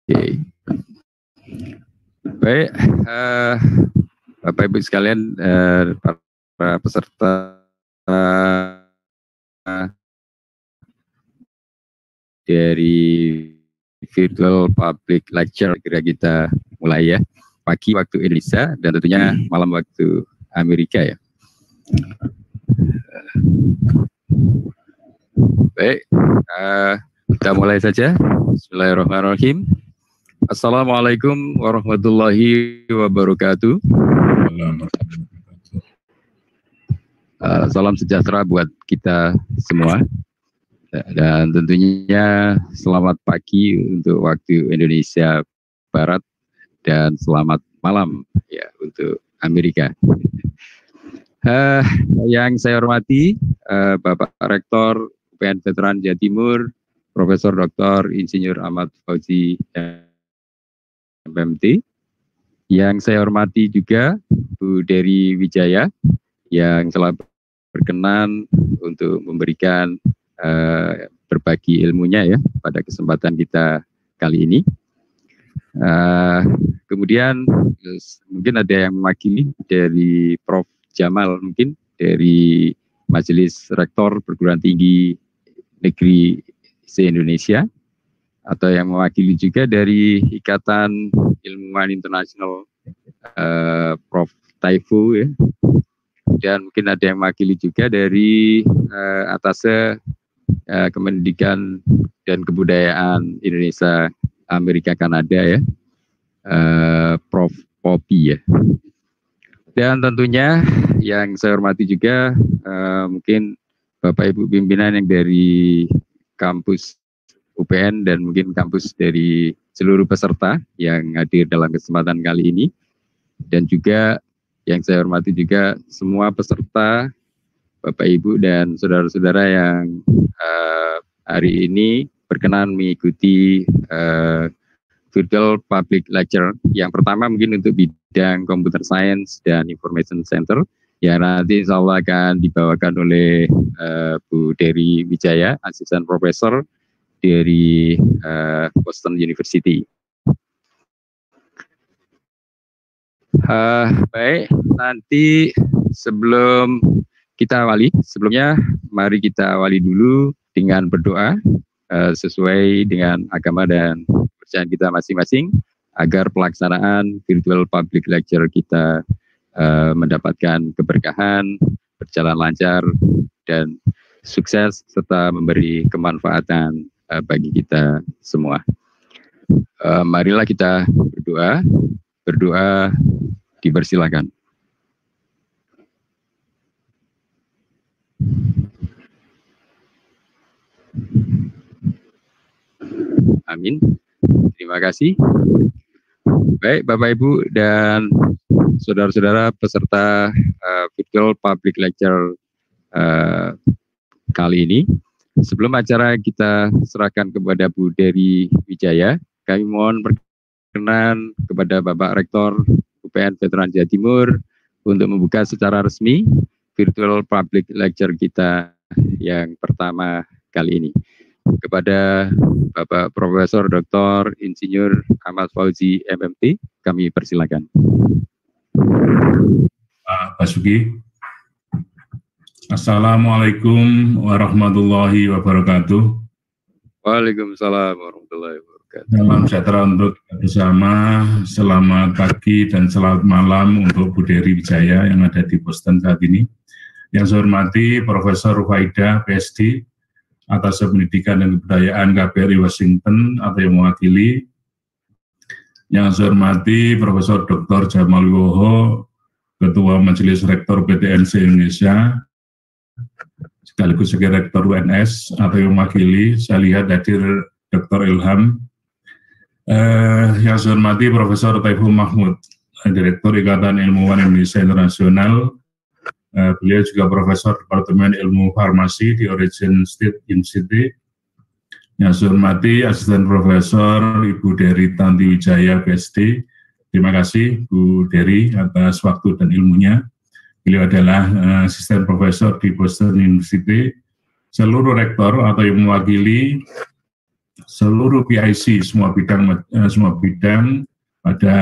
Oke. Baik, Bapak Ibu sekalian, para peserta dari virtual public lecture, kira kita mulai ya, pagi waktu Indonesia dan tentunya malam waktu Amerika ya. Baik, kita mulai saja. Bismillahirrahmanirrahim. Assalamualaikum warahmatullahi wabarakatuh. Salam sejahtera buat kita semua. Dan tentunya selamat pagi untuk waktu Indonesia Barat dan selamat malam ya untuk Amerika. Yang saya hormati Bapak Rektor UPN Veteran Jawa Timur, Profesor Dr. Insinyur Ahmad Fauzi MMT. Yang saya hormati juga Bu Dery Wijaya yang telah berkenan untuk memberikan berbagi ilmunya ya pada kesempatan kita kali ini. Kemudian mungkin ada yang mewakili dari Prof. Jamal, mungkin dari Majelis Rektor Perguruan Tinggi Negeri se-Indonesia, atau yang mewakili juga dari Ikatan Ilmuwan Internasional Prof. Taifu ya. Dan mungkin ada yang mewakili juga dari Atase Kemendidikan dan Kebudayaan Indonesia Amerika Kanada ya, Prof. Popi ya. Dan tentunya yang saya hormati juga mungkin Bapak Ibu pimpinan yang dari kampus UPN dan mungkin kampus dari seluruh peserta yang hadir dalam kesempatan kali ini, dan juga yang saya hormati juga semua peserta Bapak Ibu dan saudara-saudara yang hari ini berkenan mengikuti virtual public lecture. Yang pertama mungkin untuk bidang Computer Science dan Information Center yang nanti insya Allah akan dibawakan oleh Bu Dery Wijaya, asisten profesor dari Boston University. Baik, nanti sebelum kita awali, sebelumnya mari kita awali dulu dengan berdoa sesuai dengan agama dan kepercayaan kita masing-masing agar pelaksanaan virtual public lecture kita mendapatkan keberkahan, berjalan lancar dan sukses serta memberi kemanfaatan bagi kita semua. Marilah kita berdoa. Berdoa dipersilakan. Amin. Terima kasih. Baik, Bapak Ibu dan saudara-saudara peserta virtual public lecture kali ini. Sebelum acara kita serahkan kepada Bu Dery Wijaya, kami mohon perkenan kepada Bapak Rektor UPN Veteran Jawa Timur untuk membuka secara resmi virtual public lecture kita yang pertama kali ini. Kepada Bapak Profesor Dr. Insinyur Ahmad Fauzi MMT, kami persilakan. Pak Sugi. Assalamualaikum warahmatullahi wabarakatuh. Waalaikumsalam warahmatullahi wabarakatuh. Salam sejahtera untuk kita bersama. Selamat pagi dan selamat malam untuk Bu Dery Wijaya yang ada di Boston saat ini. Yang saya hormati Profesor Rufaida, PhD, atas Pendidikan dan Kebudayaan KBRI Washington atau yang mewakili. Yang saya hormati Profesor Dr. Jamal Wiwoho, Ketua Majelis Rektor PTNC Indonesia, sekaligus sebagai Rektor UNS atau yang mewakili. Saya lihat hadir Dr. Ilham. Yang saya hormati Profesor Taifu Mahmud, Direktur Ikatan Ilmuwan Indonesia Internasional. Beliau juga Profesor Departemen Ilmu Farmasi di Oregon State University. Yang saya hormati Asisten Profesor Ibu Dery Tanti Wijaya, PhD. Terima kasih Bu Dery atas waktu dan ilmunya. Beliau adalah Asisten Profesor di Boston University. Seluruh rektor atau yang mewakili seluruh PIC, semua bidang pada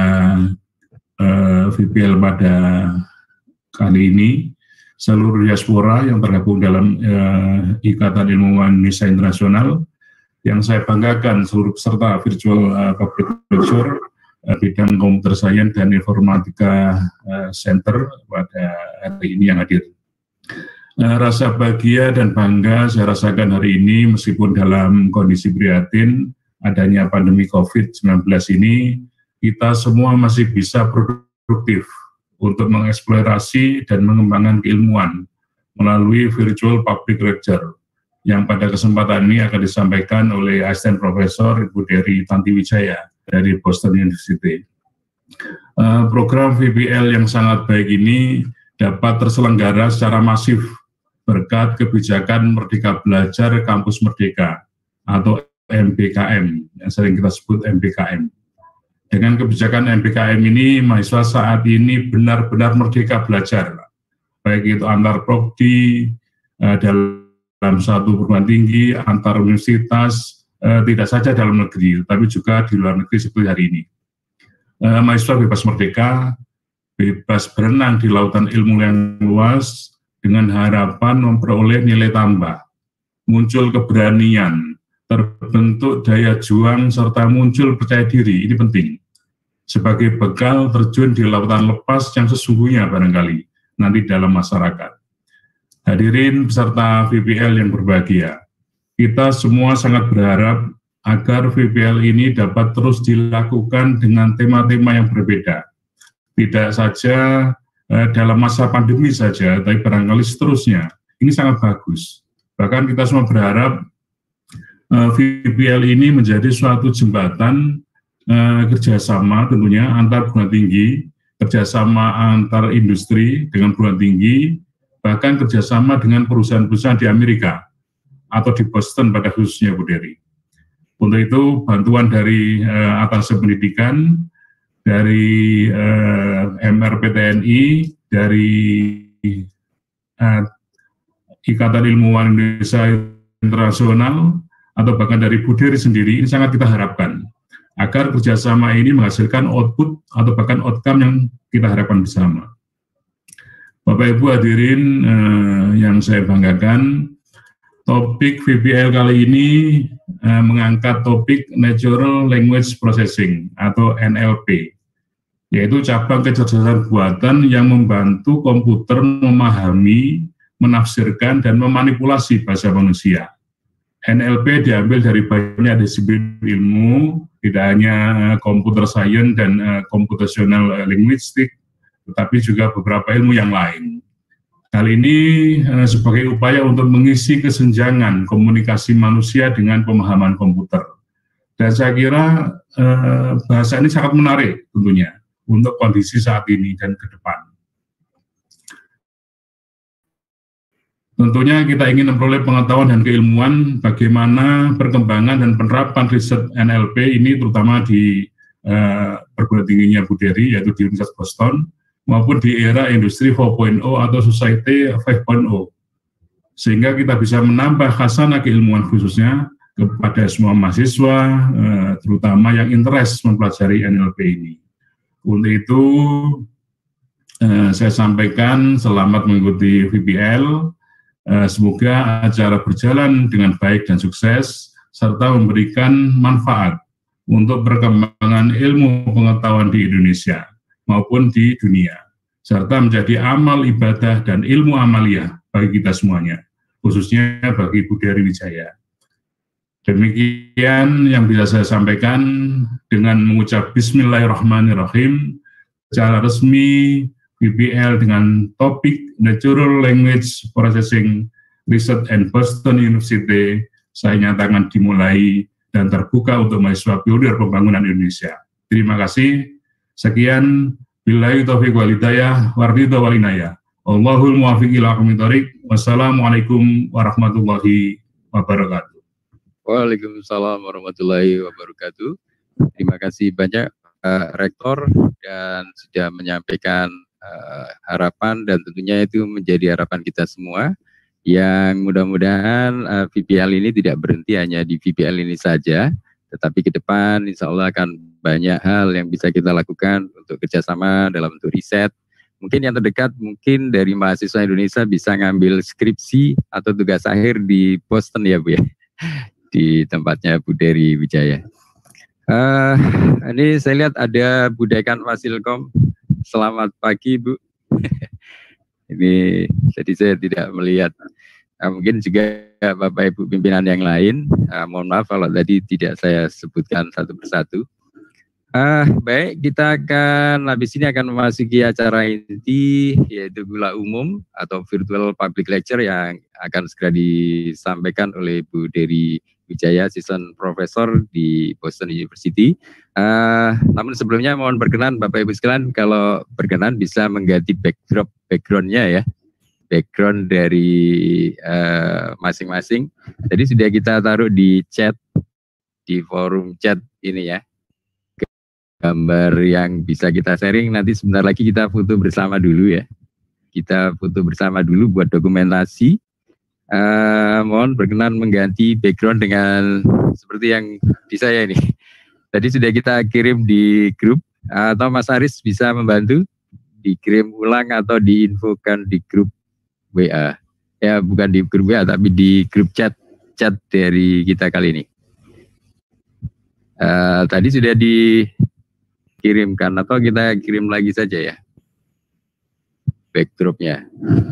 VPL pada kali ini, seluruh diaspora yang tergabung dalam Ikatan Ilmuwan Indonesia Internasional, yang saya banggakan seluruh peserta virtual public lecture bidang Computer Science dan Informatika Center pada hari ini yang hadir. Rasa bahagia dan bangga saya rasakan hari ini meskipun dalam kondisi prihatin adanya pandemi COVID-19 ini, kita semua masih bisa produktif untuk mengeksplorasi dan mengembangkan keilmuan melalui virtual public lecture yang pada kesempatan ini akan disampaikan oleh Asisten Profesor Ibu Dery Tantiwijaya dari Boston University. Program VPL yang sangat baik ini dapat terselenggara secara masif berkat kebijakan Merdeka Belajar Kampus Merdeka atau MBKM, yang sering kita sebut MBKM. Dengan kebijakan MBKM ini, mahasiswa saat ini benar-benar merdeka belajar, baik itu antar prodi, dalam satu perguruan tinggi, antar universitas, tidak saja dalam negeri, tapi juga di luar negeri seperti hari ini. Mahasiswa bebas merdeka, bebas berenang di lautan ilmu yang luas, dengan harapan memperoleh nilai tambah, muncul keberanian, terbentuk daya juang, serta muncul percaya diri. Ini penting, sebagai bekal terjun di lautan lepas yang sesungguhnya barangkali nanti dalam masyarakat. Hadirin peserta VPL yang berbahagia, kita semua sangat berharap agar VPL ini dapat terus dilakukan dengan tema-tema yang berbeda. Tidak saja dalam masa pandemi saja, tapi barangkali seterusnya. Ini sangat bagus. Bahkan kita semua berharap VPL ini menjadi suatu jembatan kerjasama tentunya antar perguruan tinggi, kerjasama antar industri dengan perguruan tinggi, bahkan kerjasama dengan perusahaan-perusahaan di Amerika atau di Boston pada khususnya Bu Dery. Untuk itu bantuan dari atas pendidikan, dari MRPTNI, dari Ikatan Ilmuwan Indonesia Internasional, atau bahkan dari Bu Dery sendiri, ini sangat kita harapkan agar kerjasama ini menghasilkan output atau bahkan outcome yang kita harapkan bersama. Bapak Ibu hadirin yang saya banggakan, topik VPL kali ini mengangkat topik Natural Language Processing atau NLP, yaitu cabang kecerdasan buatan yang membantu komputer memahami, menafsirkan, dan memanipulasi bahasa manusia. NLP diambil dari banyak disiplin ilmu, tidak hanya computer science dan computational linguistic, tetapi juga beberapa ilmu yang lain. Hal ini sebagai upaya untuk mengisi kesenjangan komunikasi manusia dengan pemahaman komputer. Dan saya kira bahasa ini sangat menarik tentunya untuk kondisi saat ini dan ke depan. Tentunya kita ingin memperoleh pengetahuan dan keilmuan bagaimana perkembangan dan penerapan riset NLP ini terutama di perguruan tingginya Bu Dery, yaitu di Universitas Boston, maupun di era industri 4.0 atau society 5.0, sehingga kita bisa menambah khasanah keilmuan khususnya kepada semua mahasiswa, terutama yang interest mempelajari NLP ini. Untuk itu, saya sampaikan selamat mengikuti VPL, semoga acara berjalan dengan baik dan sukses, serta memberikan manfaat untuk perkembangan ilmu pengetahuan di Indonesia maupun di dunia, serta menjadi amal ibadah dan ilmu amaliyah bagi kita semuanya, khususnya bagi Bu Dery Wijaya. Demikian yang bisa saya sampaikan dengan mengucap Bismillahirrahmanirrahim. Secara resmi VPL dengan topik Natural Language Processing Research and Boston University saya nyatakan dimulai dan terbuka untuk mahasiswa pionir pembangunan Indonesia. Terima kasih. Sekian, billahi taufiq wal hidayah, wardhidha wal inayah. Allahul muwaffiq ila aqwamit thoriq. Wassalamualaikum warahmatullahi wabarakatuh. Waalaikumsalam warahmatullahi wabarakatuh. Terima kasih banyak Rektor dan sudah menyampaikan harapan, dan tentunya itu menjadi harapan kita semua yang mudah-mudahan VPL ini tidak berhenti hanya di VPL ini saja, tetapi ke depan insya Allah akan banyak hal yang bisa kita lakukan untuk kerjasama dalam bentuk riset. Mungkin yang terdekat, mungkin dari mahasiswa Indonesia bisa ngambil skripsi atau tugas akhir di Boston ya Bu ya, di tempatnya Bu Dery Wijaya. Ini saya lihat ada Bu Dekan Fasilkom. Selamat pagi Bu. Ini jadi saya tidak melihat. Mungkin juga Bapak Ibu pimpinan yang lain. Mohon maaf kalau tadi tidak saya sebutkan satu persatu. Baik, kita akan habis ini akan memasuki acara inti, yaitu gula umum atau virtual public lecture yang akan segera disampaikan oleh Bu Dery Wijaya, Assistant Professor di Boston University. Namun sebelumnya mohon berkenan Bapak Ibu sekalian, kalau berkenan bisa mengganti background-nya ya, background dari masing-masing. Jadi sudah kita taruh di chat, di forum chat ini ya, gambar yang bisa kita sharing. Nanti sebentar lagi kita foto bersama dulu ya. Kita foto bersama dulu buat dokumentasi. Mohon berkenan mengganti background dengan seperti yang di saya ini. Tadi sudah kita kirim di grup, atau Mas Aris bisa membantu dikirim ulang atau diinfokan di grup WA. Ya bukan di grup WA tapi di grup chat dari kita kali ini. Tadi sudah dikirimkan atau kita kirim lagi saja ya backdropnya.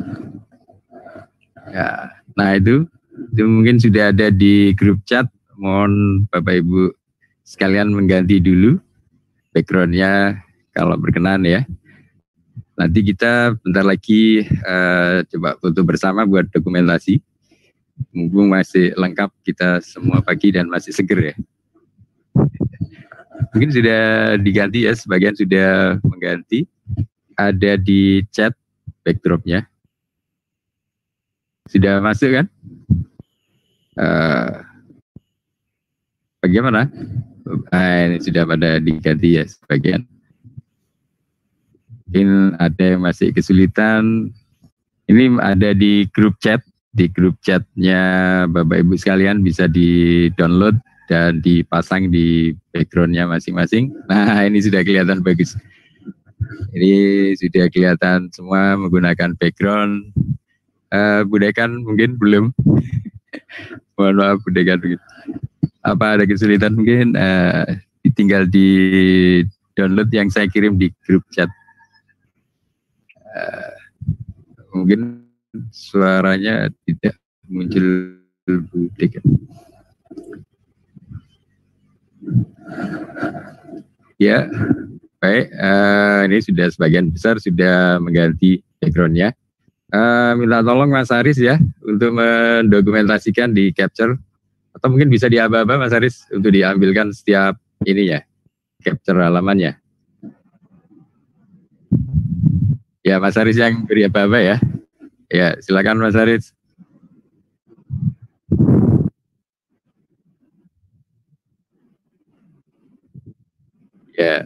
Ya, nah itu mungkin sudah ada di grup chat. Mohon Bapak Ibu sekalian mengganti dulu backgroundnya kalau berkenan ya. Nanti kita bentar lagi coba foto bersama buat dokumentasi. Mumpung masih lengkap kita semua pagi dan masih seger ya. Mungkin sudah diganti ya, sebagian sudah mengganti. Ada di chat backdropnya. Sudah masuk kan? Bagaimana? Ini sudah pada diganti ya sebagian. Mungkin ada yang masih kesulitan. Ini ada di grup chat. Di grup chatnya Bapak Ibu sekalian bisa di-download dan dipasang di backgroundnya masing-masing. Nah ini sudah kelihatan bagus. Ini sudah kelihatan semua menggunakan background. Bu Dekan mungkin belum. Mohon maaf Bu Dekan. Apa ada kesulitan mungkin tinggal di download yang saya kirim di grup chat. Mungkin suaranya tidak muncul Bu Dekan. Ya, baik. Ini sudah sebagian besar sudah mengganti backgroundnya. Minta tolong Mas Aris ya untuk mendokumentasikan di capture atau mungkin bisa diaba-aba Mas Aris untuk diambilkan setiap ini ya capture halamannya. Ya Mas Aris yang beri aba-aba ya. Ya silakan Mas Aris. Ya.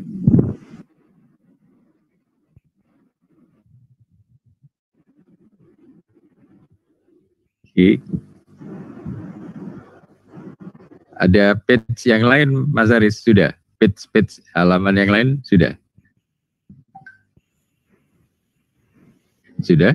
Ada page yang lain Mas Aris sudah? Page halaman yang lain sudah? Sudah?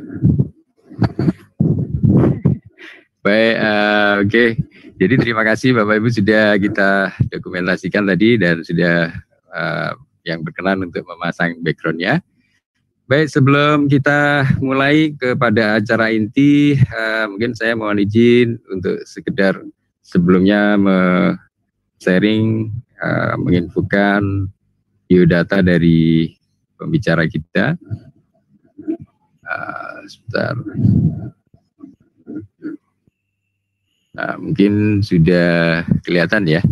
Baik, oke. Jadi terima kasih Bapak Ibu sudah kita dokumentasikan tadi dan sudah yang berkenan untuk memasang backgroundnya. Baik, sebelum kita mulai kepada acara inti, mungkin saya mohon izin untuk sekedar sebelumnya sharing, menginfokan biodata dari pembicara kita. Sebentar. Nah, mungkin sudah kelihatan ya.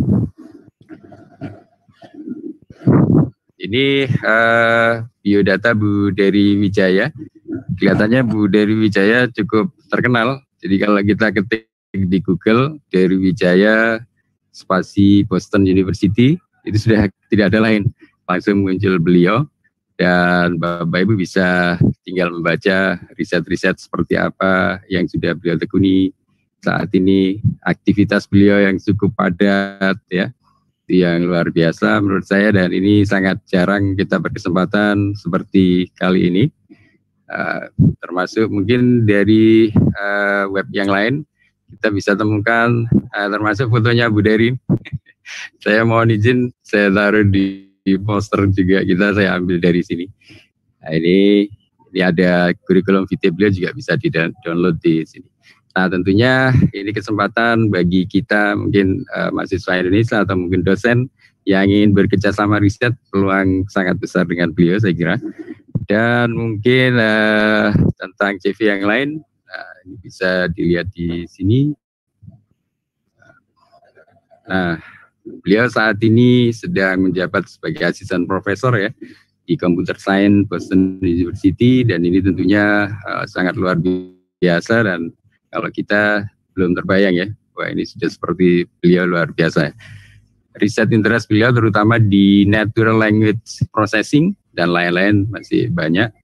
Ini biodata Bu Dery Wijaya. Kelihatannya Bu Dery Wijaya cukup terkenal. Jadi kalau kita ketik di Google Dery Wijaya spasi Boston University, itu sudah tidak ada lain. Langsung muncul beliau. Dan Bapak Ibu bisa tinggal membaca riset-riset seperti apa yang sudah beliau tekuni saat ini, aktivitas beliau yang cukup padat ya, yang luar biasa menurut saya, dan ini sangat jarang kita berkesempatan seperti kali ini. Termasuk mungkin dari web yang lain kita bisa temukan termasuk fotonya Bu Dery. Saya mohon izin saya taruh di poster juga kita, saya ambil dari sini. Nah, ini ada kurikulum vitae beliau juga bisa di-download di sini. Nah, tentunya ini kesempatan bagi kita mungkin mahasiswa Indonesia atau mungkin dosen yang ingin bekerjasama riset, peluang sangat besar dengan beliau saya kira. Dan mungkin tentang CV yang lain, ini bisa dilihat di sini. Nah, beliau saat ini sedang menjabat sebagai asisten profesor ya di Computer Science Boston University, dan ini tentunya sangat luar biasa, dan kalau kita belum terbayang ya, wah ini sudah seperti beliau luar biasa. Riset interest beliau terutama di natural language processing dan lain-lain masih banyak.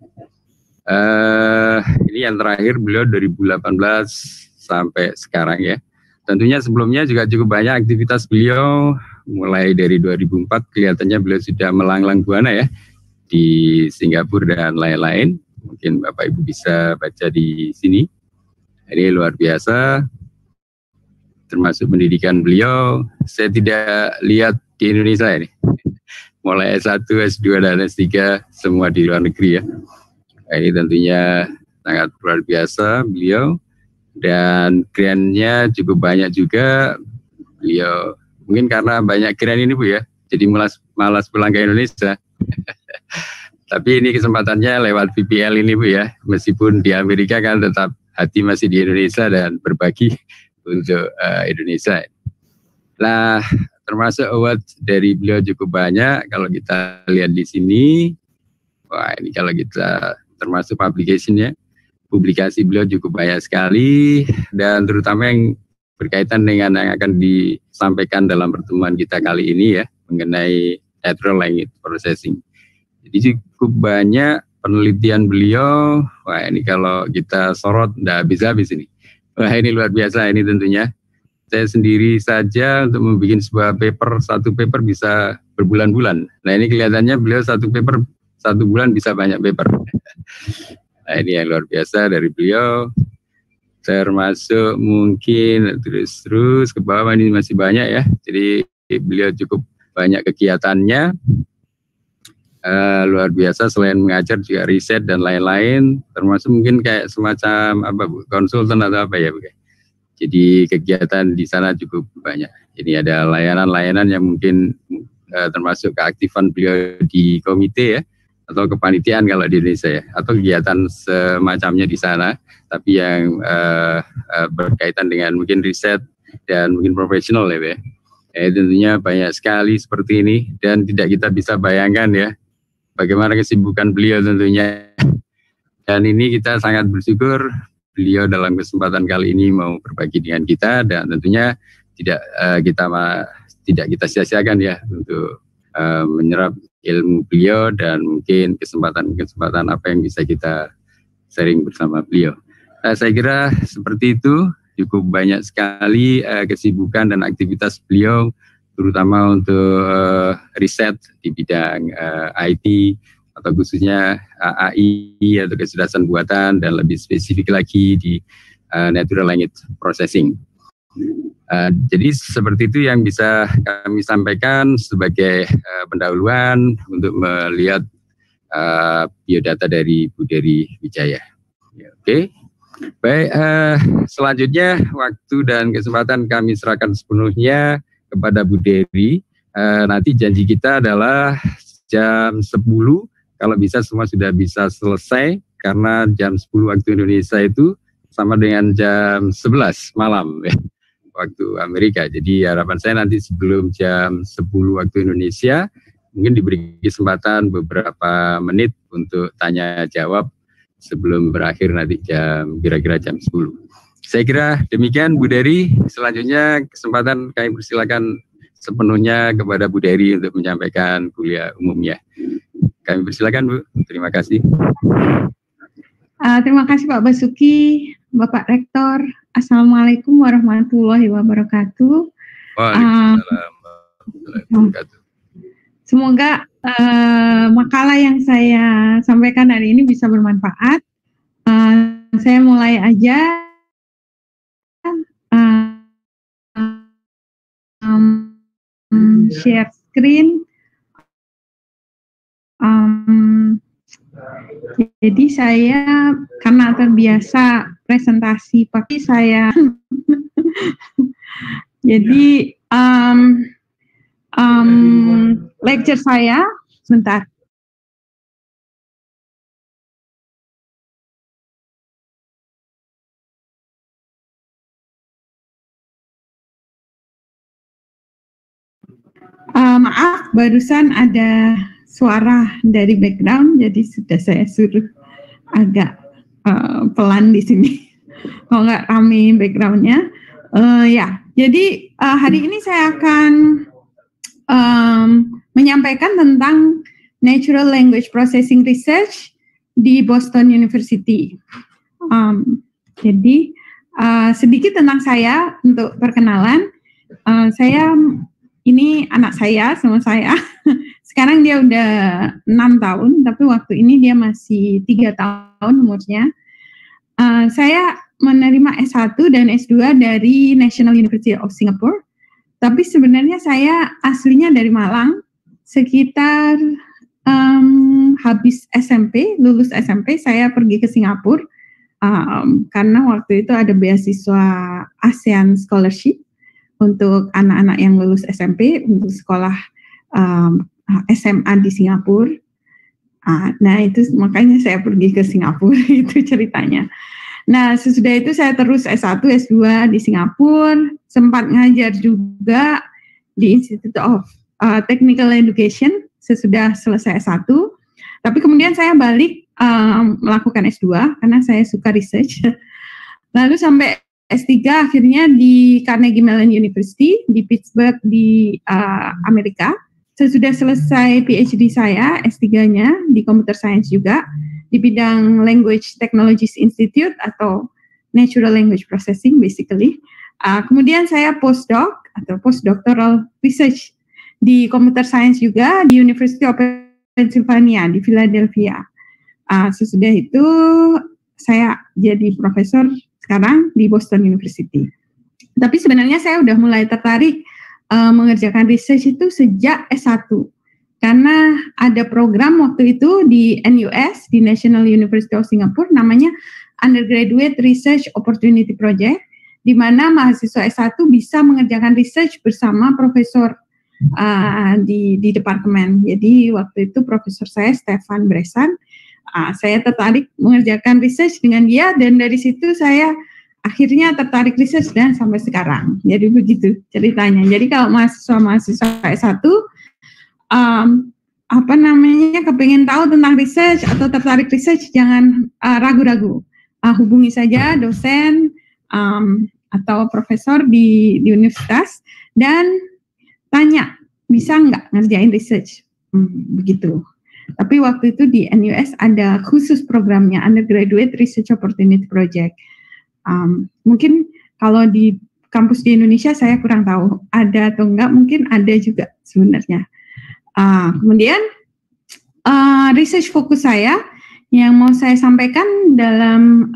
Ini yang terakhir beliau 2018 sampai sekarang ya. Tentunya sebelumnya juga cukup banyak aktivitas beliau, mulai dari 2004 kelihatannya beliau sudah melanglang buana ya di Singapura dan lain-lain. Mungkin Bapak Ibu bisa baca di sini. Ini luar biasa. Termasuk pendidikan beliau, saya tidak lihat di Indonesia ini. Mulai S1, S2, dan S3, semua di luar negeri ya. Nah, ini tentunya sangat luar biasa beliau. Dan grant-nya cukup banyak juga. Beliau, mungkin karena banyak grant ini Bu ya, jadi malas pulang ke Indonesia. Tapi ini kesempatannya lewat VPL ini Bu ya. Meskipun di Amerika kan tetap hati masih di Indonesia dan berbagi untuk Indonesia. Nah, termasuk award dari beliau cukup banyak. Kalau kita lihat di sini, wah ini kalau kita termasuk publication-nya, publikasi beliau cukup banyak sekali, dan terutama yang berkaitan dengan yang akan disampaikan dalam pertemuan kita kali ini ya, mengenai natural language processing. Jadi cukup banyak penelitian beliau. Wah ini kalau kita sorot tidak habis-habis ini. Wah ini luar biasa ini tentunya. Saya sendiri saja untuk membuat sebuah paper, satu paper bisa berbulan-bulan. Nah ini kelihatannya beliau satu paper, 1 bulan bisa banyak paper. Nah ini yang luar biasa dari beliau. Termasuk mungkin terus ke bawah ini masih banyak ya. Jadi beliau cukup banyak kegiatannya. Luar biasa, selain mengajar juga riset dan lain-lain, termasuk mungkin kayak semacam apa Bu, konsultan atau apa ya Bu. Jadi kegiatan di sana cukup banyak. Ini ada layanan-layanan yang mungkin termasuk keaktifan beliau di komite ya, atau kepanitiaan kalau di Indonesia ya, atau kegiatan semacamnya di sana, tapi yang berkaitan dengan mungkin riset dan mungkin profesional ya Bu ya. Tentunya banyak sekali seperti ini, dan tidak kita bisa bayangkan ya bagaimana kesibukan beliau tentunya. Dan ini kita sangat bersyukur beliau dalam kesempatan kali ini mau berbagi dengan kita, dan tentunya tidak kita sia-siakan ya untuk menyerap ilmu beliau dan mungkin kesempatan apa yang bisa kita sharing bersama beliau. Saya kira seperti itu, cukup banyak sekali kesibukan dan aktivitas beliau, terutama untuk riset di bidang IT atau khususnya AI atau kecerdasan buatan, dan lebih spesifik lagi di natural language processing. Jadi seperti itu yang bisa kami sampaikan sebagai pendahuluan untuk melihat biodata dari Bu Dery Wijaya. Oke. Baik, selanjutnya waktu dan kesempatan kami serahkan sepenuhnya kepada Bu Dery. Nanti janji kita adalah jam 10, kalau bisa semua sudah bisa selesai, karena jam 10 waktu Indonesia itu sama dengan jam 11 malam ya, waktu Amerika. Jadi harapan saya nanti sebelum jam 10 waktu Indonesia, mungkin diberi kesempatan beberapa menit untuk tanya jawab sebelum berakhir nanti kira-kira jam 10. Saya kira demikian Bu Dery. Selanjutnya kesempatan kami persilakan sepenuhnya kepada Bu Dery untuk menyampaikan kuliah umumnya. Kami persilakan Bu. Terima kasih. Terima kasih Pak Basuki, Bapak Rektor. Assalamualaikum warahmatullahi wabarakatuh. Waalaikumsalam warahmatullahi wabarakatuh. Semoga makalah yang saya sampaikan hari ini bisa bermanfaat. Saya mulai aja. Share screen. Jadi saya karena terbiasa presentasi pakai saya. Jadi lecture saya sebentar. Maaf, barusan ada suara dari background, jadi sudah saya suruh agak pelan di sini. Kalau nggak rame backgroundnya. Ya, jadi hari ini saya akan menyampaikan tentang Natural Language Processing Research di Boston University. Jadi sedikit tentang saya untuk perkenalan. Saya ini anak saya sama saya. Sekarang dia udah 6 tahun, tapi waktu ini dia masih 3 tahun umurnya. Saya menerima S1 dan S2 dari National University of Singapore. Tapi sebenarnya saya aslinya dari Malang. Sekitar habis SMP, lulus SMP, saya pergi ke Singapura. Karena waktu itu ada beasiswa ASEAN Scholarship untuk anak-anak yang lulus SMP untuk sekolah SMA di Singapura. Nah itu makanya saya pergi ke Singapura, itu ceritanya. Nah sesudah itu saya terus S1, S2 di Singapura, sempat ngajar juga di Institute of Technical Education sesudah selesai S1. Tapi kemudian saya balik melakukan S2 karena saya suka research. Lalu sampai S3 akhirnya di Carnegie Mellon University di Pittsburgh di Amerika. Sesudah selesai PhD saya, S3-nya di Computer Science juga, di bidang Language Technologies Institute atau Natural Language Processing basically. Kemudian saya postdoc atau postdoctoral research di Computer Science juga di University of Pennsylvania di Philadelphia. Sesudah itu saya jadi profesor sekarang di Boston University. Tapi sebenarnya saya udah mulai tertarik mengerjakan research itu sejak S1. Karena ada program waktu itu di NUS, di National University of Singapore, namanya Undergraduate Research Opportunity Project, di mana mahasiswa S1 bisa mengerjakan research bersama profesor di departemen. Jadi waktu itu profesor saya, Stefan Bresan, saya tertarik mengerjakan research dengan dia, dan dari situ saya akhirnya tertarik research dan sampai sekarang. Jadi begitu ceritanya. Jadi kalau mahasiswa S1 kepengen tahu tentang research atau tertarik research, jangan ragu-ragu. Hubungi saja dosen atau profesor di universitas dan tanya, bisa nggak ngerjain research? Begitu. Tapi waktu itu di NUS ada khusus programnya Undergraduate Research Opportunity Project. Mungkin kalau di kampus di Indonesia saya kurang tahu ada atau enggak, mungkin ada juga sebenarnya. Kemudian research fokus saya yang mau saya sampaikan dalam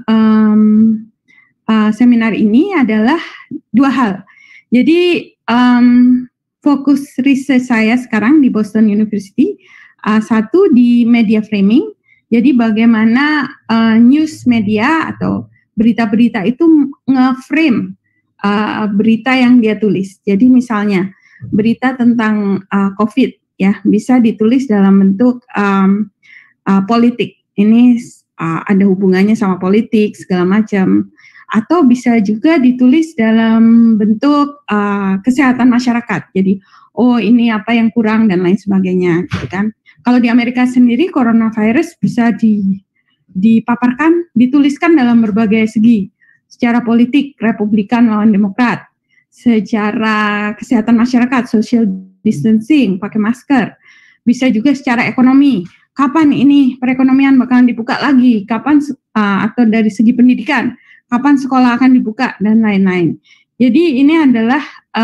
seminar ini adalah 2 hal. Jadi fokus research saya sekarang di Boston University, satu di media framing, jadi bagaimana news media atau berita-berita itu nge-frame berita yang dia tulis. Jadi misalnya berita tentang COVID ya bisa ditulis dalam bentuk politik. Ini ada hubungannya sama politik segala macam. Atau bisa juga ditulis dalam bentuk kesehatan masyarakat. Jadi, oh ini apa yang kurang dan lain sebagainya, gitu kan. Kalau di Amerika sendiri, coronavirus bisa dipaparkan, dituliskan dalam berbagai segi. Secara politik, Republikan lawan Demokrat. Secara kesehatan masyarakat, social distancing, pakai masker. Bisa juga secara ekonomi. Kapan ini perekonomian bakalan dibuka lagi? Kapan atau dari segi pendidikan, kapan sekolah akan dibuka dan lain-lain. Jadi ini adalah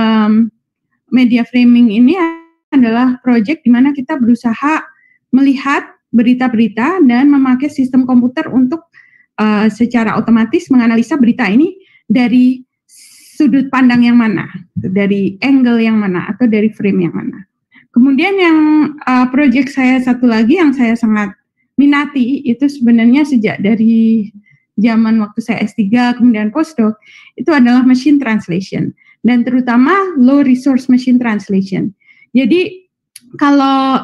media framing ini adalah proyek di mana kita berusaha melihat berita-berita dan memakai sistem komputer untuk secara otomatis menganalisa berita ini dari sudut pandang yang mana, dari angle yang mana, atau dari frame yang mana. Kemudian yang proyek saya satu lagi yang saya sangat minati itu sebenarnya sejak dari zaman waktu saya S3 kemudian postdoc itu adalah machine translation dan terutama low resource machine translation. Jadi kalau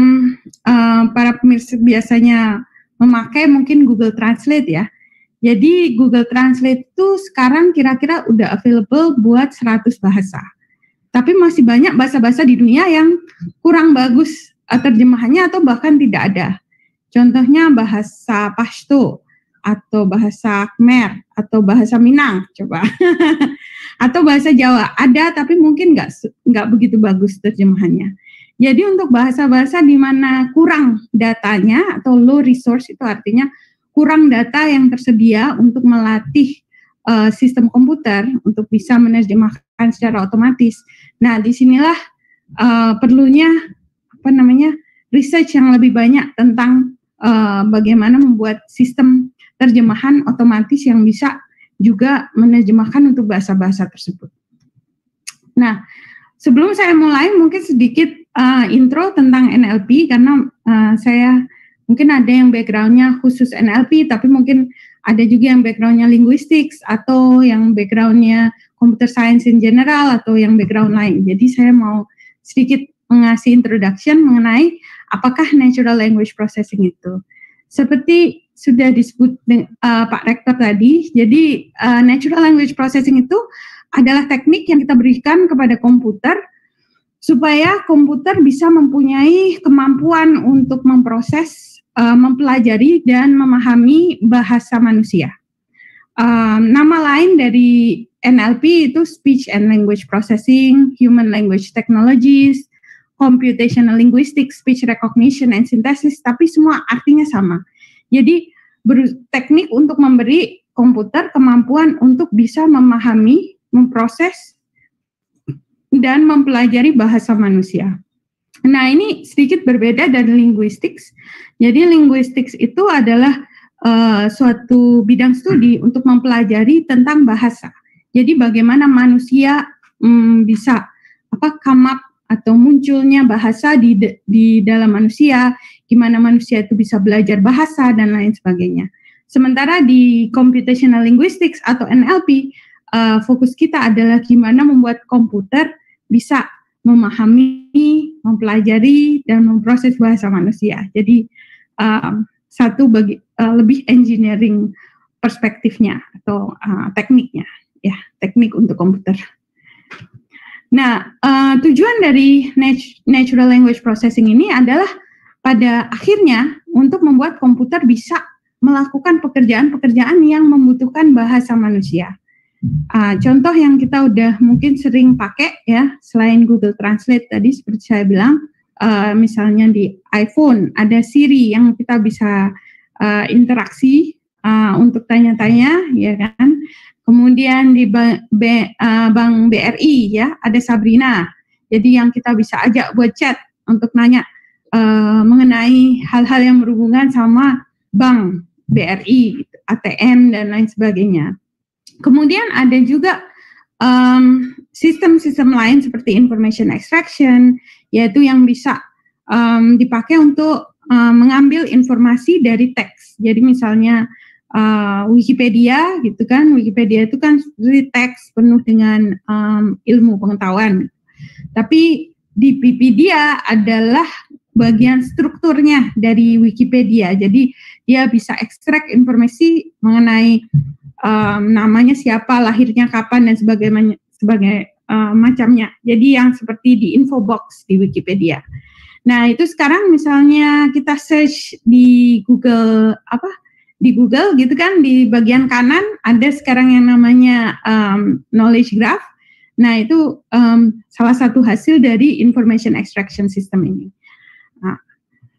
para pemirsa biasanya memakai mungkin Google Translate ya. Jadi Google Translate itu sekarang kira-kira udah available buat 100 bahasa. Tapi masih banyak bahasa-bahasa di dunia yang kurang bagus terjemahannya atau bahkan tidak ada. Contohnya bahasa Pashto atau bahasa Khmer atau bahasa Minang, coba. Atau bahasa Jawa ada tapi mungkin nggak begitu bagus terjemahannya. Jadi untuk bahasa-bahasa di mana kurang datanya atau low resource itu artinya kurang data yang tersedia untuk melatih sistem komputer untuk bisa menerjemahkan secara otomatis. Nah, disinilah perlunya research yang lebih banyak tentang bagaimana membuat sistem terjemahan otomatis yang bisa juga menerjemahkan untuk bahasa-bahasa tersebut. Nah, sebelum saya mulai mungkin sedikit intro tentang NLP karena saya mungkin ada yang background-nya khusus NLP, tapi mungkin ada juga yang background-nya linguistics atau yang background-nya computer science in general atau yang background lain. Jadi saya mau sedikit mengasih introduction mengenai apakah natural language processing itu. Seperti sudah disebut Pak Rektor tadi, jadi natural language processing itu adalah teknik yang kita berikan kepada komputer supaya komputer bisa mempunyai kemampuan untuk memproses, mempelajari dan memahami bahasa manusia. Nama lain dari NLP itu Speech and Language Processing, Human Language Technologies, Computational Linguistics, Speech Recognition and Synthesis, tapi semua artinya sama. Jadi teknik untuk memberi komputer kemampuan untuk bisa memahami, memproses, dan mempelajari bahasa manusia. Nah, ini sedikit berbeda dari linguistics. Jadi linguistics itu adalah suatu bidang studi untuk mempelajari tentang bahasa. Jadi bagaimana manusia bisa come up atau munculnya bahasa di dalam manusia, gimana manusia itu bisa belajar bahasa dan lain sebagainya. Sementara di computational linguistics atau NLP, fokus kita adalah gimana membuat komputer bisa memahami, mempelajari, dan memproses bahasa manusia. Jadi lebih engineering perspektifnya atau tekniknya, ya teknik untuk komputer. Nah, tujuan dari natural language processing ini adalah pada akhirnya untuk membuat komputer bisa melakukan pekerjaan-pekerjaan yang membutuhkan bahasa manusia. Contoh yang kita udah mungkin sering pakai ya, selain Google Translate tadi seperti saya bilang, misalnya di iPhone ada Siri yang kita bisa interaksi untuk tanya-tanya, ya kan? Kemudian di Bank BRI ya ada Sabrina, jadi yang kita bisa ajak buat chat untuk nanya mengenai hal-hal yang berhubungan sama Bank BRI, ATM dan lain sebagainya. Kemudian ada juga sistem-sistem lain seperti information extraction, yaitu yang bisa dipakai untuk mengambil informasi dari teks. Jadi misalnya Wikipedia gitu kan, Wikipedia itu kan seperti teks penuh dengan ilmu pengetahuan. Tapi di Wikipedia adalah bagian strukturnya dari Wikipedia. Jadi dia bisa ekstrak informasi mengenai namanya siapa, lahirnya kapan dan sebagai macamnya. Jadi yang seperti di info box di Wikipedia. Nah, itu sekarang misalnya kita search di Google gitu kan, di bagian kanan ada sekarang yang namanya knowledge graph. Nah, itu salah satu hasil dari information extraction system ini. Nah,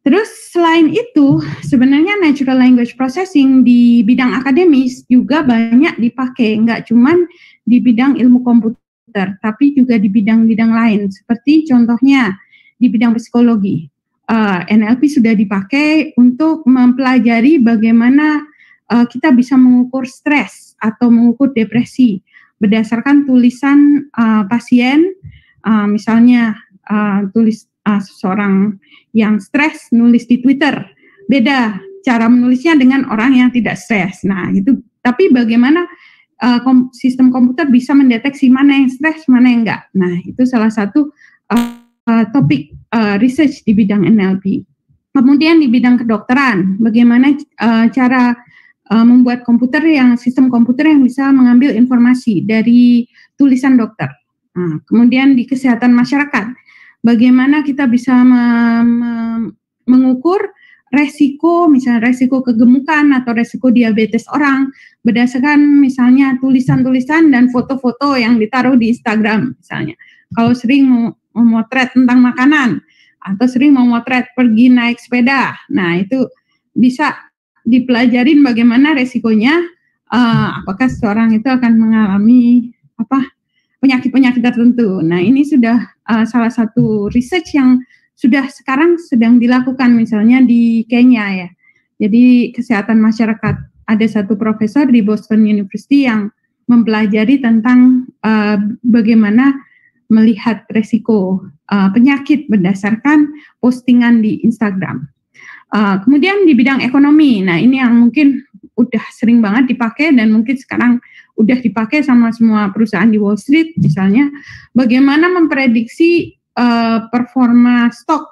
Terus selain itu, sebenarnya natural language processing di bidang akademis juga banyak dipakai, nggak cuman di bidang ilmu komputer, tapi juga di bidang-bidang lain, seperti contohnya di bidang psikologi. NLP sudah dipakai untuk mempelajari bagaimana kita bisa mengukur stres atau mengukur depresi berdasarkan tulisan pasien, misalnya tulis seseorang yang stres nulis di Twitter, beda cara menulisnya dengan orang yang tidak stres. Nah itu, tapi bagaimana sistem komputer bisa mendeteksi mana yang stres, mana yang enggak. Nah itu salah satu topik research di bidang NLP. Kemudian di bidang kedokteran, bagaimana cara membuat sistem komputer yang bisa mengambil informasi dari tulisan dokter. Nah, kemudian di kesehatan masyarakat, bagaimana kita bisa mengukur resiko, misalnya resiko kegemukan atau resiko diabetes orang berdasarkan misalnya tulisan-tulisan dan foto-foto yang ditaruh di Instagram misalnya. Kalau sering memotret tentang makanan atau sering memotret pergi naik sepeda, nah itu bisa dipelajarin bagaimana resikonya, apakah seseorang itu akan mengalami penyakit-penyakit tertentu. Nah ini sudah salah satu research yang sekarang sedang dilakukan misalnya di Kenya ya. Jadi kesehatan masyarakat, ada satu profesor di Boston University yang mempelajari tentang bagaimana melihat resiko penyakit berdasarkan postingan di Instagram. Kemudian di bidang ekonomi, nah ini yang mungkin udah sering banget dipakai dan mungkin sekarang udah dipakai sama semua perusahaan di Wall Street misalnya, bagaimana memprediksi performa stok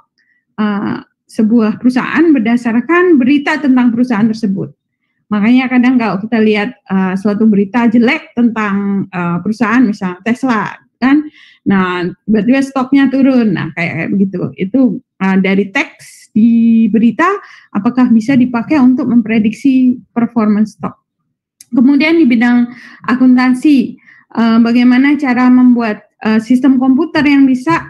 sebuah perusahaan berdasarkan berita tentang perusahaan tersebut. Makanya kadang kalau kita lihat suatu berita jelek tentang perusahaan misalnya Tesla kan, nah tiba-tiba stoknya turun, nah kayak begitu. Itu dari teks di berita apakah bisa dipakai untuk memprediksi performance stok. Kemudian di bidang akuntansi, bagaimana cara membuat sistem komputer yang bisa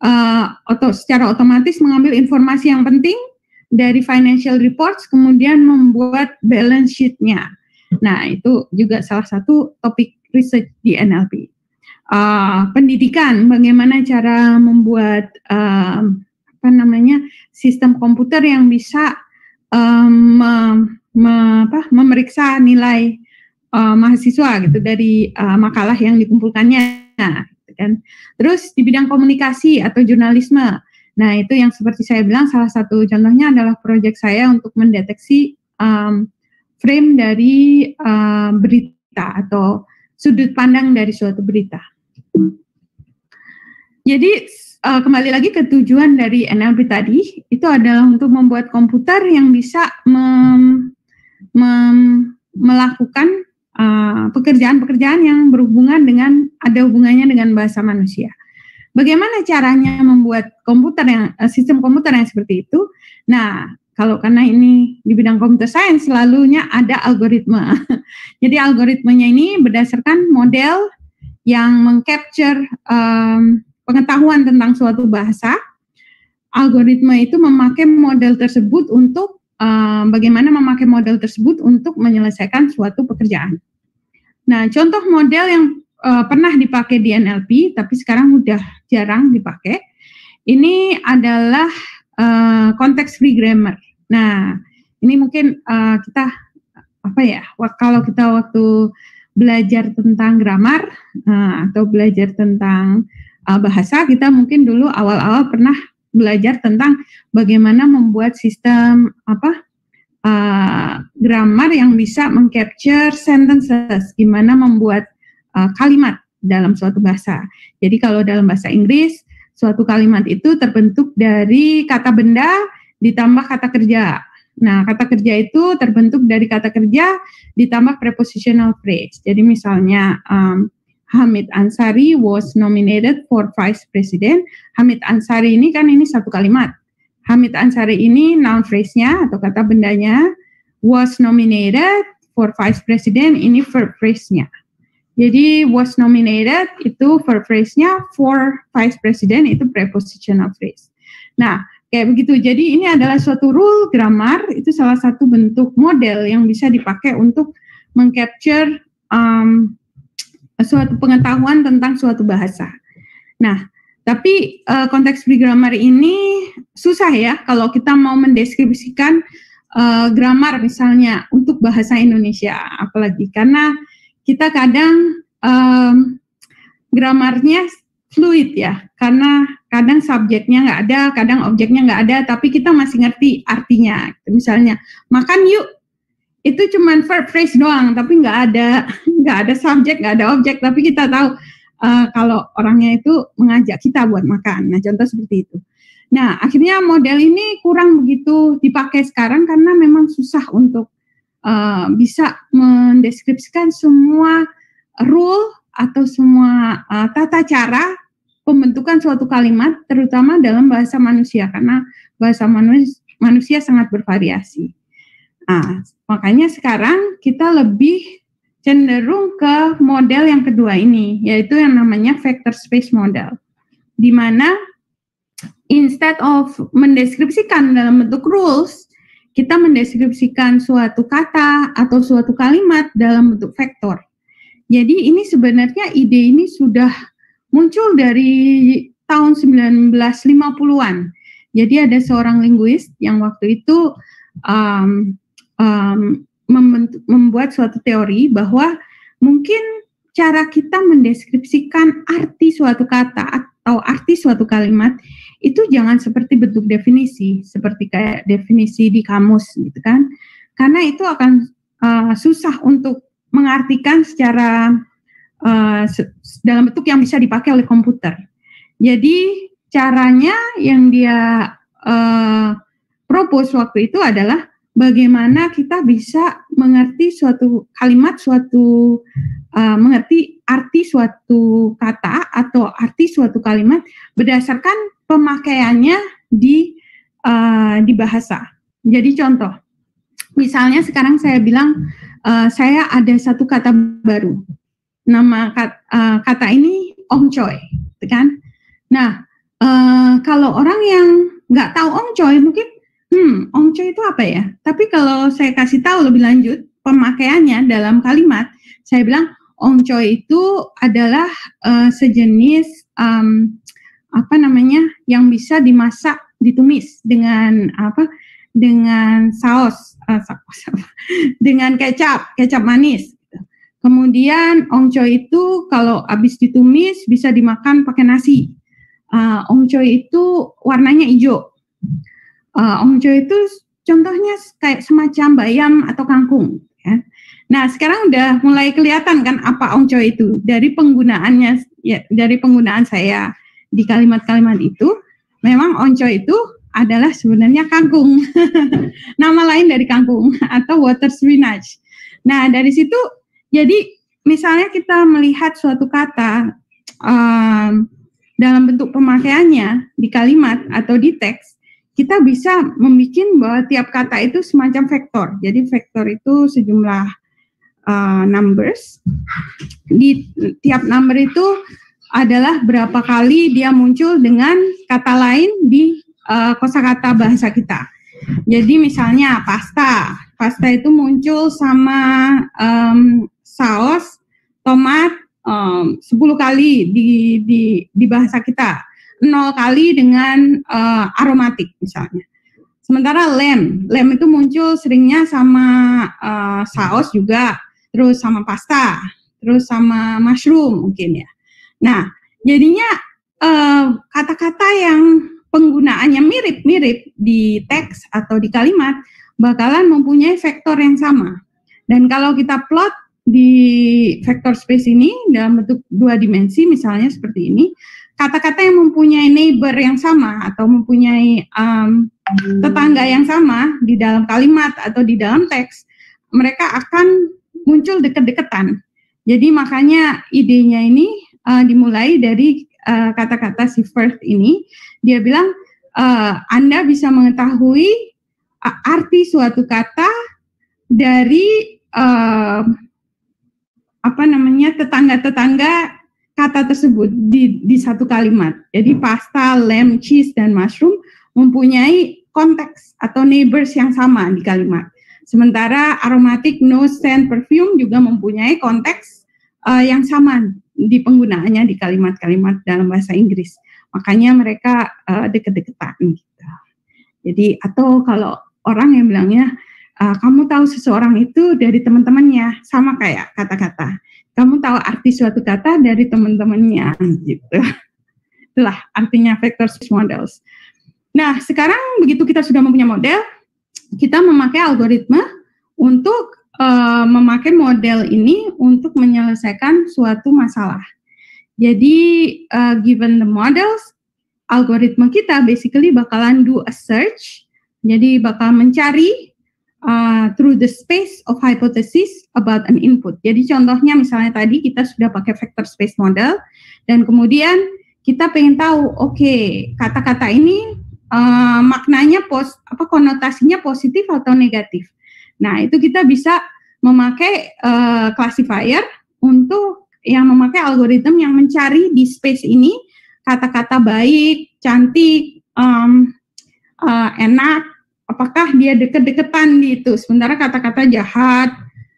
secara otomatis mengambil informasi yang penting dari financial reports, kemudian membuat balance sheet-nya. Nah, itu juga salah satu topik research di NLP. Pendidikan, bagaimana cara membuat sistem komputer yang bisa memeriksa nilai mahasiswa gitu dari makalah yang dikumpulkannya, kan. Terus di bidang komunikasi atau jurnalisme, nah itu yang seperti saya bilang salah satu contohnya adalah proyek saya untuk mendeteksi frame dari berita atau sudut pandang dari suatu berita. Jadi kembali lagi ke tujuan dari NLP tadi, itu adalah untuk membuat komputer yang bisa melakukan pekerjaan-pekerjaan yang ada hubungannya dengan bahasa manusia. Bagaimana caranya membuat sistem komputer yang seperti itu? Nah, karena ini di bidang computer science selalunya ada algoritma. Jadi algoritmanya ini berdasarkan model yang mengcapture pengetahuan tentang suatu bahasa. Algoritma itu memakai model tersebut untuk bagaimana memakai model tersebut untuk menyelesaikan suatu pekerjaan. Nah, contoh model yang pernah dipakai di NLP, tapi sekarang udah jarang dipakai, ini adalah context-free grammar. Nah, ini mungkin kita kalau kita waktu belajar tentang grammar atau belajar tentang bahasa, kita mungkin dulu awal-awal pernah belajar tentang bagaimana membuat sistem grammar yang bisa mengcapture sentences, gimana membuat kalimat dalam suatu bahasa. Jadi kalau dalam bahasa Inggris, suatu kalimat itu terbentuk dari kata benda ditambah kata kerja. Nah, kata kerja itu terbentuk dari kata kerja ditambah prepositional phrase. Jadi misalnya Hamid Ansari was nominated for vice president. Hamid Ansari ini satu kalimat. Hamid Ansari ini noun phrase-nya atau kata bendanya, was nominated for vice president ini verb phrase-nya. Jadi was nominated itu verb phrase-nya, for vice president itu prepositional phrase. Nah, Kayak begitu. Jadi ini adalah suatu rule grammar, itu salah satu bentuk model yang bisa dipakai untuk mengcapture suatu pengetahuan tentang suatu bahasa. Nah, tapi konteks free grammar ini susah ya kalau kita mau mendeskripsikan grammar misalnya untuk bahasa Indonesia, apalagi karena kita kadang gramarnya fluid ya, karena kadang subjeknya nggak ada, kadang objeknya nggak ada, tapi kita masih ngerti artinya. Misalnya, makan yuk, itu cuman verb phrase doang, tapi nggak ada subjek, nggak ada objek, tapi kita tahu kalau orangnya itu mengajak kita buat makan. Nah, contoh seperti itu. Nah, akhirnya model ini kurang begitu dipakai sekarang karena memang susah untuk bisa mendeskripsikan semua rule atau semua tata cara pembentukan suatu kalimat, terutama dalam bahasa manusia, karena bahasa manusia sangat bervariasi. Nah, makanya sekarang kita lebih cenderung ke model yang kedua ini, yaitu yang namanya vector space model, di mana instead of mendeskripsikan dalam bentuk rules, kita mendeskripsikan suatu kata atau suatu kalimat dalam bentuk vektor. Jadi ini sebenarnya ide ini sudah muncul dari tahun 1950-an. Jadi ada seorang linguis yang waktu itu membuat suatu teori bahwa mungkin cara kita mendeskripsikan arti suatu kata atau arti suatu kalimat itu jangan seperti bentuk definisi, seperti kayak definisi di kamus gitu kan. Karena itu akan susah untuk mengartikan secara dalam bentuk yang bisa dipakai oleh komputer. Jadi caranya yang dia propose waktu itu adalah bagaimana kita bisa mengerti suatu kalimat, mengerti arti suatu kata atau arti suatu kalimat berdasarkan pemakaiannya di bahasa. Jadi contoh, misalnya sekarang saya bilang saya ada satu kata baru. Nama kata ini ongcoy, kan? Nah, kalau orang yang nggak tahu ongcoy mungkin, ongcoy itu apa ya? Tapi kalau saya kasih tahu lebih lanjut pemakaiannya dalam kalimat, saya bilang ongcoy itu adalah sejenis yang bisa dimasak, ditumis dengan dengan saus, dengan kecap manis. Kemudian ongcoy itu kalau habis ditumis bisa dimakan pakai nasi. Ongcoy itu warnanya hijau. Ongcoy itu contohnya kayak semacam bayam atau kangkung. Ya. Nah sekarang udah mulai kelihatan kan apa ongcoy itu dari penggunaannya, ya, dari penggunaan saya di kalimat-kalimat itu. Memang ongcoy itu adalah sebenarnya kangkung, nama lain dari kangkung atau water spinach. Nah dari situ, jadi misalnya kita melihat suatu kata dalam bentuk pemakaiannya di kalimat atau di teks, kita bisa membuat bahwa tiap kata itu semacam vektor. Jadi vektor itu sejumlah numbers. Di tiap number itu adalah berapa kali dia muncul dengan kata lain di kosakata bahasa kita. Jadi misalnya pasta itu muncul sama saus tomat 10 kali di bahasa kita, 0 kali dengan aromatik misalnya. Sementara lem itu muncul seringnya sama saus juga, terus sama pasta, terus sama mushroom mungkin ya. Nah, jadinya kata-kata yang penggunaannya mirip-mirip di teks atau di kalimat bakalan mempunyai vektor yang sama. Dan kalau kita plot di vector space ini dalam bentuk 2 dimensi misalnya seperti ini, kata-kata yang mempunyai neighbor yang sama atau mempunyai tetangga yang sama di dalam kalimat atau di dalam teks, mereka akan muncul deket-deketan. Jadi makanya idenya ini dimulai dari kata-kata si Firth ini. Dia bilang Anda bisa mengetahui arti suatu kata dari tetangga-tetangga kata tersebut di satu kalimat. Jadi pasta, lamb, cheese, dan mushroom mempunyai konteks atau neighbors yang sama di kalimat. Sementara aromatic, nose, scent, perfume juga mempunyai konteks yang sama di penggunaannya di kalimat-kalimat dalam bahasa Inggris. Makanya mereka deket-deketan gitu. Jadi atau kalau orang yang bilangnya kamu tahu seseorang itu dari teman-temannya, sama kayak kata-kata. Kamu tahu arti suatu kata dari teman-temannya gitu. Itulah artinya vector space models. Nah, sekarang begitu kita sudah mempunyai model, kita memakai algoritma untuk memakai model ini untuk menyelesaikan suatu masalah. Jadi, given the models, algoritma kita basically bakalan do a search, jadi bakal mencari through the space of hypothesis about an input. Jadi contohnya misalnya tadi kita sudah pakai vector space model, dan kemudian kita pengen tahu, oke, kata-kata ini maknanya konotasinya positif atau negatif. Nah, itu kita bisa memakai classifier untuk yang memakai algoritma yang mencari di space ini kata-kata baik, cantik, enak, apakah dia deket-deketan gitu. Sementara kata-kata jahat,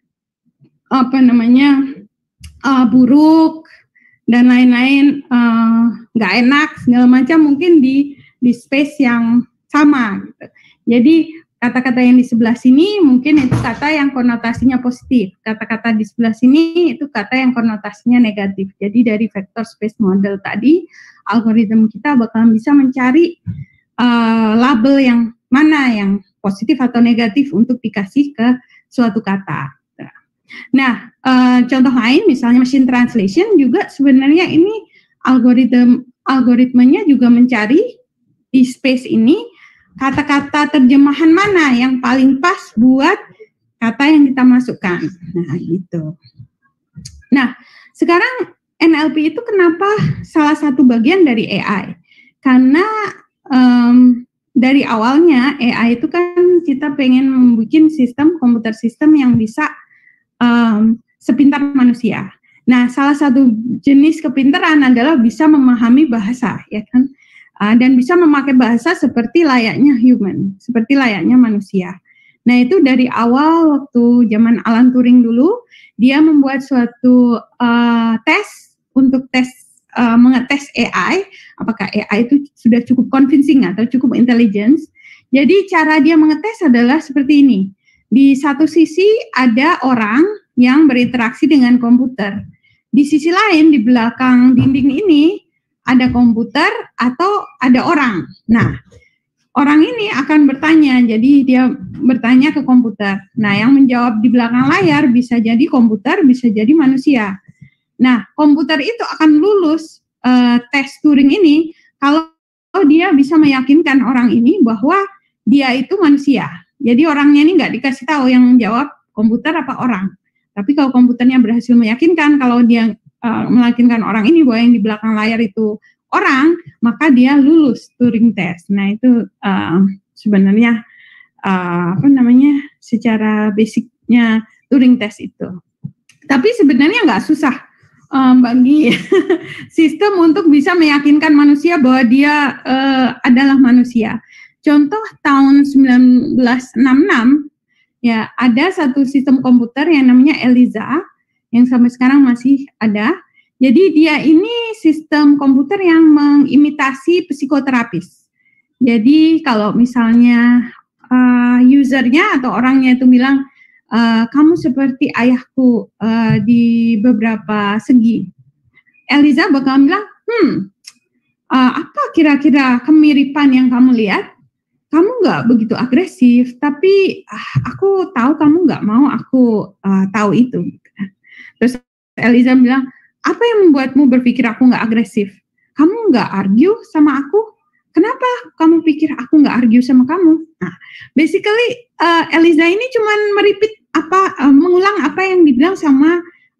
buruk, dan lain-lain, nggak enak, segala macam mungkin di space yang sama gitu. Jadi kata-kata yang di sebelah sini mungkin itu kata yang konotasinya positif, kata-kata di sebelah sini itu kata yang konotasinya negatif. Jadi dari vector space model tadi, algoritma kita bakalan bisa mencari label yang mana yang positif atau negatif untuk dikasih ke suatu kata. Nah, contoh lain misalnya machine translation juga sebenarnya ini algoritmanya juga mencari di space ini kata-kata terjemahan mana yang paling pas buat kata yang kita masukkan. Nah, gitu. Nah, sekarang NLP itu kenapa salah satu bagian dari AI? Karena dari awalnya AI itu kan kita pengen membuat sistem, komputer sistem yang bisa sepintar manusia. Nah, salah satu jenis kepintaran adalah bisa memahami bahasa, ya kan? Dan bisa memakai bahasa seperti layaknya human, seperti layaknya manusia. Nah, itu dari awal waktu zaman Alan Turing dulu, dia membuat suatu tes untuk mengetes AI, apakah AI itu sudah cukup convincing atau cukup intelligence. Jadi cara dia mengetes adalah seperti ini. Di satu sisi ada orang yang berinteraksi dengan komputer. Di sisi lain, di belakang dinding ini, ada komputer atau ada orang. Nah, orang ini akan bertanya, jadi dia bertanya ke komputer. Nah, yang menjawab di belakang layar bisa jadi komputer, bisa jadi manusia. Nah, komputer itu akan lulus tes Turing ini kalau dia bisa meyakinkan orang ini bahwa dia itu manusia. Jadi orangnya ini nggak dikasih tahu yang menjawab komputer apa orang. Tapi kalau komputernya berhasil meyakinkan kalau dia meyakinkan orang ini bahwa yang di belakang layar itu orang, maka dia lulus Turing test. Nah, itu sebenarnya secara basicnya Turing test itu. Tapi sebenarnya nggak susah bagi sistem untuk bisa meyakinkan manusia bahwa dia adalah manusia. Contoh tahun 1966 ya ada satu sistem komputer yang namanya ELIZA yang sampai sekarang masih ada. Jadi dia ini sistem komputer yang mengimitasi psikoterapis. Jadi kalau misalnya usernya atau orangnya itu bilang kamu seperti ayahku di beberapa segi, ELIZA bakal bilang, apa kira-kira kemiripan yang kamu lihat? Kamu nggak begitu agresif, tapi aku tahu kamu nggak mau aku tahu itu. Terus ELIZA bilang, apa yang membuatmu berpikir aku nggak agresif? Kamu nggak argue sama aku? Kenapa kamu pikir aku nggak argue sama kamu? Nah, basically ELIZA ini cuma mengulang apa yang dibilang sama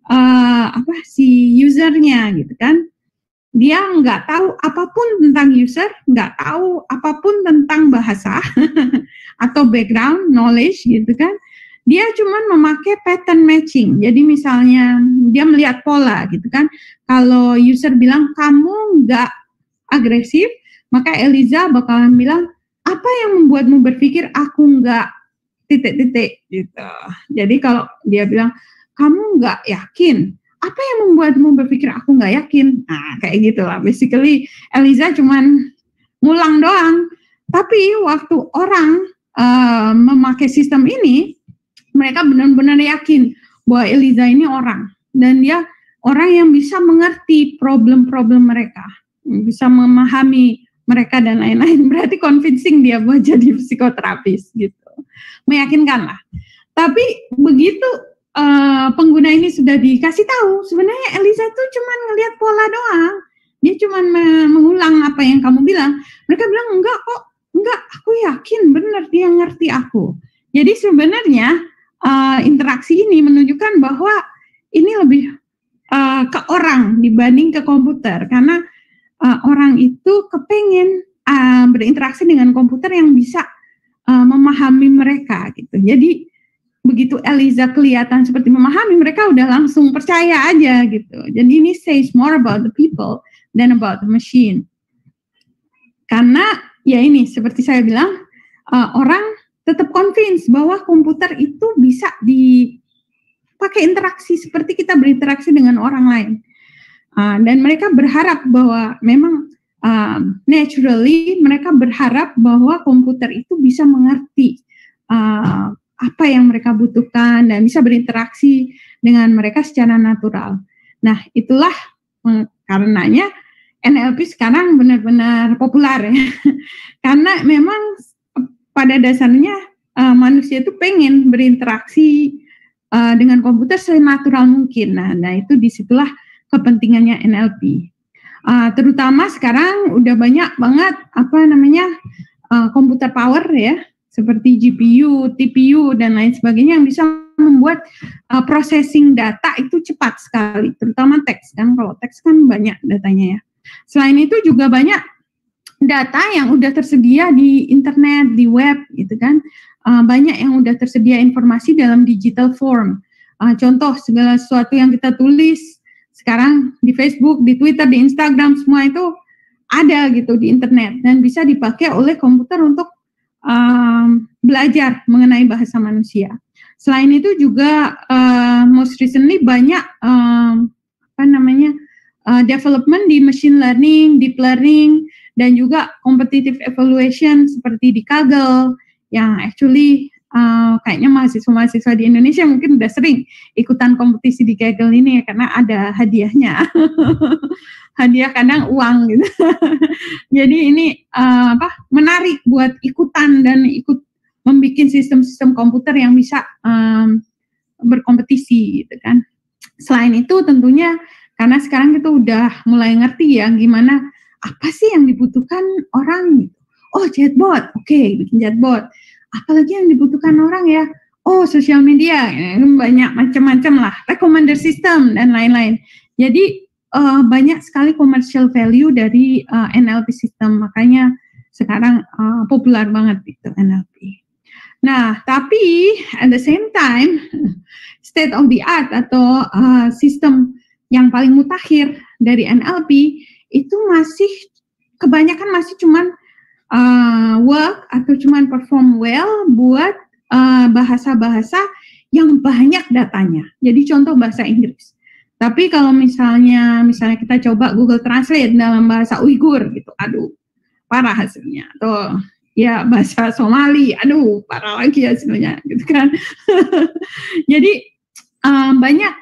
si usernya gitu kan. Dia nggak tahu apapun tentang user, nggak tahu apapun tentang bahasa atau background knowledge gitu kan. Dia cuma memakai pattern matching. Jadi misalnya dia melihat pola gitu kan. Kalau user bilang kamu nggak agresif, maka ELIZA bakalan bilang apa yang membuatmu berpikir aku nggak titik-titik gitu. Jadi kalau dia bilang kamu nggak yakin, apa yang membuatmu berpikir aku nggak yakin? Nah, kayak gitulah. Basically Eliza cuman ngulang doang. Tapi waktu orang memakai sistem ini, mereka benar-benar yakin bahwa Eliza ini orang, dan dia orang yang bisa mengerti problem-problem mereka, bisa memahami mereka dan lain-lain. Berarti convincing dia buat jadi psikoterapis gitu, meyakinkan lah. Tapi begitu pengguna ini sudah dikasih tahu, sebenarnya Eliza tuh cuma ngelihat pola doang, dia cuma mengulang apa yang kamu bilang. Mereka bilang enggak kok, enggak, aku yakin benar dia ngerti aku. Jadi sebenarnya interaksi ini menunjukkan bahwa ini lebih ke orang dibanding ke komputer, karena orang itu kepengen berinteraksi dengan komputer yang bisa memahami mereka gitu. Jadi begitu Eliza kelihatan seperti memahami, mereka udah langsung percaya aja gitu. Jadi ini says more about the people than about the machine. Karena ya ini seperti saya bilang, orang tetap convinced bahwa komputer itu bisa dipakai interaksi seperti kita berinteraksi dengan orang lain. Dan mereka berharap bahwa memang naturally mereka berharap bahwa komputer itu bisa mengerti apa yang mereka butuhkan dan bisa berinteraksi dengan mereka secara natural. Nah, itulah karenanya NLP sekarang benar-benar populer ya. Karena memang pada dasarnya manusia itu pengen berinteraksi dengan komputer senatural mungkin. Nah itu disitulah kepentingannya NLP. Terutama sekarang udah banyak banget komputer power ya, seperti GPU, TPU dan lain sebagainya yang bisa membuat processing data itu cepat sekali, terutama teks kan. Kalau teks kan banyak datanya ya. Selain itu juga banyak data yang udah tersedia di internet, di web gitu kan. Banyak yang udah tersedia informasi dalam digital form. Contoh segala sesuatu yang kita tulis sekarang di Facebook, di Twitter, di Instagram, semua itu ada gitu di internet dan bisa dipakai oleh komputer untuk belajar mengenai bahasa manusia. Selain itu juga most recently banyak development di machine learning, deep learning, dan juga competitive evaluation seperti di Kaggle yang actually kayaknya mahasiswa-mahasiswa di Indonesia mungkin udah sering ikutan kompetisi di Kaggle ini ya, karena ada hadiahnya. Hadiah kadang uang gitu. Jadi ini menarik buat ikutan dan ikut membuat sistem-sistem komputer yang bisa berkompetisi gitu kan. Selain itu tentunya karena sekarang kita udah mulai ngerti ya gimana apa sih yang dibutuhkan orang gitu. Oh, chatbot, oke, bikin chatbot. Apalagi yang dibutuhkan orang ya? Oh, sosial media, banyak macam-macam lah, recommender system dan lain-lain. Jadi banyak sekali commercial value dari NLP system, makanya sekarang populer banget itu NLP. Nah, tapi at the same time, state of the art atau sistem yang paling mutakhir dari NLP itu masih kebanyakan masih cuman work atau cuman perform well buat bahasa-bahasa yang banyak datanya. Jadi contoh bahasa Inggris. Tapi kalau misalnya kita coba Google Translate dalam bahasa Uighur gitu, aduh, parah hasilnya. Atau ya bahasa Somali, aduh, parah lagi hasilnya gitu kan. Jadi banyak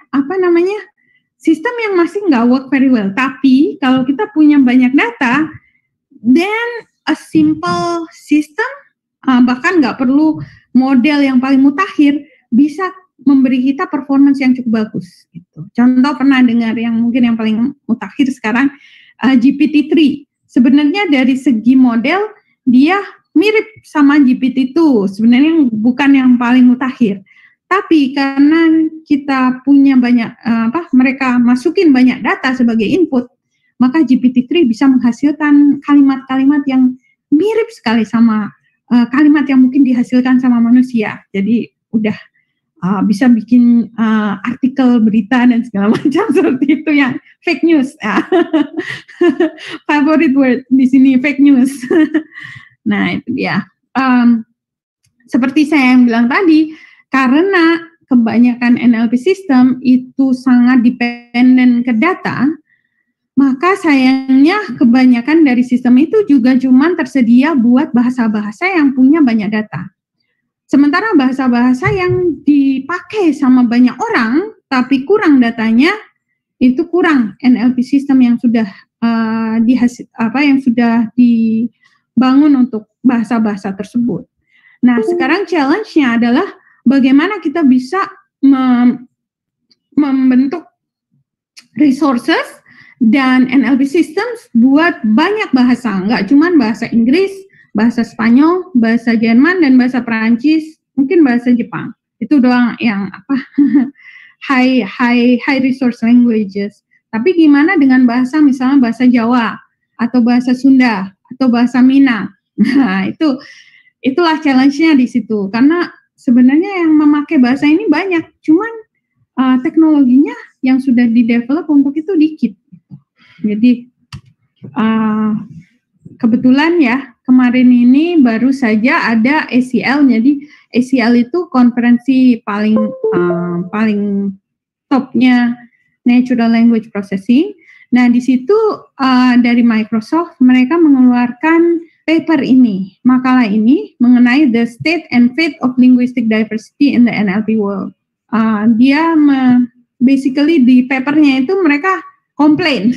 sistem yang masih nggak work very well. Tapi kalau kita punya banyak data, then a simple system, bahkan nggak perlu model yang paling mutakhir, bisa memberi kita performance yang cukup bagus. Gitu. Contoh pernah dengar yang mungkin yang paling mutakhir sekarang, GPT-3. Sebenarnya dari segi model, dia mirip sama GPT-2, sebenarnya bukan yang paling mutakhir. Tapi karena kita punya banyak, mereka masukin banyak data sebagai input, maka GPT-3 bisa menghasilkan kalimat-kalimat yang mirip sekali sama kalimat yang mungkin dihasilkan sama manusia. Jadi udah bisa bikin artikel berita dan segala macam seperti itu yang fake news. Favorite word di sini, fake news. Nah itu dia. Seperti saya yang bilang tadi, karena kebanyakan NLP system itu sangat dependen ke data, maka sayangnya kebanyakan dari sistem itu juga cuma tersedia buat bahasa-bahasa yang punya banyak data. Sementara bahasa-bahasa yang dipakai sama banyak orang, tapi kurang datanya, itu kurang NLP system yang sudah yang sudah dibangun untuk bahasa-bahasa tersebut. Nah, sekarang challenge-nya adalah bagaimana kita bisa membentuk resources dan NLP systems buat banyak bahasa, nggak cuma bahasa Inggris, bahasa Spanyol, bahasa Jerman, dan bahasa Perancis, mungkin bahasa Jepang. Itu doang yang high resource languages. Tapi gimana dengan bahasa, misalnya bahasa Jawa, atau bahasa Sunda, atau bahasa Minang? Nah, itulah challenge-nya di situ. Karena sebenarnya yang memakai bahasa ini banyak, cuman teknologinya yang sudah di-develop untuk itu dikit. Jadi kebetulan ya kemarin ini baru saja ada ACL. Jadi ACL itu konferensi paling topnya Natural Language Processing. Nah di situ dari Microsoft mereka mengeluarkan paper ini, makalah ini mengenai the state and fate of linguistic diversity in the NLP world. Dia basically di papernya itu mereka komplain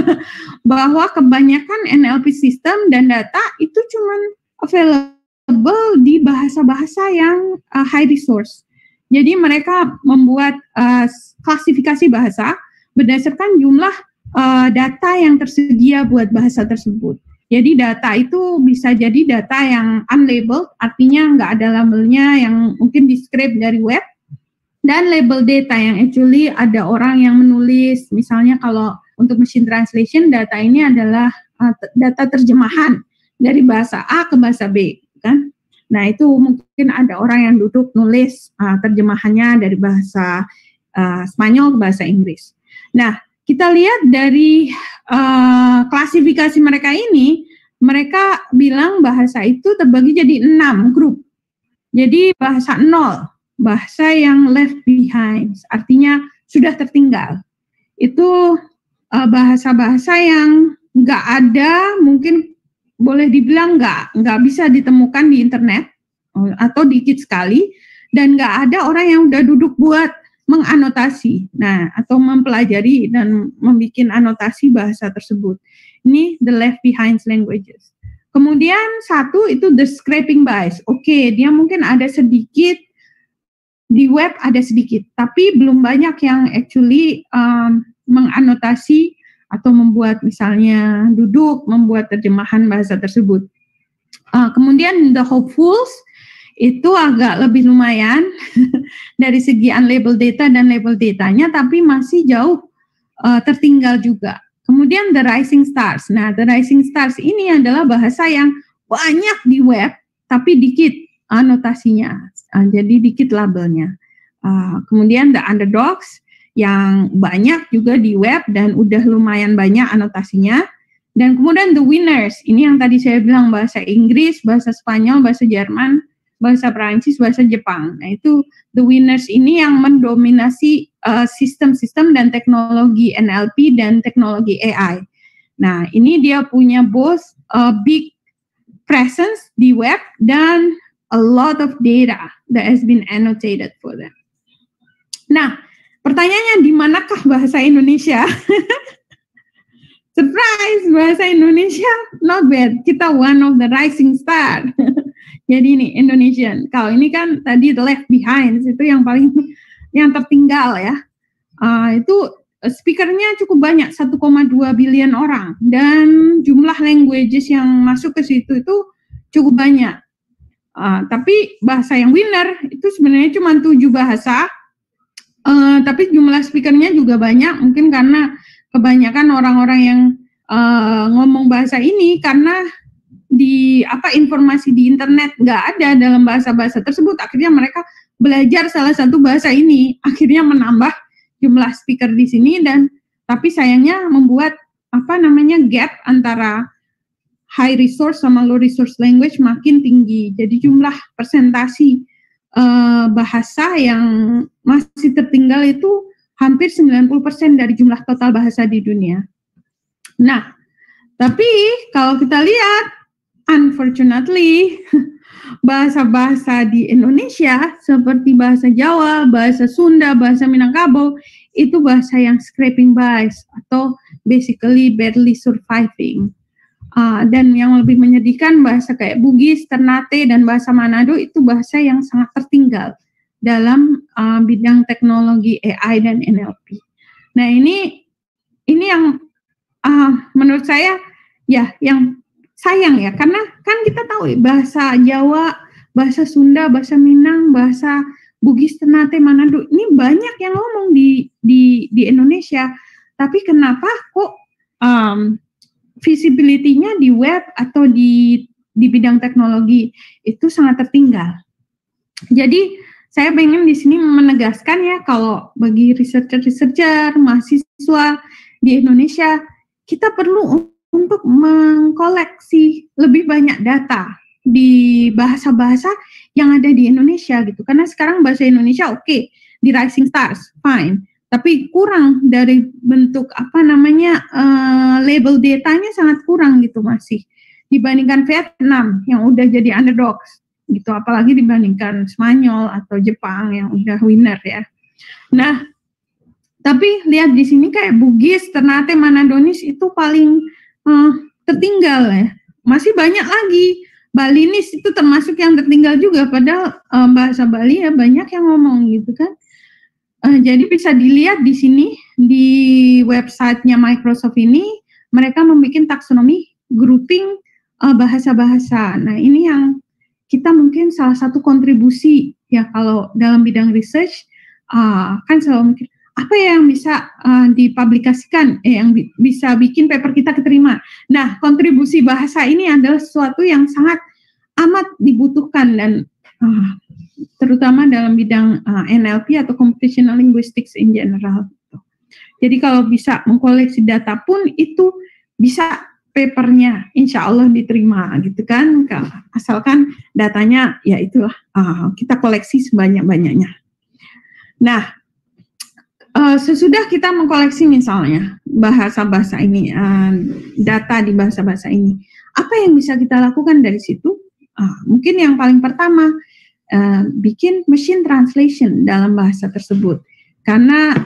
bahwa kebanyakan NLP system dan data itu cuman available di bahasa-bahasa yang high resource. Jadi mereka membuat klasifikasi bahasa berdasarkan jumlah data yang tersedia buat bahasa tersebut. Jadi data itu bisa jadi data yang unlabeled, artinya nggak ada labelnya, yang mungkin di-scrape dari web, dan label data yang actually ada orang yang menulis. Misalnya kalau untuk machine translation, data ini adalah data terjemahan dari bahasa A ke bahasa B, kan? Nah itu mungkin ada orang yang duduk nulis terjemahannya dari bahasa Spanyol ke bahasa Inggris. Nah kita lihat dari klasifikasi mereka ini, mereka bilang bahasa itu terbagi jadi 6 grup. Jadi bahasa 0. Bahasa yang left behind, artinya sudah tertinggal. Itu bahasa-bahasa yang nggak ada, mungkin boleh dibilang nggak bisa ditemukan di internet, atau dikit sekali, dan nggak ada orang yang udah duduk buat menganotasi, nah atau mempelajari dan membuat anotasi bahasa tersebut. Ini the left behind languages. Kemudian satu itu the scraping bias. Oke, dia mungkin ada sedikit di web, ada sedikit, tapi belum banyak yang actually menganotasi atau membuat, misalnya duduk membuat terjemahan bahasa tersebut. Kemudian the hopefuls itu agak lebih lumayan dari segi unlabeled data dan label datanya, tapi masih jauh tertinggal juga. Kemudian the rising stars. Nah, the rising stars ini adalah bahasa yang banyak di web, tapi dikit anotasinya, jadi dikit labelnya. Kemudian the underdogs yang banyak juga di web dan udah lumayan banyak anotasinya. Dan kemudian the winners, ini yang tadi saya bilang bahasa Inggris, bahasa Spanyol, bahasa Jerman, bahasa Perancis, bahasa Jepang. Nah itu the winners ini yang mendominasi sistem-sistem dan teknologi NLP dan teknologi AI. Nah ini dia punya both big presence di web dan a lot of data that has been annotated for them. Nah, pertanyaannya di manakah bahasa Indonesia? Surprise, bahasa Indonesia not bad. Kita one of the rising star. Jadi ini Indonesian. Kalau ini kan tadi the left behind, itu yang paling yang tertinggal ya. Itu speakernya cukup banyak, 1,2 billion orang, dan jumlah languages yang masuk ke situ itu cukup banyak. Tapi bahasa yang winner itu sebenarnya cuma 7 bahasa, tapi jumlah speakernya juga banyak, mungkin karena kebanyakan orang-orang yang ngomong bahasa ini karena informasi di internet nggak ada dalam bahasa-bahasa tersebut, akhirnya mereka belajar salah satu bahasa ini, akhirnya menambah jumlah speaker di sini, dan tapi sayangnya membuat gap antara high resource sama low resource language makin tinggi. Jadi jumlah persentasi bahasa yang masih tertinggal itu hampir 90% dari jumlah total bahasa di dunia. Nah, tapi kalau kita lihat, unfortunately, bahasa-bahasa di Indonesia seperti bahasa Jawa, bahasa Sunda, bahasa Minangkabau, itu bahasa yang scraping by atau basically barely surviving. Dan yang lebih menyedihkan, bahasa kayak Bugis, Ternate, dan bahasa Manado itu bahasa yang sangat tertinggal dalam bidang teknologi AI dan NLP. Nah, ini yang menurut saya ya yang sayang ya, karena kan kita tahu bahasa Jawa, bahasa Sunda, bahasa Minang, bahasa Bugis, Ternate, Manado ini banyak yang ngomong di Indonesia, tapi kenapa kok visibility-nya di web atau di bidang teknologi itu sangat tertinggal. Jadi saya pengen di sini menegaskan ya, kalau bagi researcher, mahasiswa di Indonesia, kita perlu untuk mengkoleksi lebih banyak data di bahasa-bahasa yang ada di Indonesia gitu. Karena sekarang bahasa Indonesia oke, di Rising Stars, fine. Tapi kurang dari bentuk label datanya sangat kurang gitu masih. Dibandingkan Vietnam yang udah jadi underdogs gitu, apalagi dibandingkan Spanyol atau Jepang yang udah winner ya. Nah, tapi lihat di sini kayak Bugis, Ternate, Manadonis itu paling tertinggal ya. Masih banyak lagi. Balinis itu termasuk yang tertinggal juga, padahal bahasa Bali ya banyak yang ngomong gitu kan. Jadi bisa dilihat di sini di websitenya Microsoft ini, mereka membuat taksonomi grouping bahasa-bahasa. Nah, ini yang kita mungkin salah satu kontribusi ya kalau dalam bidang research, kan selalu mikir apa ya yang bisa dipublikasikan, yang bisa bikin paper kita keterima. Nah, kontribusi bahasa ini adalah sesuatu yang sangat amat dibutuhkan dan terutama dalam bidang NLP atau computational linguistics in general. Jadi kalau bisa mengkoleksi data pun itu bisa papernya insya Allah diterima gitu kan, asalkan datanya ya itulah kita koleksi sebanyak-banyaknya. Nah, sesudah kita mengkoleksi misalnya bahasa-bahasa ini, data di bahasa-bahasa ini, apa yang bisa kita lakukan dari situ? Mungkin yang paling pertama, bikin machine translation dalam bahasa tersebut. Karena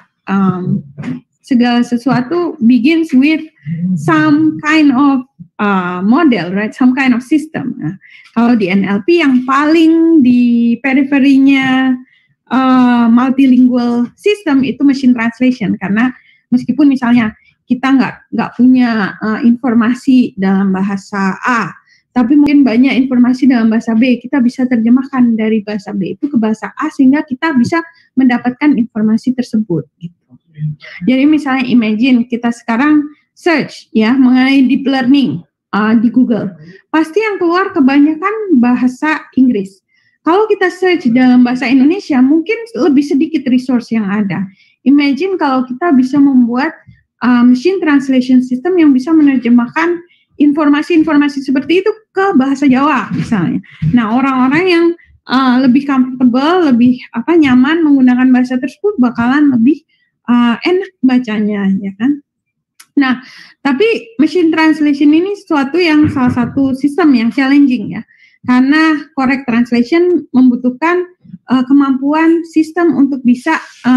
segala sesuatu begins with some kind of model, right? Some kind of system. Nah, kalau di NLP yang paling di periferinya multilingual system itu machine translation, karena meskipun misalnya kita nggak punya informasi dalam bahasa A, tapi mungkin banyak informasi dalam bahasa B, kita bisa terjemahkan dari bahasa B itu ke bahasa A sehingga kita bisa mendapatkan informasi tersebut gitu. Jadi misalnya imagine kita sekarang search ya mengenai deep learning di Google, pasti yang keluar kebanyakan bahasa Inggris. Kalau kita search dalam bahasa Indonesia, mungkin lebih sedikit resource yang ada. Imagine kalau kita bisa membuat machine translation system yang bisa menerjemahkan informasi-informasi seperti itu ke bahasa Jawa misalnya. Nah, orang-orang yang lebih comfortable, lebih nyaman menggunakan bahasa tersebut bakalan lebih enak bacanya, ya kan? Nah, tapi machine translation ini sesuatu yang salah satu sistem yang challenging ya. Karena correct translation membutuhkan kemampuan sistem untuk bisa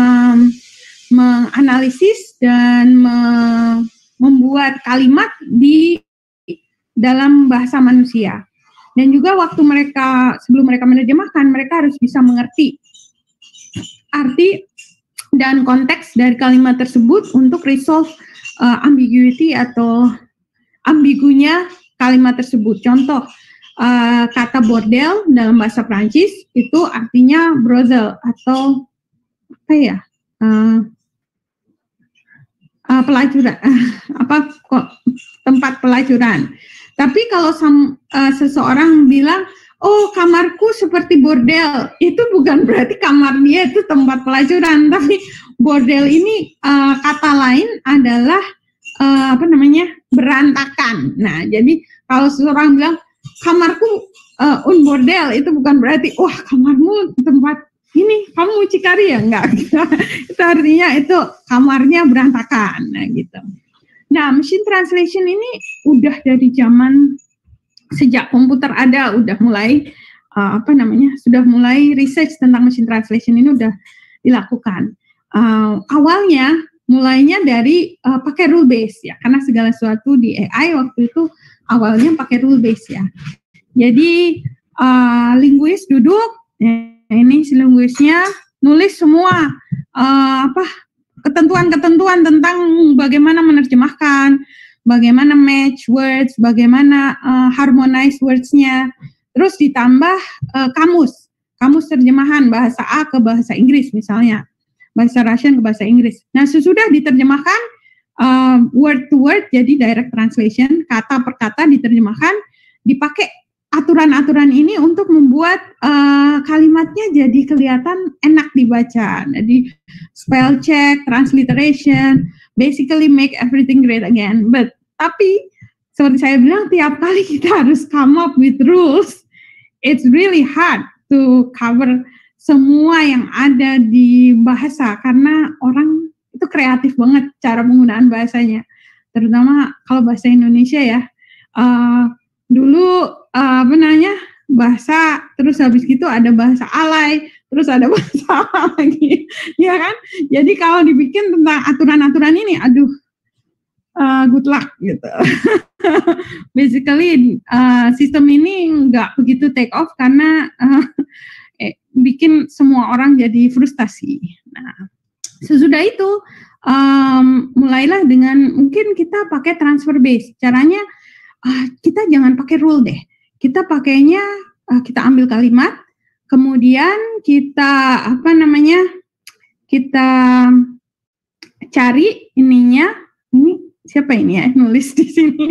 menganalisis dan membuat kalimat di dalam bahasa manusia. Dan juga waktu sebelum mereka menerjemahkan, mereka harus bisa mengerti arti dan konteks dari kalimat tersebut untuk resolve ambiguity atau ambigunya kalimat tersebut. Contoh, kata bordel dalam bahasa Prancis itu artinya brothel atau pelacuran, tempat pelacuran. Tapi kalau seseorang bilang, oh kamarku seperti bordel, itu bukan berarti kamar dia itu tempat pelacuran, tapi bordel ini kata lain adalah berantakan. Nah, jadi Kalau seseorang bilang kamarku un bordel, itu bukan berarti wah kamarmu tempat ini kamu mucikari ya, enggak. Itu artinya itu kamarnya berantakan, nah gitu. Nah, machine translation ini udah dari zaman sejak komputer ada, udah mulai sudah mulai research tentang machine translation ini udah dilakukan. Awalnya mulainya dari pakai rule base ya, karena segala sesuatu di AI waktu itu awalnya pakai rule base ya. Jadi linguis duduk, ini si linguisnya nulis semua ketentuan-ketentuan tentang bagaimana menerjemahkan, bagaimana match words, bagaimana harmonize words-nya, terus ditambah kamus terjemahan bahasa A ke bahasa Inggris misalnya, bahasa Russian ke bahasa Inggris. Nah, sesudah diterjemahkan word to word, jadi direct translation, kata per kata diterjemahkan, dipakai aturan-aturan ini untuk membuat kalimatnya jadi kelihatan enak dibaca. Jadi spell check, transliteration, basically make everything great again. Tapi seperti saya bilang, tiap kali kita harus come up with rules. It's really hard to cover semua yang ada di bahasa, karena orang itu kreatif banget cara penggunaan bahasanya. Terutama kalau bahasa Indonesia ya. Dulu bahasa, terus habis gitu ada bahasa alay, terus ada bahasa lagi, ya kan? Jadi kalau dibikin tentang aturan-aturan ini, aduh, good luck gitu. Basically sistem ini nggak begitu take off karena bikin semua orang jadi frustasi. Nah, sesudah itu mulailah dengan mungkin kita pakai transfer base. Caranya kita jangan pakai rule deh. Kita pakainya kita ambil kalimat, kemudian kita kita cari ininya. Ini siapa ini ya nulis di sini?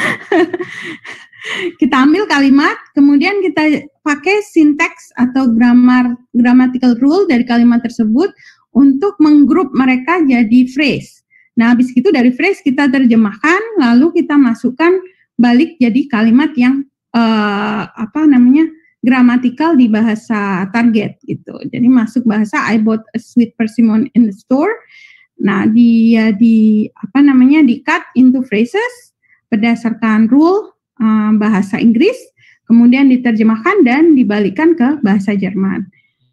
Kita ambil kalimat, kemudian kita pakai syntax atau grammatical rule dari kalimat tersebut untuk menggrup mereka jadi phrase. Nah, habis itu dari phrase kita terjemahkan, lalu kita masukkan balik jadi kalimat yang gramatikal di bahasa target gitu. Jadi masuk bahasa I bought a sweet persimmon in the store. Nah, dia di cut into phrases berdasarkan rule bahasa Inggris, kemudian diterjemahkan dan dibalikkan ke bahasa Jerman.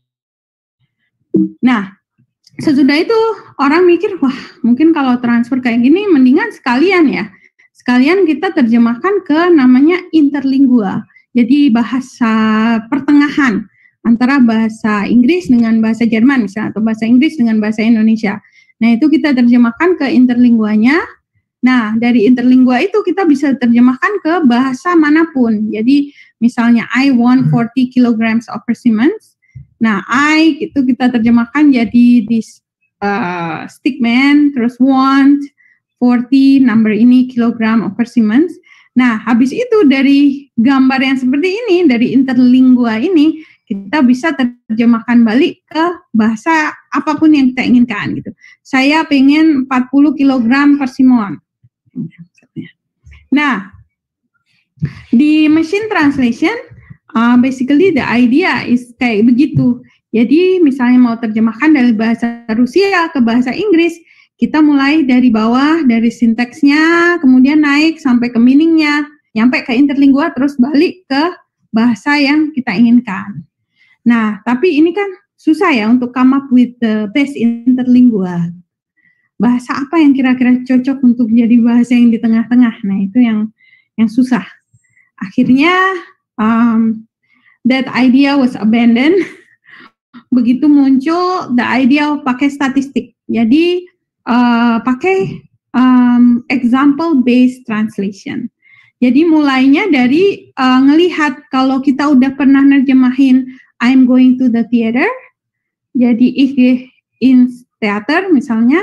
Nah, sesudah itu orang mikir, wah mungkin kalau transfer kayak gini mendingan sekalian ya. Sekalian kita terjemahkan ke namanya interlingua. Jadi bahasa pertengahan antara bahasa Inggris dengan bahasa Jerman misalnya, atau bahasa Inggris dengan bahasa Indonesia. Nah, itu kita terjemahkan ke interlinguanya. Nah, dari interlingua itu kita bisa terjemahkan ke bahasa manapun. Jadi misalnya I want 40 kilograms of persimmons. Nah, I itu kita terjemahkan jadi this stickman, terus want 40 number ini kilogram of persimmons. Nah, habis itu dari gambar yang seperti ini, dari interlingua ini, kita bisa terjemahkan balik ke bahasa apapun yang kita inginkan gitu. Saya pengen 40 kilogram persimmon. Nah, di machine translation, basically the idea is kayak begitu. Jadi misalnya mau terjemahkan dari bahasa Rusia ke bahasa Inggris, kita mulai dari bawah, dari sintaksnya, kemudian naik sampai ke meaningnya, nyampe ke interlingua, terus balik ke bahasa yang kita inginkan. Nah, tapi ini kan susah ya untuk come up with the best interlingua. Bahasa apa yang kira-kira cocok untuk jadi bahasa yang di tengah-tengah? Nah, itu yang susah. Akhirnya, that idea was abandoned. Begitu muncul the idea of pakai statistik. Jadi, pakai example-based translation. Jadi mulainya dari ngelihat kalau kita udah pernah nerjemahin I'm going to the theater, jadi ich gehe ins Theater misalnya,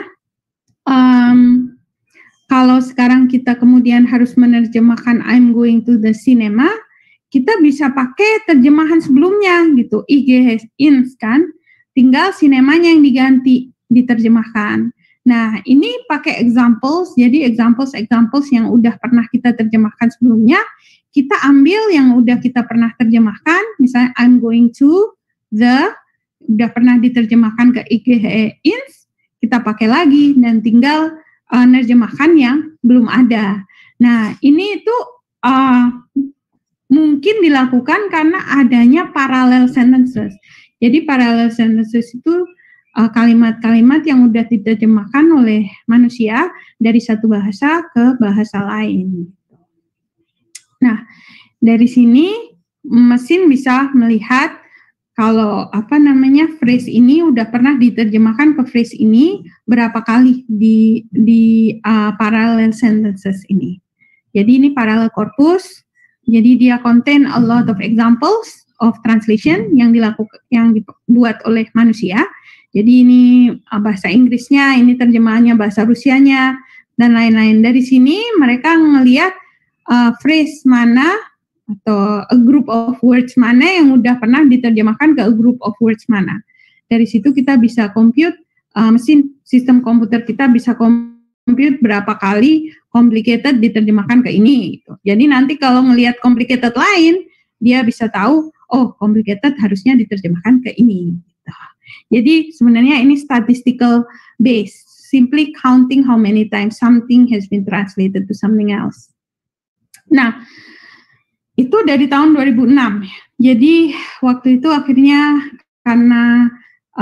kalau sekarang kita kemudian harus menerjemahkan I'm going to the cinema, kita bisa pakai terjemahan sebelumnya gitu, ich gehe ins kan, tinggal sinemanya yang diganti, diterjemahkan. Nah, ini pakai examples, jadi examples yang udah pernah kita terjemahkan sebelumnya, kita ambil yang udah kita pernah terjemahkan, misalnya I'm going to the, udah pernah diterjemahkan ke IGE INS, kita pakai lagi dan tinggal nerjemahkan yang belum ada. Nah, ini tuh mungkin dilakukan karena adanya parallel sentences. Jadi parallel sentences itu kalimat-kalimat yang udah diterjemahkan oleh manusia dari satu bahasa ke bahasa lain. Nah, dari sini mesin bisa melihat kalau phrase ini udah pernah diterjemahkan ke phrase ini berapa kali di parallel sentences ini. Jadi ini parallel corpus. Jadi dia contain a lot of examples of translation yang dibuat oleh manusia. Jadi ini bahasa Inggrisnya, ini terjemahannya bahasa Rusianya, dan lain-lain. Dari sini mereka ngelihat phrase mana atau a group of words mana yang udah pernah diterjemahkan ke a group of words mana. Dari situ kita bisa compute, sistem komputer kita bisa compute berapa kali complicated diterjemahkan ke ini. Gitu. Jadi nanti kalau ngelihat complicated lain, dia bisa tahu, oh complicated harusnya diterjemahkan ke ini. Gitu. Jadi sebenarnya ini statistical base, simply counting how many times something has been translated to something else. Nah, itu dari tahun 2006. Jadi waktu itu akhirnya karena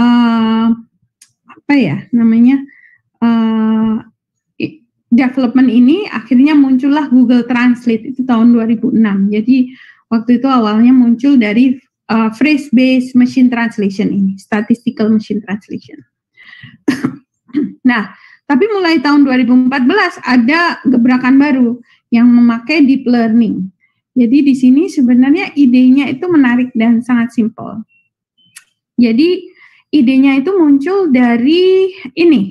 development ini akhirnya muncullah Google Translate itu tahun 2006. Jadi waktu itu awalnya muncul dari phrase-based machine translation ini, statistical machine translation. Nah, tapi mulai tahun 2014 ada gebrakan baru yang memakai deep learning. Jadi di sini sebenarnya idenya itu menarik dan sangat simpel. Jadi idenya itu muncul dari ini,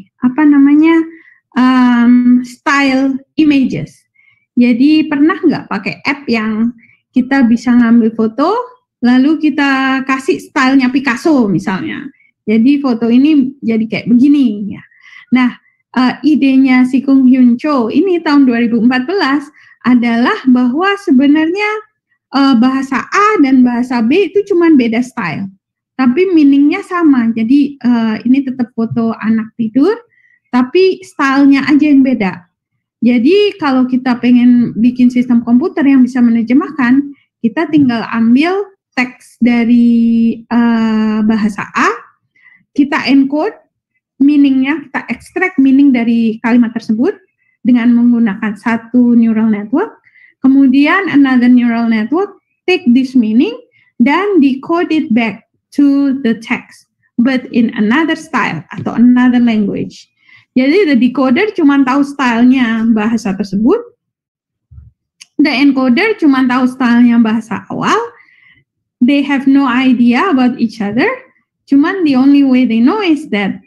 style images. Jadi pernah nggak pakai app yang kita bisa ngambil foto, lalu kita kasih stylenya Picasso misalnya. Jadi foto ini jadi kayak begini ya. Nah, idenya si Kung Hyun Cho ini tahun 2014 adalah bahwa sebenarnya bahasa A dan bahasa B itu cuma beda style, tapi meaningnya sama. Jadi ini tetap foto anak tidur, tapi stylenya aja yang beda. Jadi kalau kita pengen bikin sistem komputer yang bisa menerjemahkan, kita tinggal ambil teks dari bahasa A, kita encode meaningnya, kita extract meaning dari kalimat tersebut dengan menggunakan satu neural network, kemudian another neural network take this meaning dan decode it back to the text, but in another style atau another language. Jadi the decoder cuma tahu stylenya bahasa tersebut, the encoder cuma tahu stylenya bahasa awal, they have no idea about each other, cuman the only way they know is that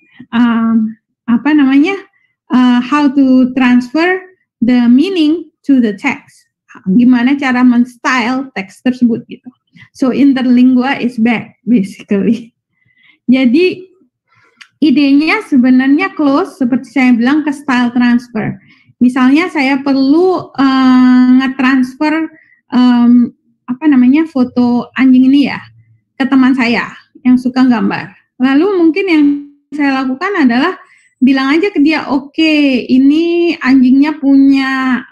how to transfer the meaning to the text. Gimana cara men-style teks tersebut gitu. So interlingua is back basically. Jadi idenya sebenarnya close seperti saya bilang ke style transfer. Misalnya saya perlu nge-transfer foto anjing ini ya ke teman saya yang suka gambar. Lalu mungkin yang saya lakukan adalah bilang aja ke dia, oke, ini anjingnya punya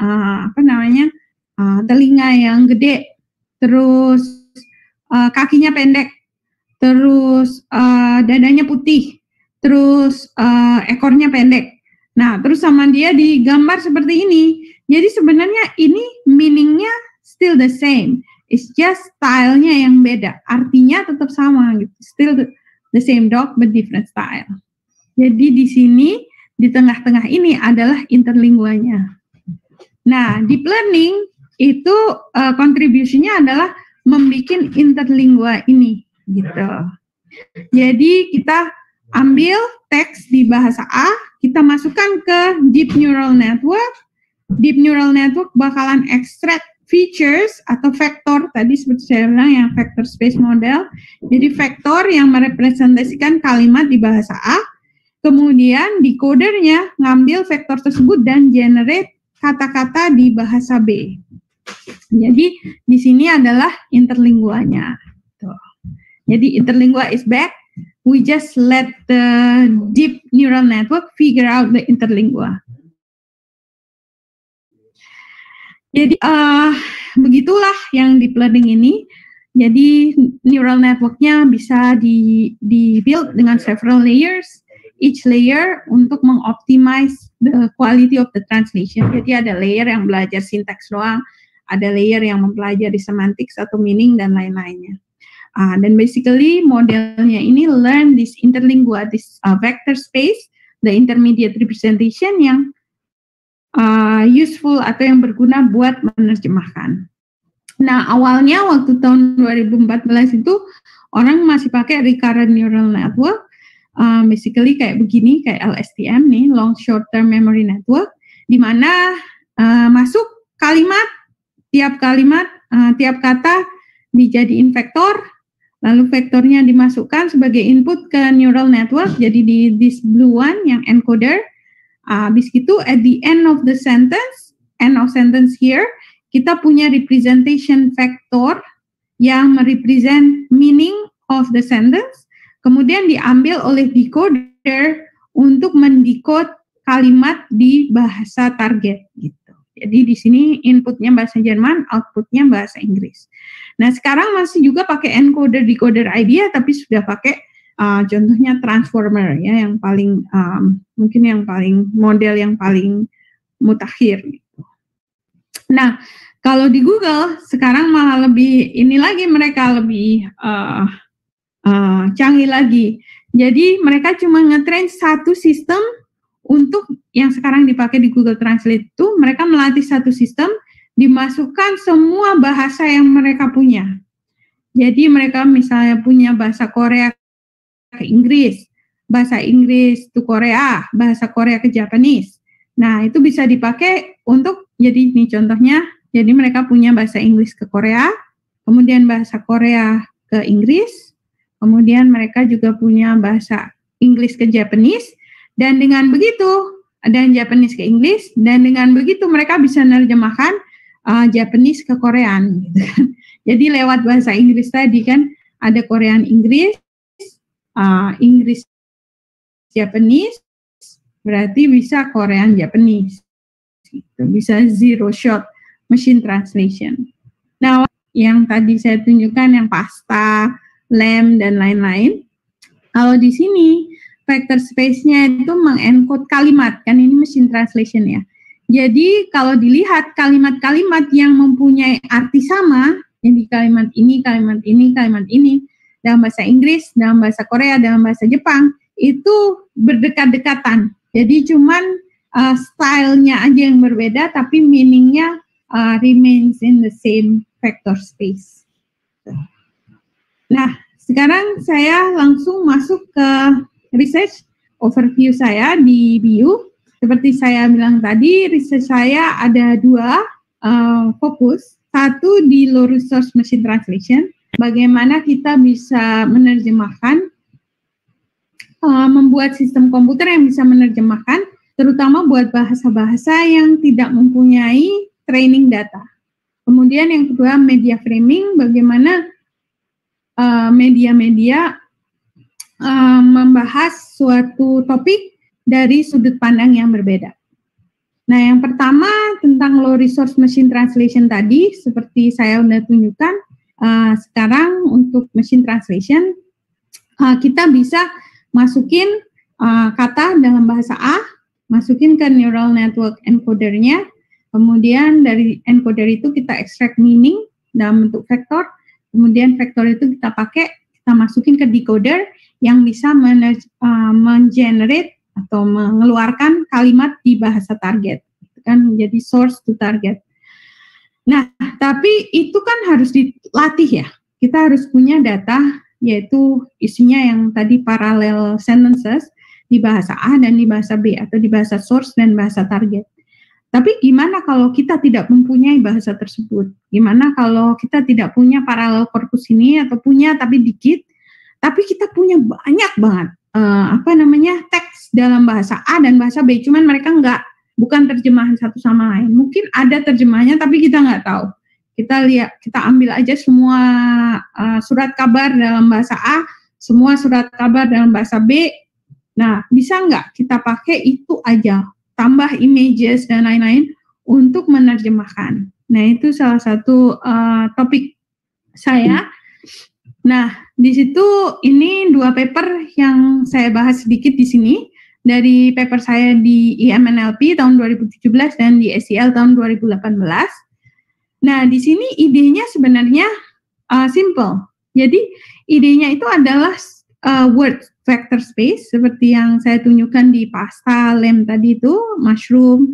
telinga yang gede, terus kakinya pendek, terus dadanya putih, terus ekornya pendek. Nah, terus sama dia digambar seperti ini. Jadi sebenarnya ini meaningnya still the same. It's just stylenya yang beda. Artinya tetap sama gitu. Still the same dog but different style. Jadi di sini di tengah-tengah ini adalah interlinguanya. Nah, deep learning itu kontribusinya adalah membuat interlingua ini gitu. Jadi kita ambil teks di bahasa A, kita masukkan ke deep neural network. Deep neural network bakalan extract features atau vektor, tadi seperti saya bilang yang vector space model. Jadi vektor yang merepresentasikan kalimat di bahasa A, kemudian decodernya ngambil vektor tersebut dan generate kata-kata di bahasa B. Jadi di sini adalah interlinguanya. Tuh. Jadi interlingua is back. We just let the deep neural network figure out the interlingua. Jadi begitulah yang deep learning ini. Jadi neural networknya bisa di build dengan several layers. Each layer untuk mengoptimize the quality of the translation. Jadi ada layer yang belajar sintaks doang, ada layer yang mempelajari semantics atau meaning dan lain-lainnya. Dan basically modelnya ini learn this interlingua, this vector space, the intermediate representation yang useful atau yang berguna buat menerjemahkan. Nah, awalnya waktu tahun 2014 itu orang masih pakai recurrent neural network, basically kayak begini, kayak LSTM nih, long short term memory network, di mana masuk kalimat, tiap kata dijadiin vektor, lalu vektornya dimasukkan sebagai input ke neural network, jadi di this blue one yang encoder. Habis itu at the end of sentence here, kita punya representation vector yang merepresent meaning of the sentence, kemudian diambil oleh decoder untuk mendecode kalimat di bahasa target gitu. Jadi di sini inputnya bahasa Jerman, outputnya bahasa Inggris. Nah sekarang masih juga pakai encoder decoder idea, tapi sudah pakai contohnya transformer ya, yang paling mungkin yang paling model yang paling mutakhir gitu. Nah kalau di Google sekarang malah lebih ini lagi, mereka lebih canggih lagi. Jadi mereka cuma ngetrain satu sistem untuk yang sekarang dipakai di Google Translate itu, mereka melatih satu sistem, dimasukkan semua bahasa yang mereka punya. Jadi mereka misalnya punya bahasa Korea ke Inggris, bahasa Inggris ke Korea, bahasa Korea ke Japanese. Nah itu bisa dipakai untuk, jadi ini contohnya, jadi mereka punya bahasa Inggris ke Korea, kemudian bahasa Korea ke Inggris, kemudian mereka juga punya bahasa Inggris ke Japanese, dan dengan begitu, dan Japanese ke Inggris, dan dengan begitu mereka bisa menerjemahkan Japanese ke Korean. Gitu kan. Jadi lewat bahasa Inggris tadi kan, ada Korean Inggris, Inggris Japanese, berarti bisa Korean Japanese. Gitu. Bisa zero shot machine translation. Nah, yang tadi saya tunjukkan yang pasta, lem, dan lain-lain, kalau di sini vector space-nya itu mengencode kalimat, kan ini machine translation ya. Jadi kalau dilihat kalimat-kalimat yang mempunyai arti sama, jadi kalimat ini, dalam bahasa Inggris, dalam bahasa Korea, dalam bahasa Jepang, itu berdekat-dekatan. Jadi cuman style-nya aja yang berbeda, tapi meaning-nya remains in the same vector space. Nah, sekarang saya langsung masuk ke research overview saya di BU. Seperti saya bilang tadi, research saya ada dua fokus. Satu di low resource machine translation, bagaimana kita bisa menerjemahkan, membuat sistem komputer yang bisa menerjemahkan, terutama buat bahasa-bahasa yang tidak mempunyai training data. Kemudian yang kedua media framing, bagaimana media-media membahas suatu topik dari sudut pandang yang berbeda. Nah, yang pertama tentang low resource machine translation tadi, seperti saya sudah tunjukkan, sekarang untuk machine translation, kita bisa masukin kata dalam bahasa A, masukin ke neural network encodernya, kemudian dari encoder itu kita extract meaning dalam bentuk vektor, kemudian vektor itu kita pakai, kita masukin ke decoder, yang bisa mengenerate atau mengeluarkan kalimat di bahasa target, kan menjadi source to target. Nah, tapi itu kan harus dilatih ya. Kita harus punya data, yaitu isinya yang tadi parallel sentences di bahasa A dan di bahasa B, atau di bahasa source dan bahasa target. Tapi gimana kalau kita tidak mempunyai bahasa tersebut? Gimana kalau kita tidak punya parallel corpus ini, atau punya tapi dikit, tapi kita punya banyak banget teks dalam bahasa A dan bahasa B, cuman mereka bukan terjemahan satu sama lain. Mungkin ada terjemahannya tapi kita nggak tahu. Kita ambil aja semua surat kabar dalam bahasa A, semua surat kabar dalam bahasa B. Nah, bisa nggak kita pakai itu aja, tambah images dan lain-lain untuk menerjemahkan. Nah, itu salah satu topik saya. Nah, di situ ini 2 paper yang saya bahas sedikit di sini. Dari paper saya di IMNLP tahun 2017 dan di SEL tahun 2018. Nah, di sini idenya sebenarnya simple. Jadi, idenya itu adalah word vector space, seperti yang saya tunjukkan di pasta lem tadi itu, mushroom,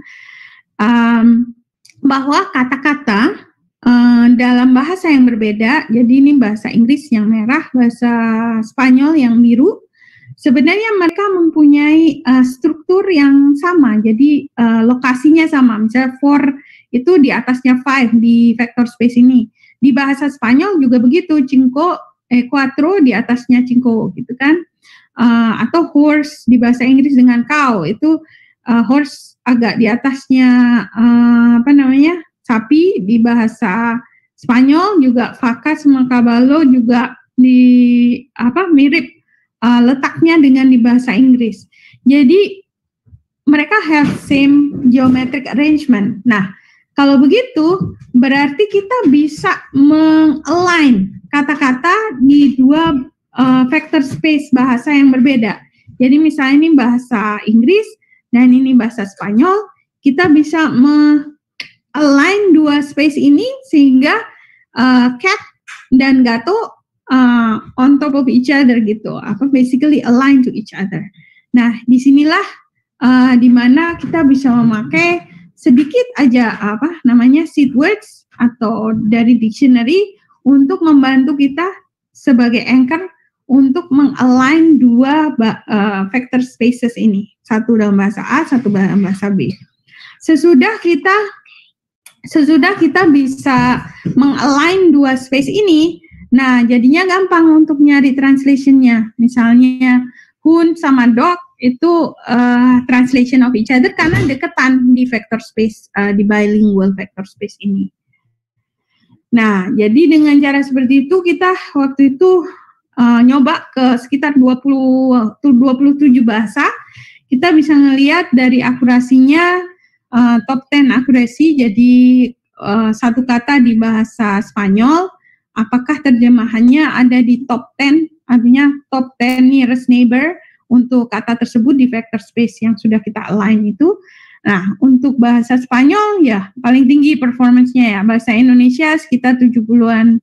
bahwa kata-kata dalam bahasa yang berbeda, jadi ini bahasa Inggris yang merah, bahasa Spanyol yang biru, sebenarnya mereka mempunyai struktur yang sama, jadi lokasinya sama, misalnya 4 itu di atasnya 5 di vector space ini. Di bahasa Spanyol juga begitu, cinco, cuatro di atasnya cinco gitu kan. Atau horse di bahasa Inggris dengan cow, itu horse agak di atasnya sapi. Di bahasa Spanyol juga vaca sama caballo juga mirip letaknya dengan di bahasa Inggris. Jadi mereka have same geometric arrangement. Nah, kalau begitu berarti kita bisa meng-align kata-kata di 2 vector space bahasa yang berbeda. Jadi misalnya ini bahasa Inggris dan ini bahasa Spanyol, kita bisa align 2 space ini sehingga cat dan gato on top of each other gitu, basically align to each other. Nah, disinilah di mana kita bisa memakai sedikit aja seed words atau dari dictionary untuk membantu kita sebagai anchor untuk meng-align 2 vector spaces ini, satu dalam bahasa A, satu dalam bahasa B. Sesudah kita bisa meng-align 2 space ini, nah jadinya gampang untuk nyari translation-nya. Misalnya hun sama dog itu translation of each other karena deketan di vector space, di bilingual vector space ini. Nah, jadi dengan cara seperti itu kita waktu itu nyoba ke sekitar 27 bahasa. Kita bisa ngelihat dari akurasinya top 10 akurasi, jadi satu kata di bahasa Spanyol, apakah terjemahannya ada di top 10, artinya top 10 nearest neighbor untuk kata tersebut di vector space yang sudah kita align itu. Nah, untuk bahasa Spanyol ya paling tinggi performance-nya ya. Bahasa Indonesia sekitar 75%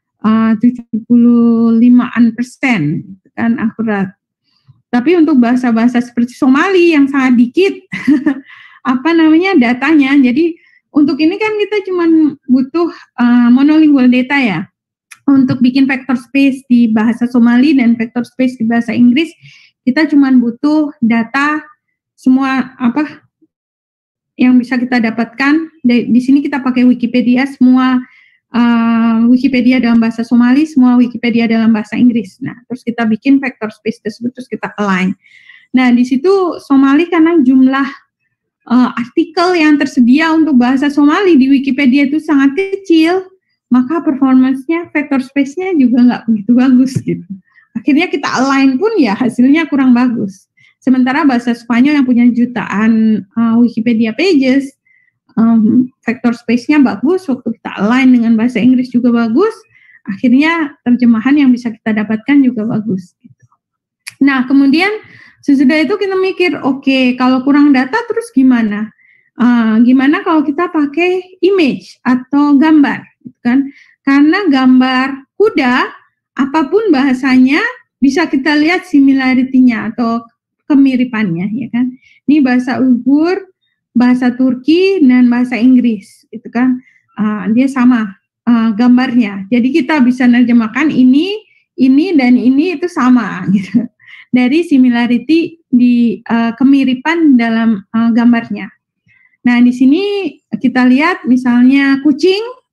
kan akurat. Tapi untuk bahasa-bahasa seperti Somali yang sangat dikit datanya. Jadi untuk ini kan kita cuma butuh monolingual data ya. Untuk bikin vector space di bahasa Somali dan vector space di bahasa Inggris, kita cuma butuh data semua yang bisa kita dapatkan. Di sini kita pakai Wikipedia, semua Wikipedia dalam bahasa Somali, semua Wikipedia dalam bahasa Inggris. Nah, terus kita bikin vector space tersebut, terus kita align. Nah, di situ Somali karena jumlah artikel yang tersedia untuk bahasa Somali di Wikipedia itu sangat kecil, maka performance-nya, vector space-nya juga nggak begitu bagus gitu. Akhirnya kita align pun ya hasilnya kurang bagus. Sementara bahasa Spanyol yang punya jutaan Wikipedia pages, vector space-nya bagus, waktu kita align dengan bahasa Inggris juga bagus, akhirnya terjemahan yang bisa kita dapatkan juga bagus. Gitu. Nah, kemudian sesudah itu kita mikir, oke, kalau kurang data terus gimana? Gimana kalau kita pakai image atau gambar, gitu kan? Karena gambar kuda, apapun bahasanya, bisa kita lihat similarity-nya atau kemiripannya, ya kan? Ini bahasa Uyghur, bahasa Turki, dan bahasa Inggris, itu kan? Dia sama gambarnya. Jadi kita bisa nerjemahkan ini, dan ini itu sama, gitu. Dari similarity di kemiripan dalam gambarnya. Nah, di sini kita lihat misalnya kucing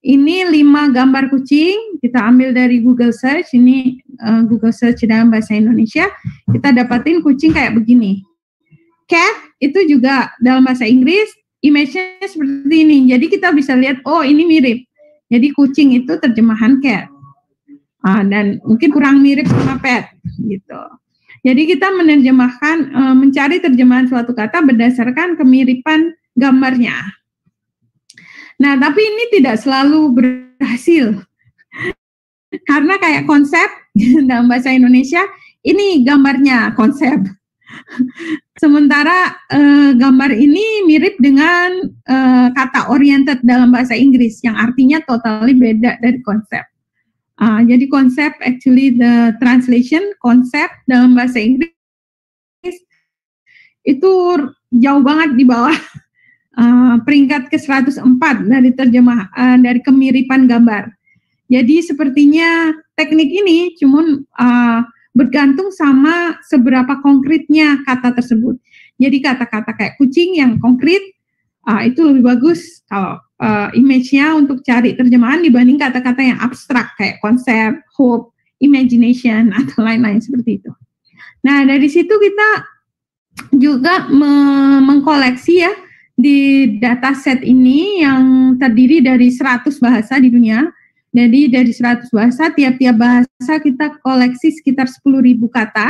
Ini 5 gambar kucing, kita ambil dari Google Search, ini Google Search dalam bahasa Indonesia, kita dapatin kucing kayak begini. Cat itu juga dalam bahasa Inggris, image-nya seperti ini, jadi kita bisa lihat, oh ini mirip. Jadi kucing itu terjemahan cat, dan mungkin kurang mirip sama pet, gitu. Jadi kita menerjemahkan, mencari terjemahan suatu kata berdasarkan kemiripan gambarnya. Nah, tapi ini tidak selalu berhasil. Karena kayak konsep dalam bahasa Indonesia, ini gambarnya konsep. Sementara gambar ini mirip dengan kata oriented dalam bahasa Inggris, yang artinya totally beda dari konsep. Jadi konsep, actually the translation, konsep dalam bahasa Inggris itu jauh banget di bawah peringkat ke 104 dari dari kemiripan gambar. Jadi sepertinya teknik ini cuman bergantung sama seberapa konkretnya kata tersebut. Jadi kata-kata kayak kucing yang konkret itu lebih bagus kalau image-nya untuk cari terjemahan dibanding kata-kata yang abstrak kayak konsep, hope, imagination atau lain-lain seperti itu. Nah, dari situ kita juga mengkoleksi ya di dataset ini yang terdiri dari 100 bahasa di dunia. Jadi dari 100 bahasa, tiap-tiap bahasa kita koleksi sekitar 10.000 kata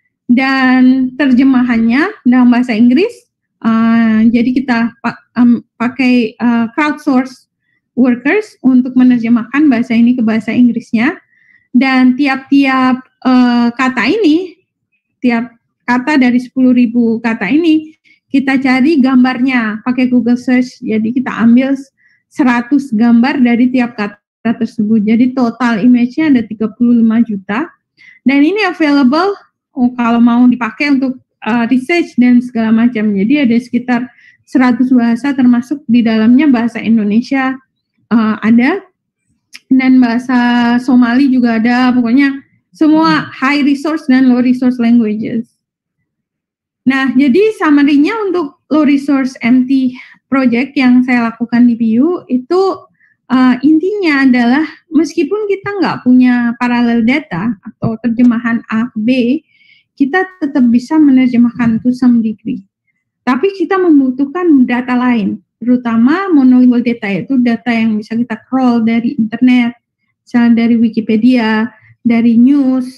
dan terjemahannya dalam bahasa Inggris. Jadi kita pakai crowdsource workers untuk menerjemahkan bahasa ini ke bahasa Inggrisnya. Dan tiap-tiap kata ini, tiap kata dari 10.000 kata ini, kita cari gambarnya pakai Google Search. Jadi kita ambil 100 gambar dari tiap kata tersebut. Jadi total image-nya ada 35 juta. Dan ini available kalau mau dipakai untuk research dan segala macam. Jadi ada sekitar 100 bahasa, termasuk di dalamnya bahasa Indonesia ada. Dan bahasa Somali juga ada. Pokoknya semua high resource dan low resource languages. Nah, jadi summary-nya untuk low resource MT project yang saya lakukan di BU itu intinya adalah meskipun kita nggak punya parallel data atau terjemahan A ke B, kita tetap bisa menerjemahkan to some degree. Tapi kita membutuhkan data lain, terutama monolingual data, yaitu data yang bisa kita crawl dari internet, misalnya dari Wikipedia, dari news,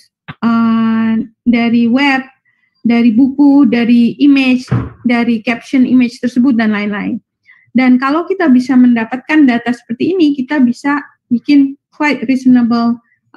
dari web, dari buku, dari image, dari caption image tersebut, dan lain-lain. Dan kalau kita bisa mendapatkan data seperti ini, kita bisa bikin quite reasonable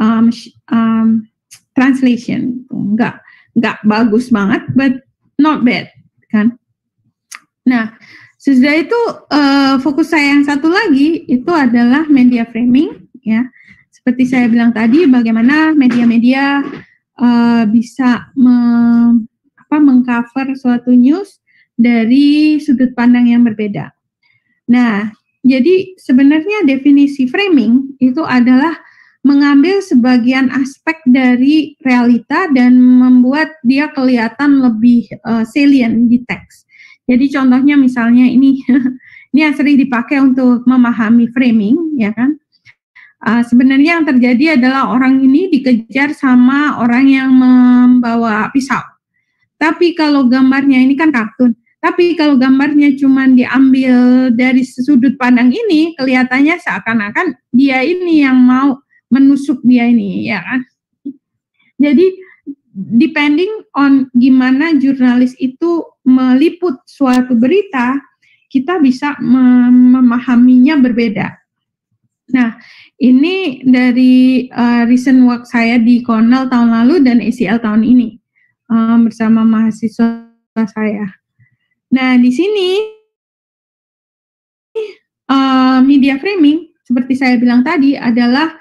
translation. Nggak bagus banget, but not bad, kan? Nah, sesudah itu fokus saya yang satu lagi itu adalah media framing, ya. Seperti saya bilang tadi, bagaimana media-media bisa mengcover suatu news dari sudut pandang yang berbeda. Nah, jadi sebenarnya definisi framing itu adalah mengambil sebagian aspek dari realita dan membuat dia kelihatan lebih salient di teks. Jadi contohnya misalnya ini yang sering dipakai untuk memahami framing, ya kan? Sebenarnya yang terjadi adalah orang ini dikejar sama orang yang membawa pisau. Tapi kalau gambarnya ini kan kartun, tapi kalau gambarnya cuma diambil dari sudut pandang ini, kelihatannya seakan-akan dia ini yang mau menusuk dia ini, ya kan? Jadi depending on gimana jurnalis itu meliput suatu berita, kita bisa memahaminya berbeda. Nah, ini dari recent work saya di Cornell tahun lalu dan ACL tahun ini bersama mahasiswa saya. Nah, di sini media framing, seperti saya bilang tadi, adalah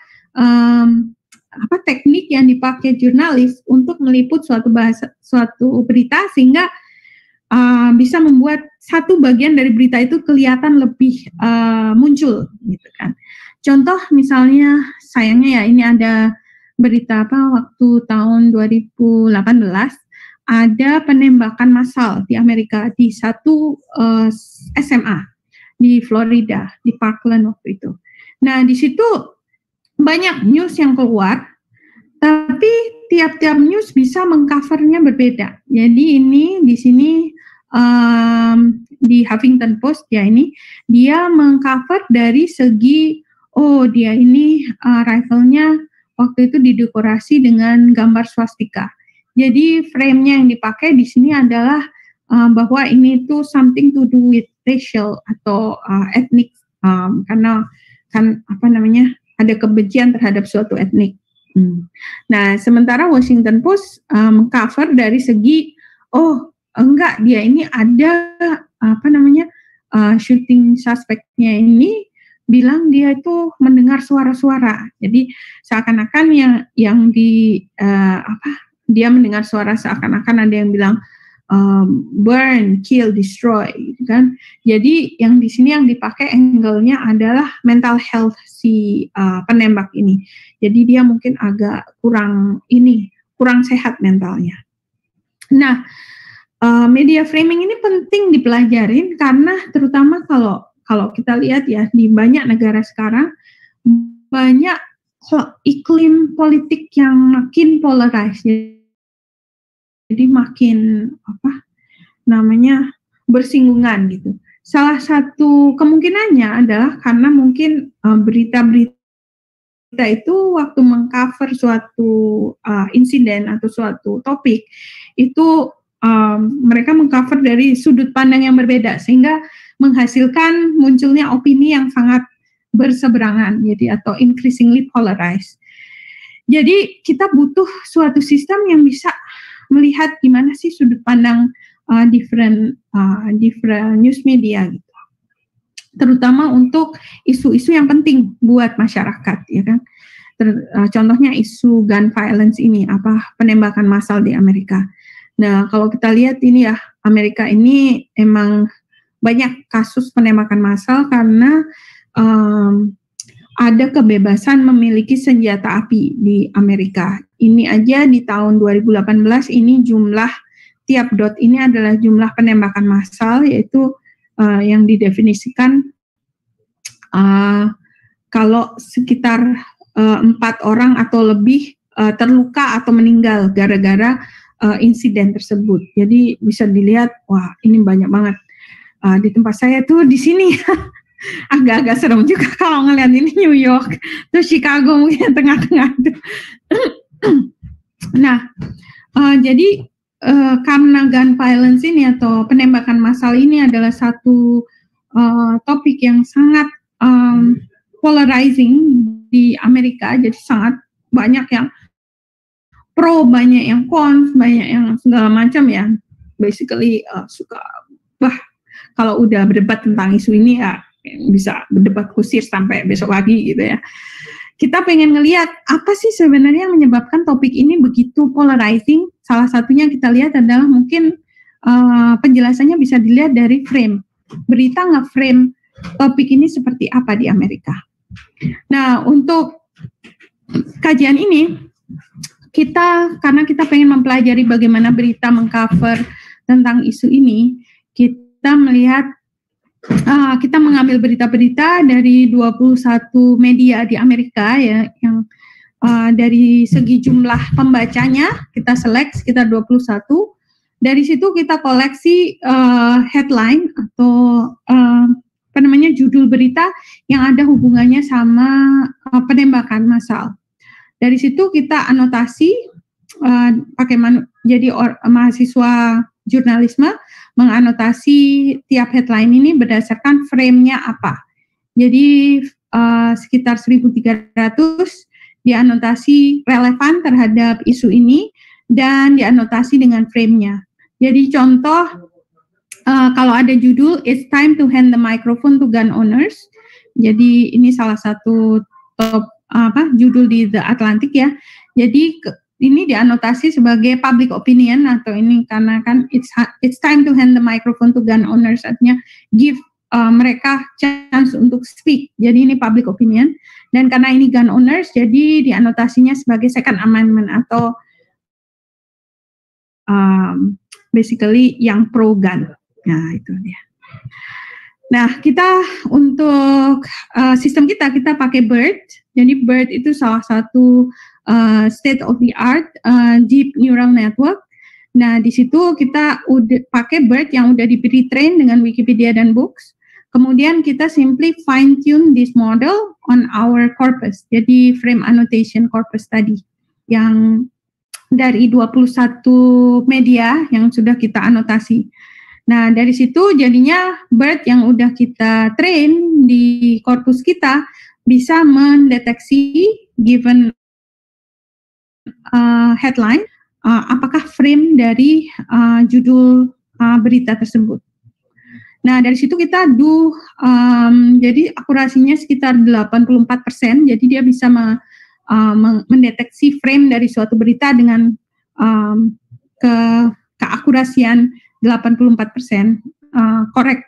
teknik yang dipakai jurnalis untuk meliput suatu berita sehingga bisa membuat satu bagian dari berita itu kelihatan lebih muncul, gitu kan. Contoh misalnya, sayangnya ya ini ada berita waktu tahun 2018 ada penembakan massal di Amerika di satu SMA di Florida, di Parkland waktu itu. Nah, di situ banyak news yang keluar, tapi tiap-tiap news bisa mengcovernya berbeda. Jadi ini di sini di Huffington Post ya, ini dia mengcover dari segi dia ini rifle-nya waktu itu didekorasi dengan gambar swastika. Jadi frame-nya yang dipakai di sini adalah bahwa ini tuh something to do with racial atau ethnic, karena kan ada kebencian terhadap suatu etnik. Nah, sementara Washington Post mengcover dari segi enggak, dia ini ada shooting suspect-nya ini bilang dia itu mendengar suara-suara. Jadi seakan-akan dia mendengar suara, seakan-akan ada yang bilang burn, kill, destroy, gitu kan. Jadi yang di sini yang dipakai angle-nya adalah mental health si penembak ini. Jadi dia mungkin agak kurang sehat mentalnya. Nah, media framing ini penting dipelajarin karena terutama kalau kita lihat ya di banyak negara sekarang banyak iklim politik yang makin polarized. Jadi makin bersinggungan gitu. Salah satu kemungkinannya adalah karena mungkin berita-berita itu waktu mengcover suatu insiden atau suatu topik itu mereka mengcover dari sudut pandang yang berbeda sehingga menghasilkan munculnya opini yang sangat berseberangan, jadi atau increasingly polarized. Jadi kita butuh suatu sistem yang bisa melihat gimana sih sudut pandang different news media gitu. Terutama untuk isu-isu yang penting buat masyarakat, ya kan. Contohnya isu gun violence ini, penembakan massal di Amerika. Nah, kalau kita lihat ini ya, Amerika ini emang banyak kasus penembakan massal karena ada kebebasan memiliki senjata api di Amerika. Ini aja di tahun 2018 ini jumlah tiap dot ini adalah jumlah penembakan massal, yaitu yang didefinisikan kalau sekitar 4 orang atau lebih terluka atau meninggal gara-gara insiden tersebut. Jadi bisa dilihat, wah ini banyak banget. Di tempat saya tuh di sini agak-agak serem juga kalau ngeliat ini New York, terus Chicago mungkin tengah-tengah itu. Nah, jadi karena gun violence ini atau penembakan massal ini adalah satu topik yang sangat polarizing di Amerika, jadi sangat banyak yang pro, banyak yang cons, banyak yang segala macam ya. Basically kalau udah berdebat tentang isu ini ya bisa berdebat kusir sampai besok pagi gitu ya. Kita pengen ngelihat apa sih sebenarnya yang menyebabkan topik ini begitu polarizing. Salah satunya kita lihat adalah mungkin penjelasannya bisa dilihat dari frame. Berita nge-frame topik ini seperti apa di Amerika. Nah, untuk kajian ini karena kita pengen mempelajari bagaimana berita mengcover tentang isu ini, kita melihat kita mengambil berita-berita dari 21 media di Amerika ya, yang dari segi jumlah pembacanya kita select sekitar 21. Dari situ kita koleksi headline atau judul berita yang ada hubungannya sama penembakan massal. Dari situ kita anotasi jadi mahasiswa jurnalisme menganotasi tiap headline ini berdasarkan frame-nya apa. Jadi sekitar 1.300 dianotasi relevan terhadap isu ini dan dianotasi dengan frame-nya. Jadi contoh kalau ada judul "It's time to hand the microphone to gun owners". Jadi ini salah satu top judul di The Atlantic ya. Jadi ini dianotasi sebagai public opinion atau ini karena kan it's time to hand the microphone to gun owners, artinya give mereka chance untuk speak. Jadi ini public opinion, dan karena ini gun owners jadi dianotasinya sebagai second amendment atau basically yang pro gun. Nah, itu dia. Nah, kita untuk sistem kita pakai BERT. Jadi BERT itu salah satu state of the art deep neural network. Nah, di situ kita udah pakai BERT yang udah di train dengan Wikipedia dan Books. Kemudian kita simply fine tune this model on our corpus. Jadi frame annotation corpus tadi yang dari 21 media yang sudah kita anotasi. Nah, dari situ jadinya BERT yang udah kita train di korpus kita bisa mendeteksi given headline, apakah frame dari judul berita tersebut. Nah, dari situ kita jadi akurasinya sekitar 84%, jadi dia bisa mendeteksi frame dari suatu berita dengan keakurasian 84% correct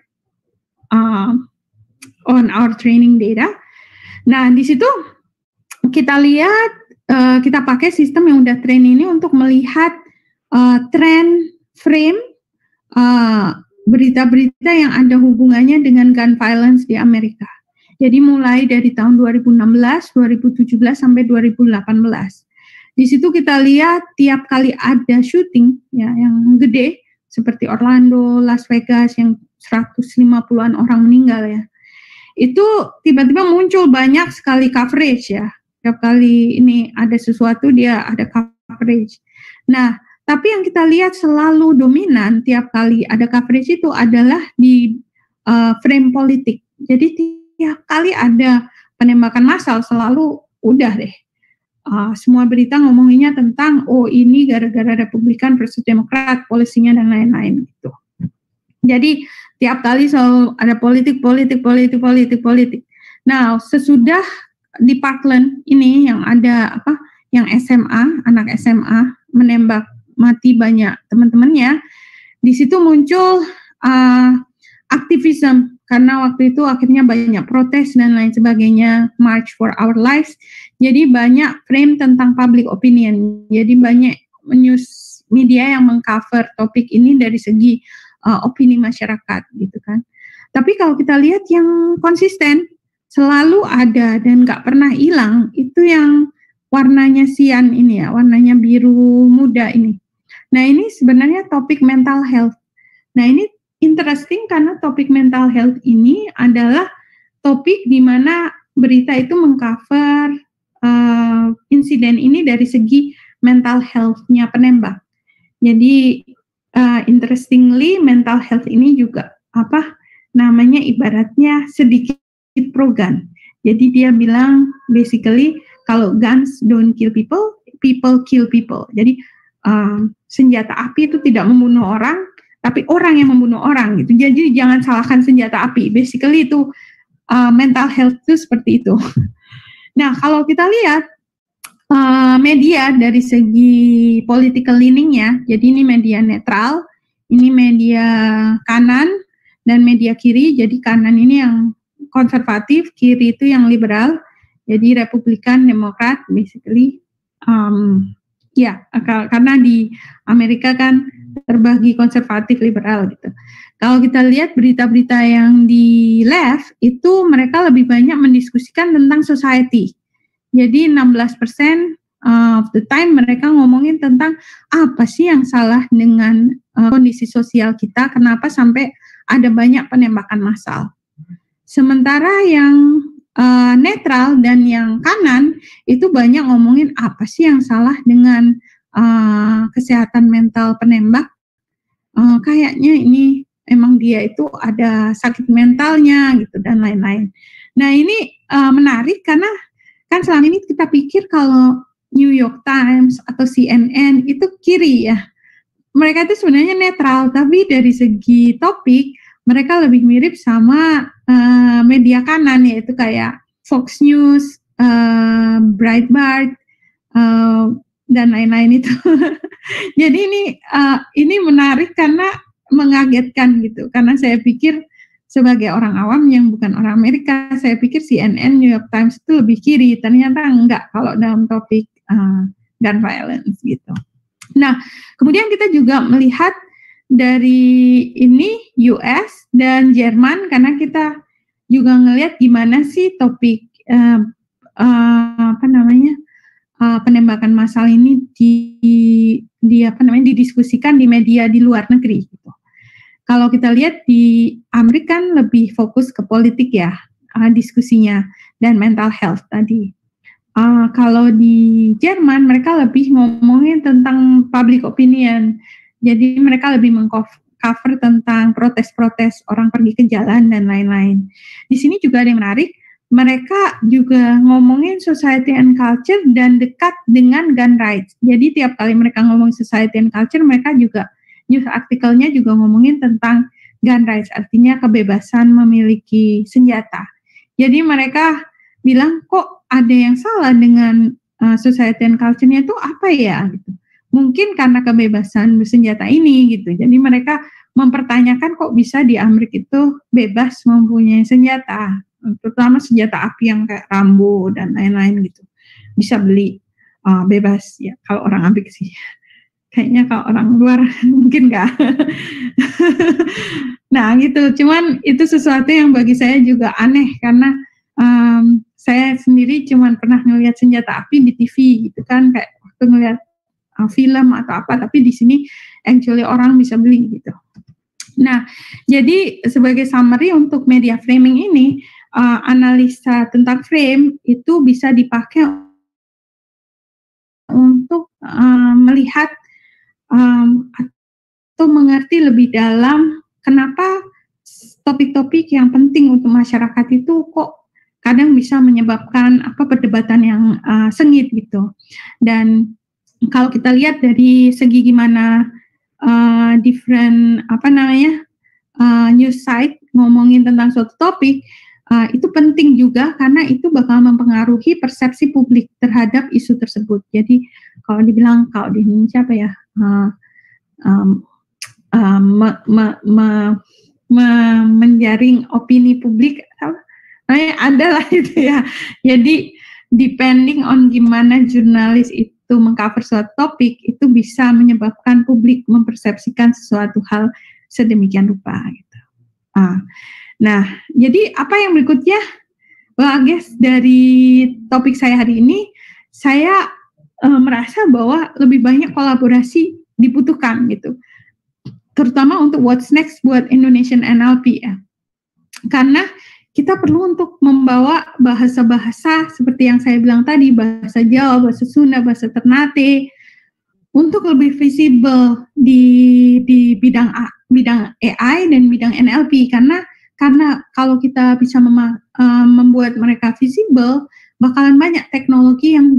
on our training data. Nah, di situ kita lihat, kita pakai sistem yang udah train ini untuk melihat trend frame berita-berita yang ada hubungannya dengan gun violence di Amerika. Jadi mulai dari tahun 2016, 2017 sampai 2018. Di situ kita lihat tiap kali ada shooting ya yang gede seperti Orlando, Las Vegas yang 150-an orang meninggal ya. Itu tiba-tiba muncul banyak sekali coverage ya. Tiap kali ini ada sesuatu dia ada coverage. Nah, tapi yang kita lihat selalu dominan tiap kali ada coverage itu adalah di frame politik. Jadi tiap kali ada penembakan massal selalu udah deh. Semua berita ngomonginnya tentang ini gara-gara Republikan versus Demokrat, polisinya dan lain-lain gitu. Jadi tiap kali selalu ada politik. Nah, sesudah di Parkland ini yang ada yang SMA, anak SMA menembak mati banyak teman-temannya, di situ muncul aktivisme karena waktu itu akhirnya banyak protes dan lain sebagainya, March for Our Lives. Jadi banyak frame tentang public opinion. Jadi banyak news media yang mengcover topik ini dari segi opini masyarakat gitu kan. Tapi kalau kita lihat yang konsisten selalu ada dan nggak pernah hilang itu yang warnanya cyan ini ya, warnanya biru muda ini. Nah, ini sebenarnya topik mental health. Nah, ini interesting karena topik mental health ini adalah topik di mana berita itu mengcover insiden ini dari segi mental health-nya penembak. Jadi, interestingly, mental health ini juga ibaratnya sedikit pro-gun. Jadi, dia bilang basically kalau guns don't kill people, people kill people. Jadi, senjata api itu tidak membunuh orang, tapi orang yang membunuh orang gitu. Jadi jangan salahkan senjata api. Basically itu mental health itu seperti itu. Nah, kalau kita lihat media dari segi political leaning-nya, jadi ini media netral, ini media kanan dan media kiri. Jadi kanan ini yang konservatif, kiri itu yang liberal. Jadi Republikan, Demokrat, basically. Karena di Amerika kan terbagi konservatif liberal gitu. Kalau kita lihat berita-berita yang di left itu mereka lebih banyak mendiskusikan tentang society. Jadi 16% of the time mereka ngomongin tentang apa sih yang salah dengan kondisi sosial kita, kenapa sampai ada banyak penembakan massal. Sementara yang netral dan yang kanan itu banyak ngomongin apa sih yang salah dengan kesehatan mental penembak. Kayaknya ini emang dia itu ada sakit mentalnya gitu dan lain-lain. Nah, ini menarik karena kan selama ini kita pikir kalau New York Times atau CNN itu kiri ya. Mereka itu sebenarnya netral, tapi dari segi topik mereka lebih mirip sama media kanan, yaitu kayak Fox News, Breitbart, dan lain-lain itu. Jadi ini menarik karena mengagetkan gitu. Karena saya pikir sebagai orang awam yang bukan orang Amerika, saya pikir CNN, New York Times itu lebih kiri. Ternyata enggak kalau dalam topik gun violence gitu. Nah, kemudian kita juga melihat dari ini US dan Jerman, karena kita juga ngelihat gimana sih topik penembakan massal ini didiskusikan di media di luar negeri gitu. Kalau kita lihat di Amerika kan lebih fokus ke politik ya, diskusinya, dan mental health tadi. Kalau di Jerman mereka lebih ngomongin tentang public opinion. Jadi mereka lebih mengcover tentang protes-protes orang pergi ke jalan dan lain-lain. Di sini juga ada yang menarik, mereka juga ngomongin society and culture dan dekat dengan gun rights. Jadi tiap kali mereka ngomong society and culture, mereka juga news artikelnya juga ngomongin tentang gun rights, artinya kebebasan memiliki senjata. Jadi mereka bilang kok ada yang salah dengan society and culture-nya itu apa ya gitu. Mungkin karena kebebasan bersenjata ini gitu. Jadi mereka mempertanyakan kok bisa di Amerika itu bebas mempunyai senjata, terutama senjata api yang kayak Rambo dan lain-lain gitu. Bisa beli bebas ya kalau orang Amerika sih. Kayaknya kalau orang luar mungkin enggak. Nah gitu, cuman itu sesuatu yang bagi saya juga aneh karena saya sendiri cuman pernah ngelihat senjata api di TV gitu kan, kayak waktu ngelihat film atau apa, tapi di sini actually orang bisa beli gitu. Nah, jadi sebagai summary untuk media framing ini, analisa tentang frame itu bisa dipakai untuk melihat atau mengerti lebih dalam kenapa topik-topik yang penting untuk masyarakat itu kok kadang bisa menyebabkan perdebatan yang sengit gitu. Dan kalau kita lihat dari segi gimana different news site ngomongin tentang suatu topik, itu penting juga karena itu bakal mempengaruhi persepsi publik terhadap isu tersebut. Jadi kalau dibilang kalau di Indonesia apa ya, menjaring opini publik, adalah itu ya. Jadi depending on gimana jurnalis itu mengcover suatu topik, itu bisa menyebabkan publik mempersepsikan sesuatu hal sedemikian rupa gitu. Nah, jadi apa yang berikutnya? Guys, dari topik saya hari ini, saya merasa bahwa lebih banyak kolaborasi dibutuhkan gitu, terutama untuk what's next buat Indonesian NLP ya. Karena kita perlu untuk membawa bahasa-bahasa seperti yang saya bilang tadi, bahasa Jawa, bahasa Sunda, bahasa Ternate, untuk lebih visible di bidang AI dan bidang NLP. Karena kalau kita bisa membuat mereka visible, bakalan banyak teknologi yang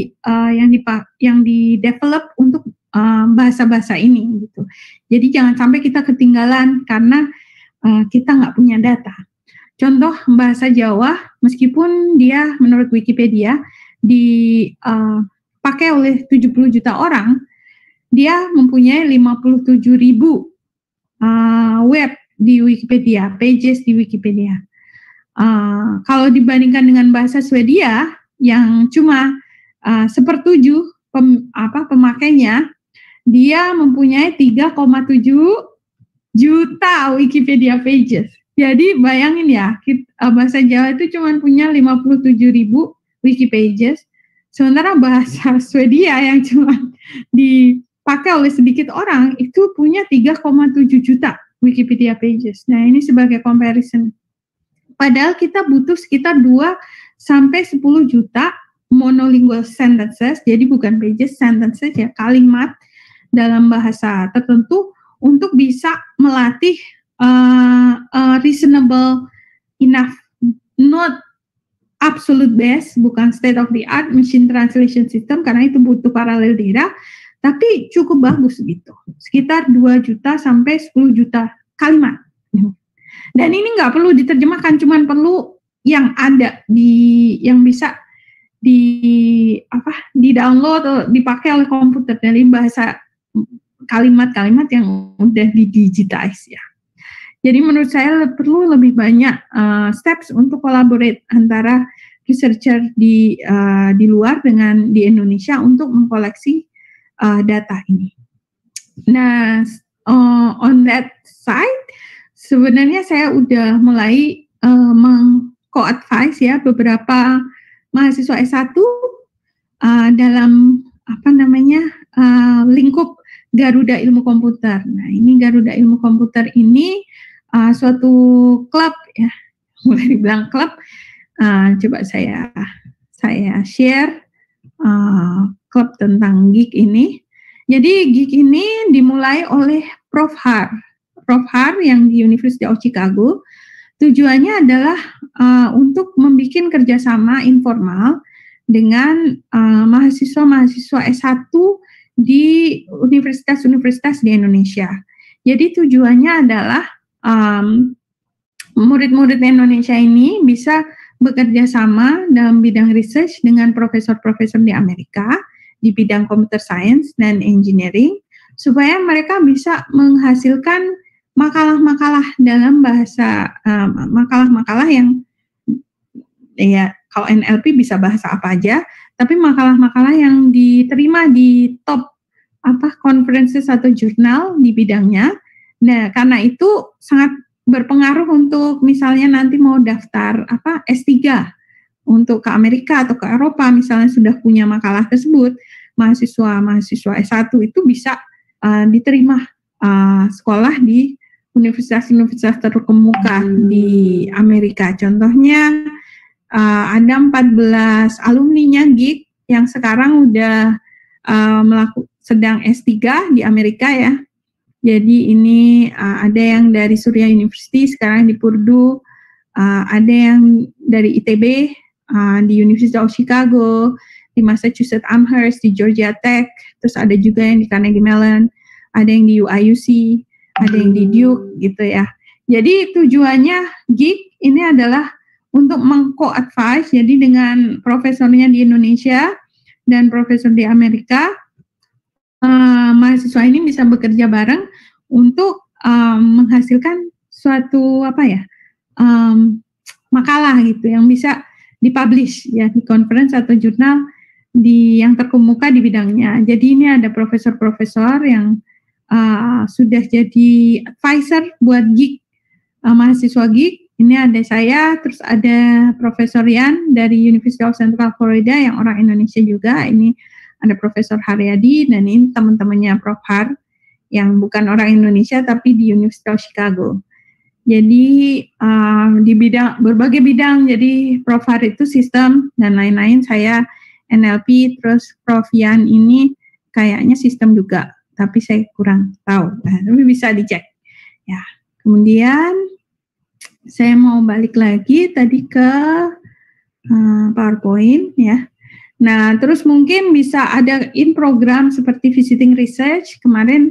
di develop untuk bahasa-bahasa ini gitu. Jadi jangan sampai kita ketinggalan karena kita nggak punya data. Contoh bahasa Jawa, meskipun dia menurut Wikipedia dipakai oleh 70 juta orang, dia mempunyai 57.000 web di Wikipedia, pages di Wikipedia. Kalau dibandingkan dengan bahasa Swedia yang cuma 1/7 pemakainya, dia mempunyai 3,7 juta Wikipedia pages. Jadi bayangin ya, bahasa Jawa itu cuma punya 57.000 wiki pages, sementara bahasa Swedia yang cuma dipakai oleh sedikit orang itu punya 3,7 juta Wikipedia pages. Nah ini sebagai comparison. Padahal kita butuh sekitar 2-10 juta monolingual sentences, jadi bukan pages, sentences ya, kalimat dalam bahasa tertentu untuk bisa melatih reasonable enough, not absolute best, bukan state of the art machine translation system karena itu butuh paralel data, tapi cukup bagus gitu, sekitar 2 juta sampai 10 juta kalimat. Dan ini nggak perlu diterjemahkan, cuman perlu yang ada yang bisa di download atau dipakai oleh komputer dari bahasa kalimat-kalimat yang udah digitize ya. Jadi menurut saya perlu lebih banyak steps untuk collaborate antara researcher di luar dengan di Indonesia untuk mengkoleksi data ini. Nah, on that side, sebenarnya saya udah mulai meng-co-advise ya beberapa mahasiswa S1 dalam lingkup Garuda Ilmu Komputer. Nah, ini Garuda Ilmu Komputer ini suatu klub ya, boleh dibilang klub. Coba saya share klub tentang GIG ini. Jadi GIG ini dimulai oleh Prof. Har yang di University of Chicago. Tujuannya adalah untuk membuat kerjasama informal dengan mahasiswa-mahasiswa S1 di universitas-universitas di Indonesia. Jadi tujuannya adalah murid-murid Indonesia ini bisa bekerja sama dalam bidang research dengan profesor-profesor di Amerika di bidang computer science dan engineering, supaya mereka bisa menghasilkan makalah-makalah dalam bahasa, makalah-makalah yang ya kalau NLP bisa bahasa apa aja, tapi makalah-makalah yang diterima di top conferences atau jurnal di bidangnya. Nah, karena itu sangat berpengaruh untuk misalnya nanti mau daftar S3 untuk ke Amerika atau ke Eropa, misalnya sudah punya makalah tersebut, mahasiswa S1 itu bisa diterima sekolah di universitas-universitas terkemuka di Amerika. Contohnya ada 14 alumninya GIG yang sekarang udah sedang S3 di Amerika ya. Jadi ini ada yang dari Surya University sekarang di Purdue, ada yang dari ITB, di University of Chicago, di Massachusetts Amherst, di Georgia Tech, terus ada juga yang di Carnegie Mellon, ada yang di UIUC, ada yang di Duke gitu ya. Jadi tujuannya GIG ini adalah untuk meng-co-advise, jadi dengan profesornya di Indonesia dan profesor di Amerika, mahasiswa ini bisa bekerja bareng untuk menghasilkan suatu makalah gitu yang bisa dipublish ya di conference atau jurnal yang terkemuka di bidangnya. Jadi ini ada profesor-profesor yang sudah jadi advisor buat GIG, mahasiswa GIG. Ini ada saya, terus ada Profesor Yan dari University of Central Florida yang orang Indonesia juga. Ini ada Profesor Haryadi, dan ini teman-temannya Prof. Har yang bukan orang Indonesia tapi di University of Chicago. Jadi di berbagai bidang, jadi Prof. Har itu sistem dan lain-lain, saya NLP, terus Prof. Yan ini kayaknya sistem juga, tapi saya kurang tahu. Nah, tapi bisa dicek. Ya, kemudian saya mau balik lagi tadi ke PowerPoint ya. Nah, terus mungkin bisa ada in program seperti visiting research. Kemarin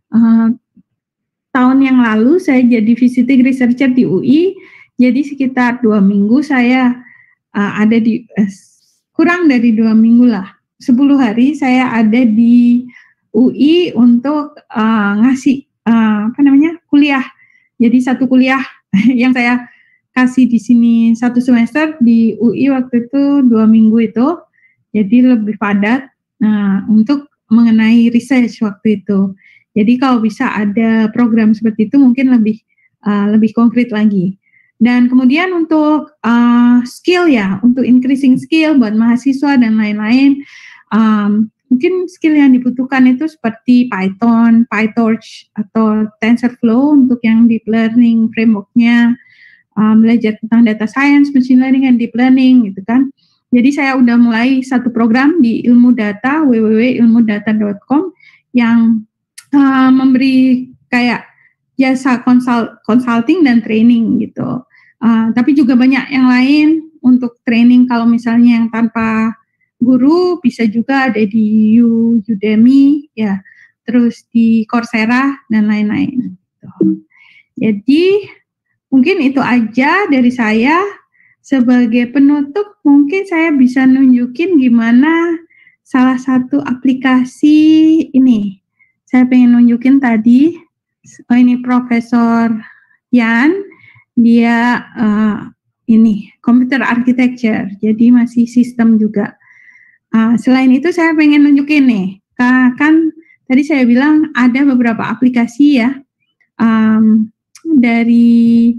tahun yang lalu saya jadi visiting researcher di UI. Jadi sekitar 2 minggu saya ada di kurang dari 2 minggu lah. 10 hari saya ada di UI untuk ngasih kuliah. Jadi satu kuliah yang saya kasih di sini 1 semester, di UI waktu itu 2 minggu itu, jadi lebih padat. Nah, untuk mengenai research waktu itu. Jadi kalau bisa ada program seperti itu mungkin lebih konkret lagi. Dan kemudian untuk skill ya, untuk increasing skill buat mahasiswa dan lain-lain, mungkin skill yang dibutuhkan itu seperti Python, PyTorch, atau TensorFlow untuk yang deep learning framework-nya, belajar tentang data science, machine learning, and deep learning gitu kan. Jadi saya udah mulai satu program di Ilmu Data, www.ilmudata.com, yang memberi kayak jasa consulting dan training gitu. Tapi juga banyak yang lain untuk training, kalau misalnya yang tanpa guru bisa juga ada di Udemy ya, terus di Coursera dan lain-lain. Jadi mungkin itu aja dari saya. Sebagai penutup mungkin saya bisa nunjukin gimana salah satu aplikasi ini. Saya pengen nunjukin tadi, ini Profesor Yan, dia ini computer architecture, jadi masih sistem juga. Selain itu saya pengen nunjukin nih, kan tadi saya bilang ada beberapa aplikasi ya, dari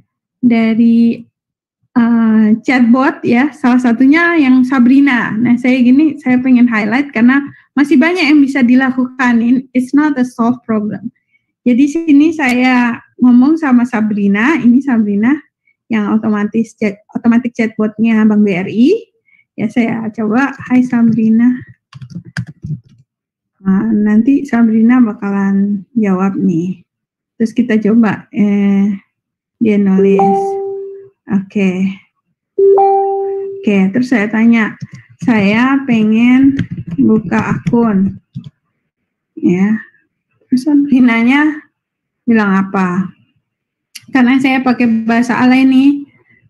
chatbot ya, salah satunya yang Sabrina. Nah, saya pengen highlight karena masih banyak yang bisa dilakukan. It's not a solved problem. Jadi sini saya ngomong sama Sabrina, ini Sabrina yang automatic chatbotnya Bank BRI. Ya, saya coba, hai Sabrina. Nah, nanti Sabrina bakalan jawab nih. Terus kita coba, dia nulis. Oke, terus saya tanya, saya pengen buka akun. Ya, terus Sabrinanya bilang apa? Karena saya pakai bahasa alay nih,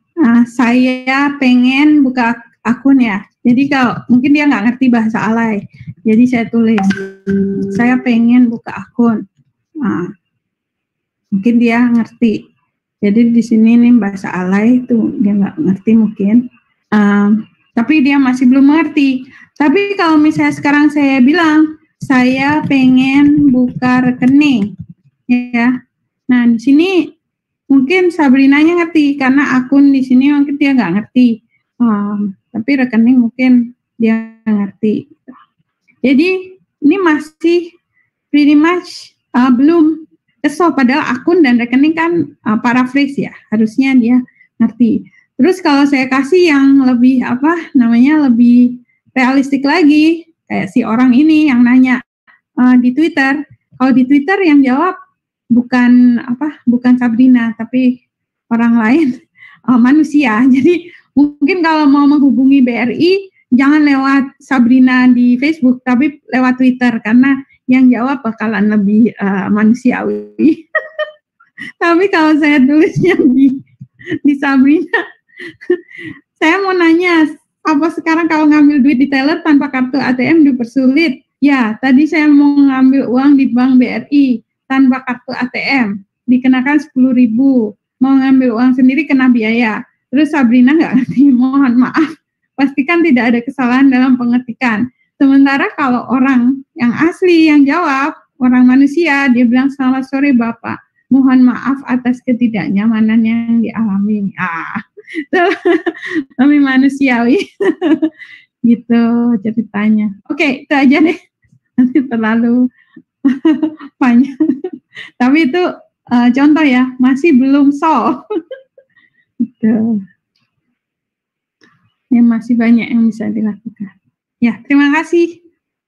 saya pengen buka akun ya. Jadi kalau mungkin dia nggak ngerti bahasa alay, jadi saya tulis, saya pengen buka akun. Nah, mungkin dia ngerti. Jadi di sini nih bahasa alay itu dia nggak ngerti mungkin, tapi dia masih belum mengerti. Tapi kalau misalnya sekarang saya bilang saya pengen buka rekening, ya. Nah di sini mungkin Sabrinanya ngerti karena akun di sini mungkin dia nggak ngerti, tapi rekening mungkin dia ngerti. Jadi ini masih pretty much belum. So, padahal akun dan rekening kan paraphrase ya, harusnya dia ngerti. Terus kalau saya kasih yang lebih lebih realistik lagi, kayak si orang ini yang nanya di Twitter. Kalau di Twitter yang jawab bukan Sabrina, tapi orang lain, manusia. Jadi mungkin kalau mau menghubungi BRI jangan lewat Sabrina di Facebook, tapi lewat Twitter karena yang jawab bakalan lebih manusiawi. Tapi kalau saya tulisnya di Sabrina, saya mau nanya, apa sekarang kalau ngambil duit di teller tanpa kartu ATM dipersulit? Ya, tadi saya mau ngambil uang di Bank BRI tanpa kartu ATM, dikenakan 10.000. Mau ngambil uang sendiri kena biaya. Terus Sabrina nggak ngerti, mohon maaf. Pastikan tidak ada kesalahan dalam pengetikan. Sementara kalau orang yang asli yang jawab, orang manusia, dia bilang, selamat sore Bapak, mohon maaf atas ketidaknyamanan yang dialami. Lebih manusiawi. Gitu ceritanya. Oke, itu aja deh. Nanti terlalu panjang. Tapi itu contoh ya, masih belum solve. Gitu. Ya, masih banyak yang bisa dilakukan. Ya, terima kasih.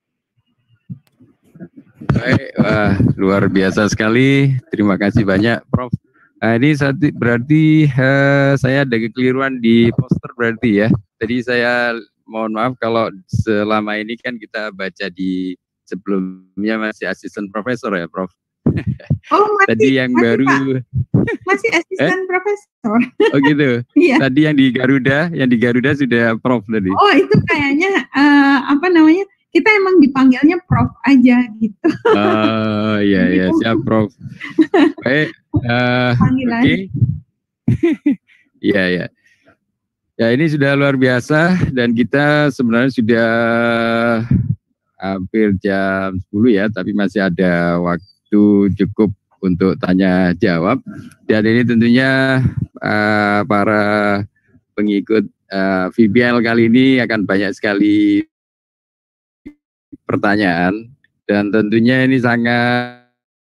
Baik, luar biasa sekali. Terima kasih banyak, Prof. Ini berarti saya ada kekeliruan di poster berarti ya. Jadi saya mohon maaf kalau selama ini kan kita baca di sebelumnya masih asisten profesor ya, Prof. Oh, masih, tadi yang masih, baru Pak. Masih asisten profesor. Oh gitu. Iya. Tadi yang di Garuda sudah Prof tadi. Oh, itu kayaknya kita emang dipanggilnya Prof aja gitu. Oh iya siap Prof. Baik. Oke. Iya. Ya ini sudah luar biasa dan kita sebenarnya sudah hampir jam 10 ya, tapi masih ada waktu cukup untuk tanya jawab. Dan ini tentunya para pengikut VBL kali ini akan banyak sekali pertanyaan dan tentunya ini sangat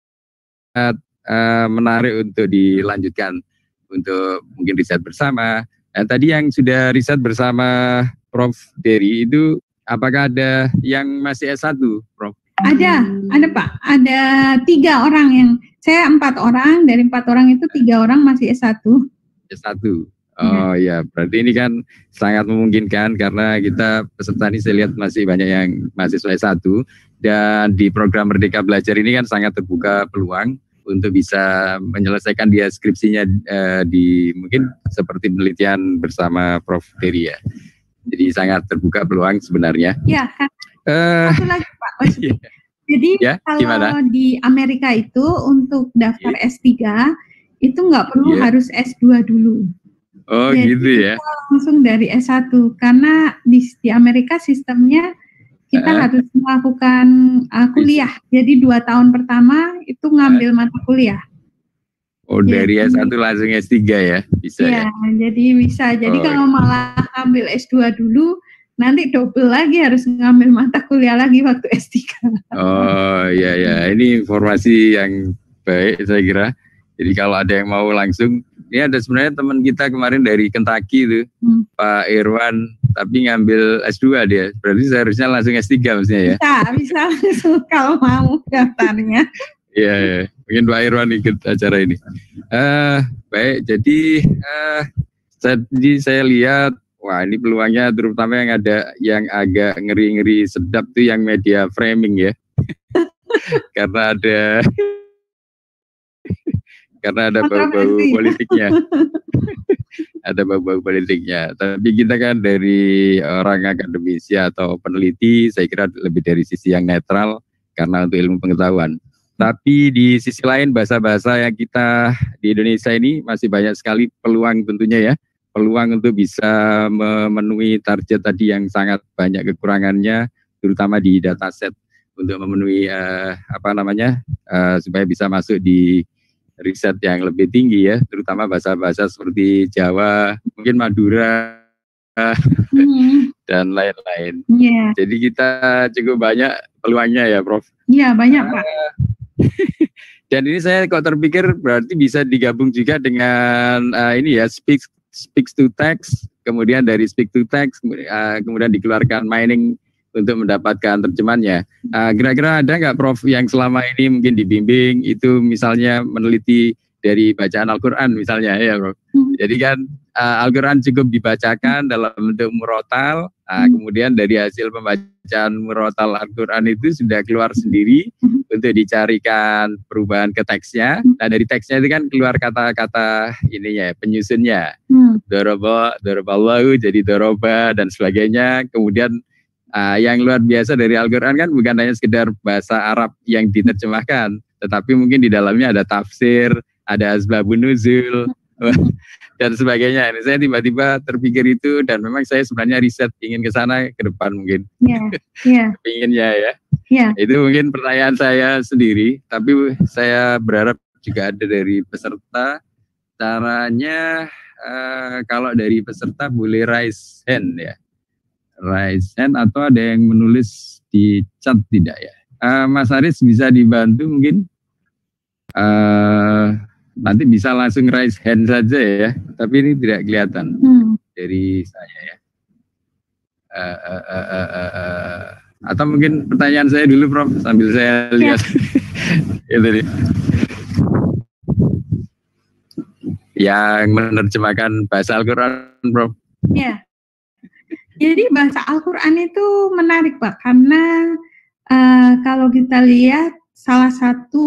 menarik untuk dilanjutkan untuk mungkin riset bersama. Tadi yang sudah riset bersama Prof. Dery itu apakah ada yang masih S1, Prof? Ada Pak. Ada 3 orang yang, saya 4 orang, dari 4 orang itu 3 orang masih S1. S1. Oh ya, berarti ini kan sangat memungkinkan karena kita peserta ini saya lihat masih banyak yang mahasiswa S1 dan di program Merdeka Belajar ini kan sangat terbuka peluang untuk bisa menyelesaikan dia skripsinya di mungkin seperti penelitian bersama Prof. Dery ya. Jadi sangat terbuka peluang sebenarnya. Ya, satu lagi Pak. Iya. Jadi ya, kalau gimana? Di Amerika itu untuk daftar S3 itu nggak perlu harus S2 dulu. Oh jadi, gitu ya. Langsung dari S1 karena di Amerika sistemnya kita harus melakukan kuliah. Jadi 2 tahun pertama itu ngambil mata kuliah. Oh, dari S1 langsung S3 ya? Bisa ya? Jadi bisa. Jadi kalau malah ambil S2 dulu, nanti double lagi harus ngambil mata kuliah lagi waktu S3. Oh iya, ini informasi yang baik saya kira. Jadi kalau ada yang mau langsung, ini ada sebenarnya teman kita kemarin dari Kentucky itu, Pak Irwan, tapi ngambil S2 dia. Berarti seharusnya langsung S3 maksudnya ya? Bisa langsung kalau mau daftarnya. Iya, mungkin Pak Irwan ikut acara ini. Baik, jadi saya lihat, wah ini peluangnya terutama yang ada yang agak ngeri-ngeri sedap tuh yang media framing ya. Karena ada bau-bau politiknya. Ada bau-bau politiknya. Tapi kita kan dari orang akademisi atau peneliti, saya kira lebih dari sisi yang netral karena untuk ilmu pengetahuan. Tapi di sisi lain bahasa-bahasa yang kita di Indonesia ini masih banyak sekali peluang tentunya ya. Peluang untuk bisa memenuhi target tadi yang sangat banyak kekurangannya, terutama di dataset untuk memenuhi supaya bisa masuk di riset yang lebih tinggi ya, terutama bahasa-bahasa seperti Jawa, mungkin Madura dan lain-lain. Jadi kita cukup banyak peluangnya ya, Prof. Iya, banyak Pak. Dan ini saya kok terpikir berarti bisa digabung juga dengan ini ya, speak to text, kemudian dari speak to text, kemudian dikeluarkan mining untuk mendapatkan terjemahannya. Kira-kira ada nggak Prof yang selama ini mungkin dibimbing itu misalnya meneliti dari bacaan Al-Quran misalnya ya Prof. Jadi kan Al-Quran cukup dibacakan dalam bentuk murotal, kemudian dari hasil pembacaan murotal Al-Quran itu sudah keluar sendiri untuk dicarikan perubahan ke teksnya. Nah dari teksnya itu kan keluar kata-kata ininya, penyusunnya. Doroballahu jadi doroba dan sebagainya. Kemudian yang luar biasa dari Al-Quran kan bukan hanya sekedar bahasa Arab yang diterjemahkan, tetapi mungkin di dalamnya ada tafsir, ada asbabun nuzul, dan sebagainya. Ini saya tiba-tiba terpikir itu, dan memang saya sebenarnya riset ingin ke sana ke depan mungkin. Inginnya ya. Itu mungkin pertanyaan saya sendiri, tapi saya berharap juga ada dari peserta. Caranya kalau dari peserta boleh raise hand ya. Raise hand atau ada yang menulis di chat tidak ya? Mas Aris bisa dibantu mungkin? Nanti bisa langsung raise hand saja ya, tapi ini tidak kelihatan dari saya ya. Atau mungkin pertanyaan saya dulu Prof, sambil saya lihat. Itu nih. Yang menerjemahkan bahasa Al-Quran Prof. Ya. Jadi bahasa Al-Quran itu menarik Pak, karena kalau kita lihat salah satu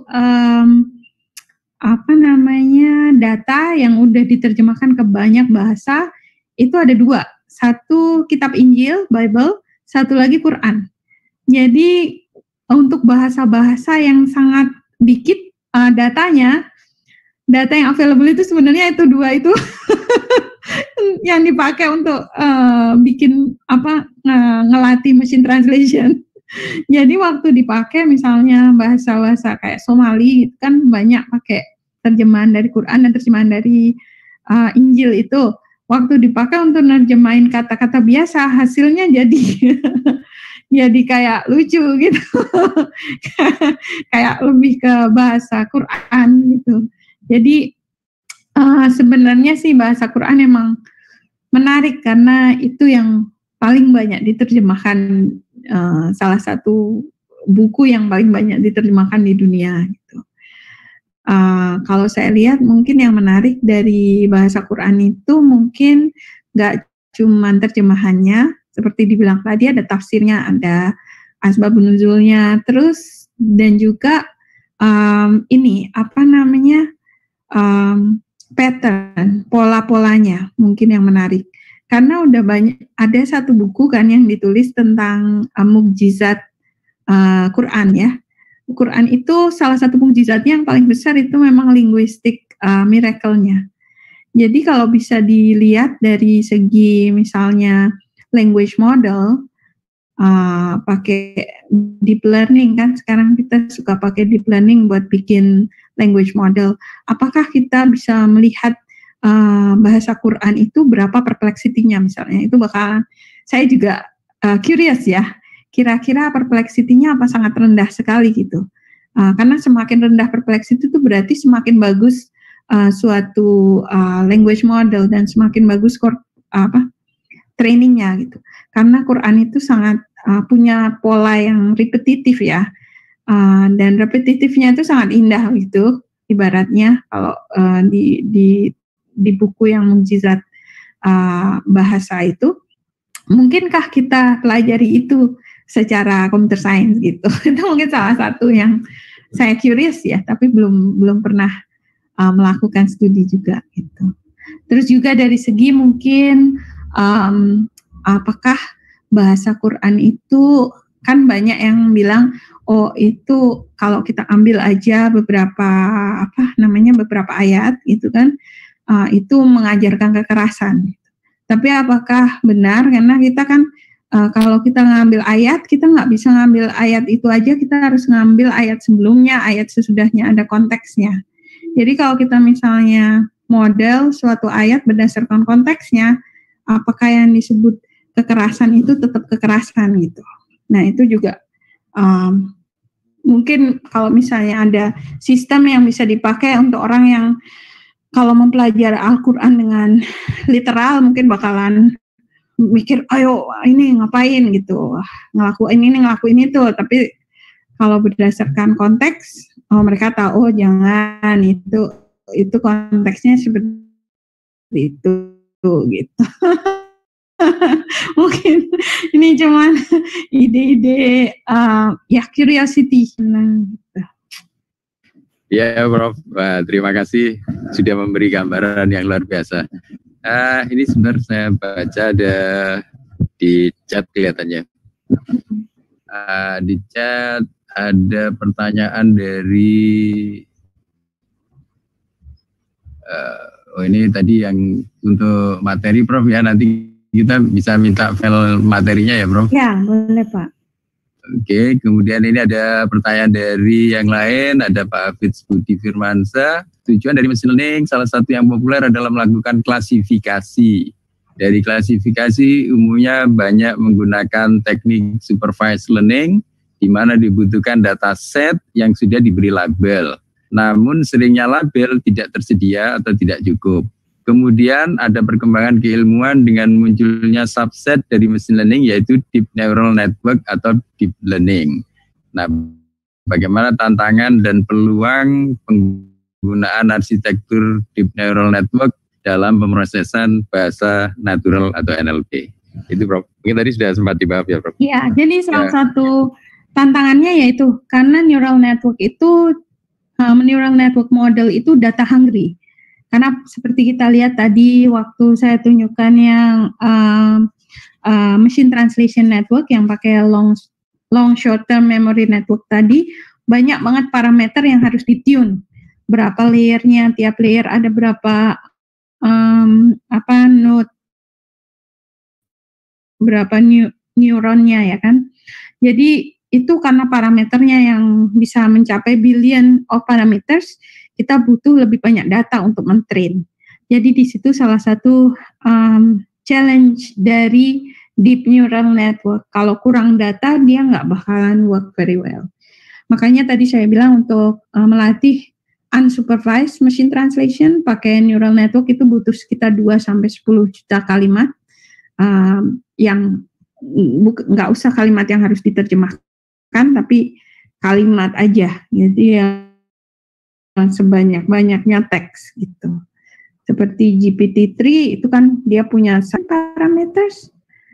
data yang udah diterjemahkan ke banyak bahasa itu ada 2, satu kitab Injil, Bible, satu lagi Quran. Jadi untuk bahasa-bahasa yang sangat dikit datanya, data yang available itu sebenarnya itu 2 itu yang dipakai untuk bikin ngelatih machine translation. Jadi waktu dipakai misalnya bahasa-bahasa kayak Somali itu kan banyak pakai terjemahan dari Quran dan terjemahan dari Injil itu. Waktu dipakai untuk nerjemahin kata-kata biasa, hasilnya jadi kayak lucu gitu. Kayak lebih ke bahasa Quran gitu. Jadi sebenarnya sih bahasa Quran emang menarik karena itu yang paling banyak diterjemahkan, salah satu buku yang paling banyak diterjemahkan di dunia gitu. Kalau saya lihat mungkin yang menarik dari bahasa Quran itu mungkin nggak cuma terjemahannya, seperti dibilang tadi ada tafsirnya, ada asbabun nuzulnya, terus dan juga pattern, pola-polanya mungkin yang menarik. Karena udah banyak, ada satu buku kan yang ditulis tentang mukjizat Quran ya. Quran itu salah satu mukjizatnya yang paling besar itu memang linguistik miracle-nya. Jadi kalau bisa dilihat dari segi misalnya language model, pakai deep learning kan, sekarang kita suka pakai deep learning buat bikin language model. Apakah kita bisa melihat bahasa Quran itu berapa perplexity-nya misalnya? Itu bakalan, saya juga curious ya, kira-kira perplexity-nya apa sangat rendah sekali gitu. Karena semakin rendah perplexity itu berarti semakin bagus suatu language model dan semakin bagus trainingnya gitu. Karena Quran itu sangat punya pola yang repetitif ya, dan repetitifnya itu sangat indah gitu. Ibaratnya kalau di buku yang mukjizat bahasa itu, mungkinkah kita pelajari itu secara computer science gitu? Itu mungkin salah satu yang saya curious ya, tapi belum pernah melakukan studi juga gitu. Terus juga dari segi mungkin apakah bahasa Quran itu, kan banyak yang bilang oh itu kalau kita ambil aja beberapa beberapa ayat gitu kan, itu mengajarkan kekerasan. Tapi apakah benar? Karena kita kan kalau kita ngambil ayat, kita nggak bisa ngambil ayat itu aja, kita harus ngambil ayat sebelumnya, ayat sesudahnya, ada konteksnya. Jadi kalau kita misalnya model suatu ayat berdasarkan konteksnya, apakah yang disebut kekerasan itu tetap kekerasan gitu. Nah itu juga mungkin kalau misalnya ada sistem yang bisa dipakai untuk orang yang kalau mempelajari Al-Quran dengan literal mungkin bakalan mikir, ayo ini ngapain gitu, ngelakuin itu. Tapi kalau berdasarkan konteks, mereka tahu, oh jangan, itu konteksnya seperti itu gitu. Mungkin ini cuman ide-ide ya curiosity. Gitu. Ya, Prof. Terima kasih sudah memberi gambaran yang luar biasa. Ini sebenarnya saya baca ada di chat kelihatannya. Di chat ada pertanyaan dari ini tadi yang untuk materi, Prof, ya, nanti kita bisa minta file materinya ya, Prof? Ya, boleh, Pak. Oke, kemudian ini ada pertanyaan dari yang lain, ada Pak Hafiz Budi Firmansyah. Tujuan dari machine learning salah satu yang populer adalah melakukan klasifikasi. Dari klasifikasi umumnya banyak menggunakan teknik supervised learning, di mana dibutuhkan data set yang sudah diberi label. Namun seringnya label tidak tersedia atau tidak cukup. Kemudian ada perkembangan keilmuan dengan munculnya subset dari machine learning, yaitu deep neural network atau deep learning. Nah, bagaimana tantangan dan peluang penggunaan arsitektur deep neural network dalam pemrosesan bahasa natural atau NLP? Itu, Prof. Mungkin tadi sudah sempat dibahas ya, Prof. Iya, jadi salah satu tantangannya yaitu karena neural network model itu data hungry. Karena seperti kita lihat tadi waktu saya tunjukkan yang machine translation network yang pakai long short term memory network tadi, banyak banget parameter yang harus ditune. Berapa layernya, tiap layer ada berapa node, berapa neuronnya ya kan. Jadi itu karena parameternya yang bisa mencapai billion of parameters, kita butuh lebih banyak data untuk mentrain. Jadi di situ salah satu challenge dari deep neural network. Kalau kurang data, dia nggak bakalan work very well. Makanya tadi saya bilang untuk melatih unsupervised machine translation pakai neural network itu butuh sekitar 2-10 juta kalimat yang nggak usah kalimat yang harus diterjemahkan, tapi kalimat aja. Jadi yang sebanyak-banyaknya teks gitu. Seperti GPT-3 itu kan dia punya parameters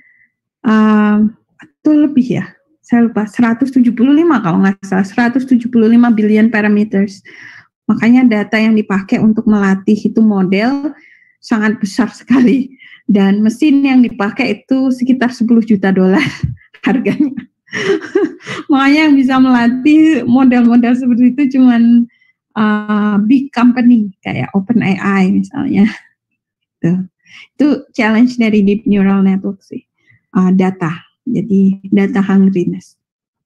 atau lebih ya, saya lupa, 175 kalau nggak salah, 175 billion parameters. Makanya data yang dipakai untuk melatih itu model sangat besar sekali, dan mesin yang dipakai itu sekitar $10 juta harganya. Makanya yang bisa melatih model-model seperti itu cuman big company kayak OpenAI misalnya. Itu challenge dari deep neural network sih, data. Jadi data hungriness.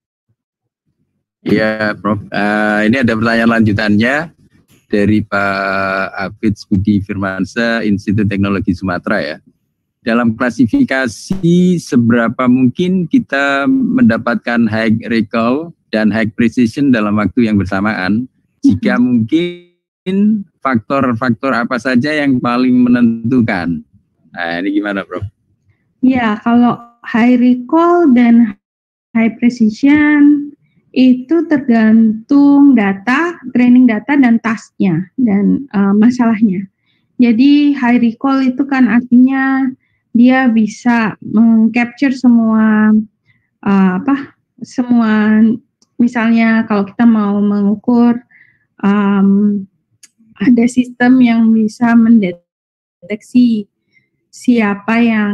Iya, Prof. Ini ada pertanyaan lanjutannya dari Pak Hafiz Budi Firmansyah, Institut Teknologi Sumatera ya. Dalam klasifikasi seberapa mungkin kita mendapatkan high recall dan high precision dalam waktu yang bersamaan? Jika mungkin faktor-faktor apa saja yang paling menentukan? Nah, ini gimana, Prof? Ya, kalau high recall dan high precision itu tergantung data, training data dan tasknya dan masalahnya. Jadi high recall itu kan artinya dia bisa meng-capture semua semua, misalnya kalau kita mau mengukur ada sistem yang bisa mendeteksi siapa yang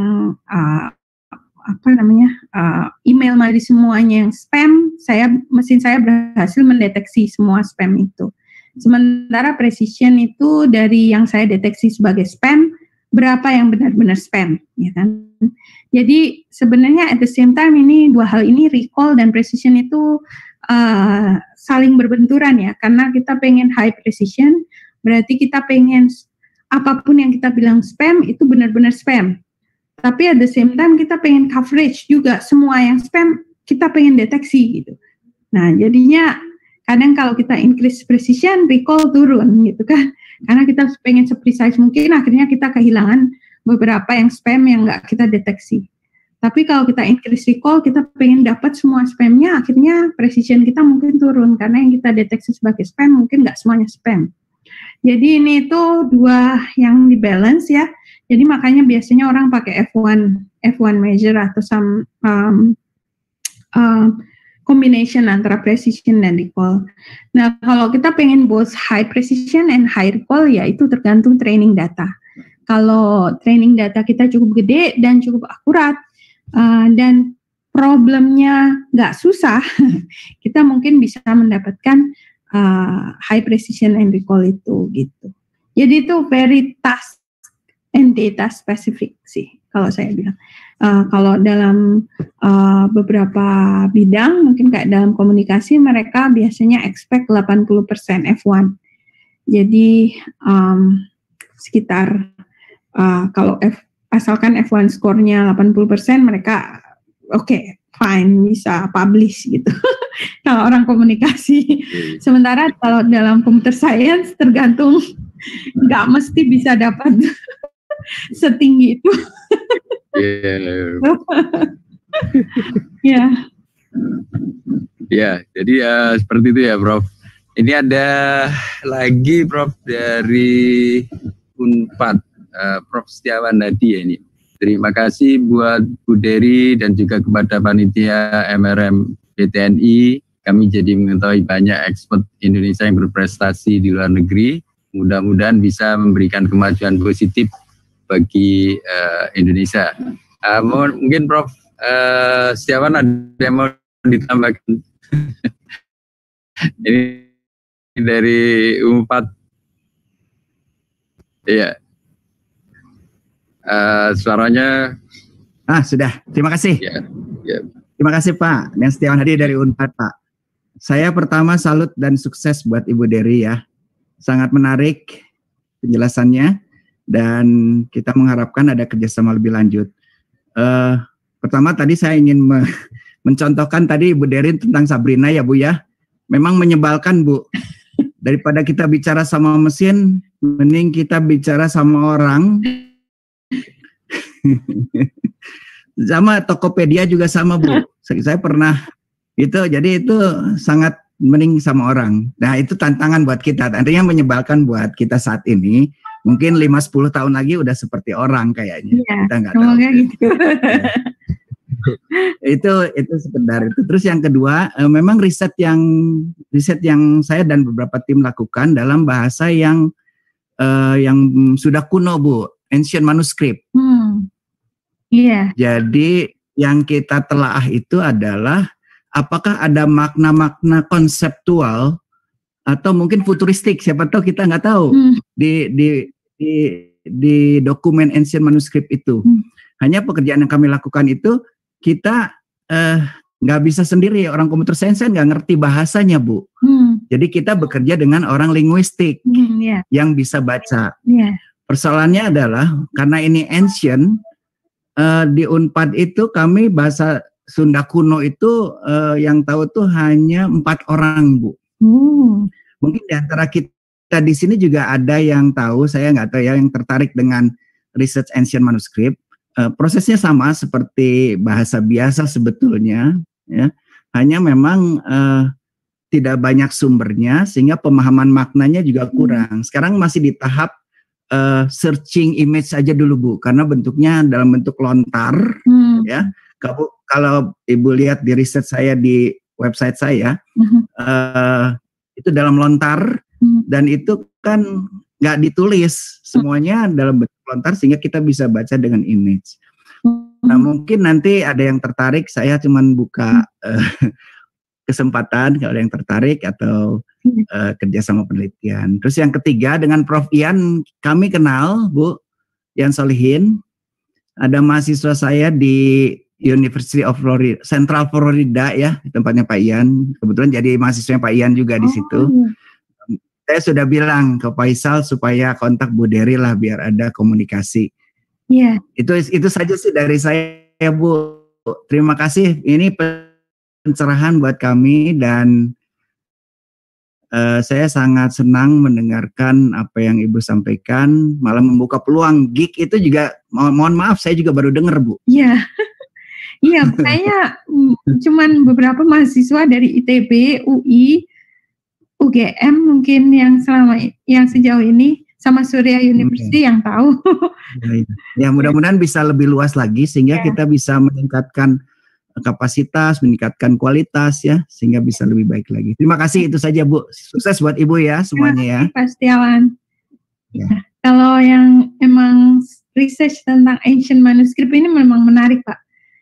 email dari semuanya yang spam, mesin saya berhasil mendeteksi semua spam itu. Sementara precision itu dari yang saya deteksi sebagai spam, berapa yang benar-benar spam, ya kan? Jadi sebenarnya at the same time ini dua hal ini, recall dan precision itu saling berbenturan ya, karena kita pengen high precision, berarti kita pengen apapun yang kita bilang spam itu benar-benar spam. Tapi at the same time kita pengen coverage juga, semua yang spam kita pengen deteksi gitu. Nah jadinya kadang kalau kita increase precision, recall turun gitu kan. Karena kita pengen se-precise mungkin, akhirnya kita kehilangan beberapa yang spam yang nggak kita deteksi. Tapi kalau kita increase recall, kita pengen dapat semua spamnya, akhirnya precision kita mungkin turun. Karena yang kita deteksi sebagai spam mungkin nggak semuanya spam. Jadi ini itu dua yang di-balance ya. Jadi makanya biasanya orang pakai F1 measure atau some combination antara precision dan recall. Nah, kalau kita pengen both high precision and high recall, ya itu tergantung training data. Kalau training data kita cukup gede dan cukup akurat, dan problemnya nggak susah, kita mungkin bisa mendapatkan high precision and recall itu gitu. Jadi itu very task and data specific sih, kalau saya bilang. Kalau dalam beberapa bidang, mungkin kayak dalam komunikasi, mereka biasanya expect 80% F1. Jadi sekitar kalau asalkan F1 skornya 80%, mereka oke, fine, bisa publish gitu. Kalau orang komunikasi. Sementara kalau dalam computer science tergantung, nggak mesti bisa dapat setinggi itu. Ya, jadi seperti itu ya, Prof. Ini ada lagi, Prof, dari Unpad, Prof Setiawan Hadi ya ini. Terima kasih buat Bu Dery dan juga kepada panitia MRM BTNI. Kami jadi mengetahui banyak ekspert Indonesia yang berprestasi di luar negeri. Mudah-mudahan bisa memberikan kemajuan positif bagi Indonesia. Mungkin Prof Setiawan ada yang mau ditambahkan? Ini dari Unpad. Iya. Suaranya. Sudah. Terima kasih. Ya. Terima kasih Pak. Dan Setiawan Hadi dari Unpad Pak. Saya pertama salut dan sukses buat Ibu Dery ya. Sangat menarik penjelasannya. Dan kita mengharapkan ada kerjasama lebih lanjut. Pertama tadi saya ingin mencontohkan tadi Ibu Dery tentang Sabrina ya Bu ya. Memang menyebalkan Bu. Daripada kita bicara sama mesin, mending kita bicara sama orang. Sama Tokopedia juga sama Bu. Saya pernah itu, jadi itu sangat mending sama orang. Nah itu tantangan buat kita. Artinya menyebalkan buat kita saat ini. Mungkin 5-10 tahun lagi udah seperti orang kayaknya. Ya, kita nggak tahu. Gitu. Itu sekedar itu. Terus yang kedua, memang riset yang saya dan beberapa tim lakukan dalam bahasa yang sudah kuno Bu, ancient manuscript. Iya. Jadi yang kita telaah itu adalah apakah ada makna-makna konseptual atau mungkin futuristik, siapa tahu kita nggak tahu di dokumen ancient manuscript itu. Hanya pekerjaan yang kami lakukan itu kita nggak bisa sendiri, orang computer science kan nggak ngerti bahasanya, Bu. Jadi kita bekerja dengan orang linguistik yang bisa baca. Persoalannya adalah karena ini ancient, di Unpad itu kami bahasa Sunda kuno itu yang tahu tuh hanya 4 orang, Bu. Mungkin di antara kita di sini juga ada yang tahu, saya nggak tahu ya, yang tertarik dengan research ancient manuscript. Prosesnya sama seperti bahasa biasa sebetulnya, ya. Hanya memang tidak banyak sumbernya sehingga pemahaman maknanya juga kurang. Sekarang masih di tahap searching image aja dulu, Bu, karena bentuknya dalam bentuk lontar, ya. Kalau Ibu lihat di riset saya di website saya, itu dalam lontar, dan itu kan nggak ditulis, semuanya dalam bentuk lontar sehingga kita bisa baca dengan image. Nah, mungkin nanti ada yang tertarik, saya cuman buka kesempatan kalau ada yang tertarik atau kerja sama penelitian. Terus yang ketiga, dengan Prof. Ian kami kenal, Bu, Ian Solihin, ada mahasiswa saya di University of Florida, Central Florida, ya, tempatnya Pak Ian. Kebetulan jadi mahasiswanya Pak Ian juga di situ. Saya sudah bilang ke Faisal supaya kontak Bu Dery lah biar ada komunikasi. Itu saja sih dari saya, Bu. Terima kasih. Ini pencerahan buat kami dan saya sangat senang mendengarkan apa yang Ibu sampaikan, malah membuka peluang GIG itu juga. Mohon maaf, saya juga baru dengar, Bu. Iya, kayaknya cuman beberapa mahasiswa dari ITB, UI, UGM mungkin yang sejauh ini sama Surya University yang tahu. Ya, mudah-mudahan bisa lebih luas lagi sehingga kita bisa meningkatkan kapasitas, meningkatkan kualitas, ya, sehingga bisa lebih baik lagi. Terima kasih, itu saja, Bu. Sukses buat Ibu ya semuanya, ya. Pak Setiawan. Kalau yang emang research tentang ancient manuscript ini memang menarik, Pak.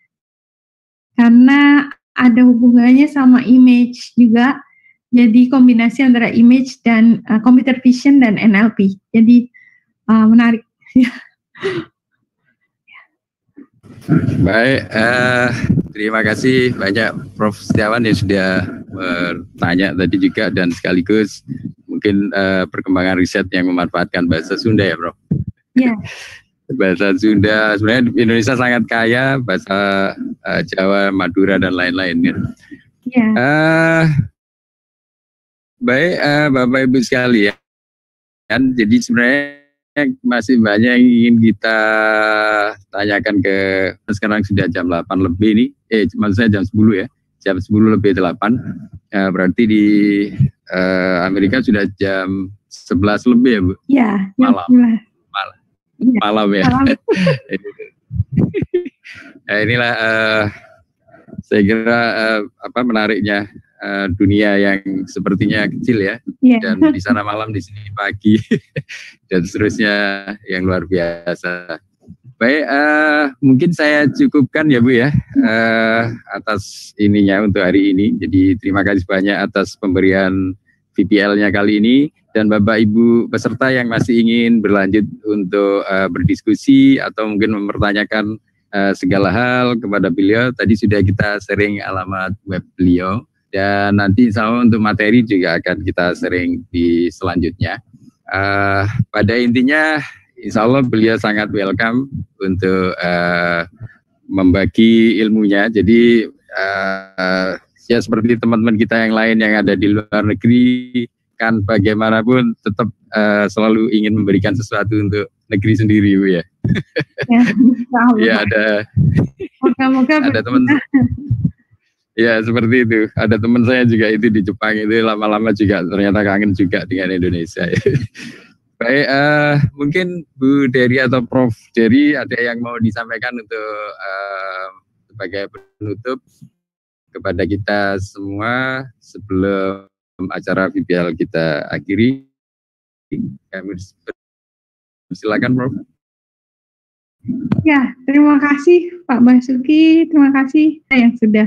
Karena ada hubungannya sama image juga, jadi kombinasi antara image dan computer vision dan NLP, jadi menarik. Baik, terima kasih banyak Prof. Setiawan yang sudah bertanya tadi juga, dan sekaligus mungkin perkembangan riset yang memanfaatkan bahasa Sunda, ya, Prof. Bahasa Sunda, sebenarnya Indonesia sangat kaya, bahasa Jawa, Madura, dan lain-lain. Baik, Bapak Ibu sekalian, jadi sebenarnya masih banyak yang ingin kita tanyakan ke, sekarang sudah jam 8 lebih nih, maksud saya jam 10 ya, jam 10 lebih 8, berarti di Amerika sudah jam 11 lebih ya, Bu? Iya, malam ya. Nah, inilah saya kira menariknya dunia yang sepertinya kecil, ya, dan di sana malam, di sini pagi, dan seterusnya yang luar biasa. Baik, mungkin saya cukupkan ya, Bu, ya, atas ininya untuk hari ini. Jadi terima kasih banyak atas pemberian VPL-nya kali ini, dan Bapak Ibu peserta yang masih ingin berlanjut untuk berdiskusi atau mungkin mempertanyakan segala hal kepada beliau, tadi sudah kita sharing alamat web beliau, dan nanti insya Allah untuk materi juga akan kita sharing di selanjutnya. Pada intinya insya Allah beliau sangat welcome untuk membagi ilmunya. Jadi ya seperti teman-teman kita yang lain yang ada di luar negeri, kan bagaimanapun tetap selalu ingin memberikan sesuatu untuk negeri sendiri, Bu, ya. Ya, ada teman. Ya, seperti itu. Ada teman saya juga itu di Jepang, itu lama-lama juga ternyata kangen juga dengan Indonesia. Baik, mungkin Bu Dery atau Prof. Dery ada yang mau disampaikan untuk sebagai penutup kepada kita semua sebelum acara VPL kita akhiri. Kami silakan, Prof. Ya, terima kasih Pak Basuki, terima kasih yang sudah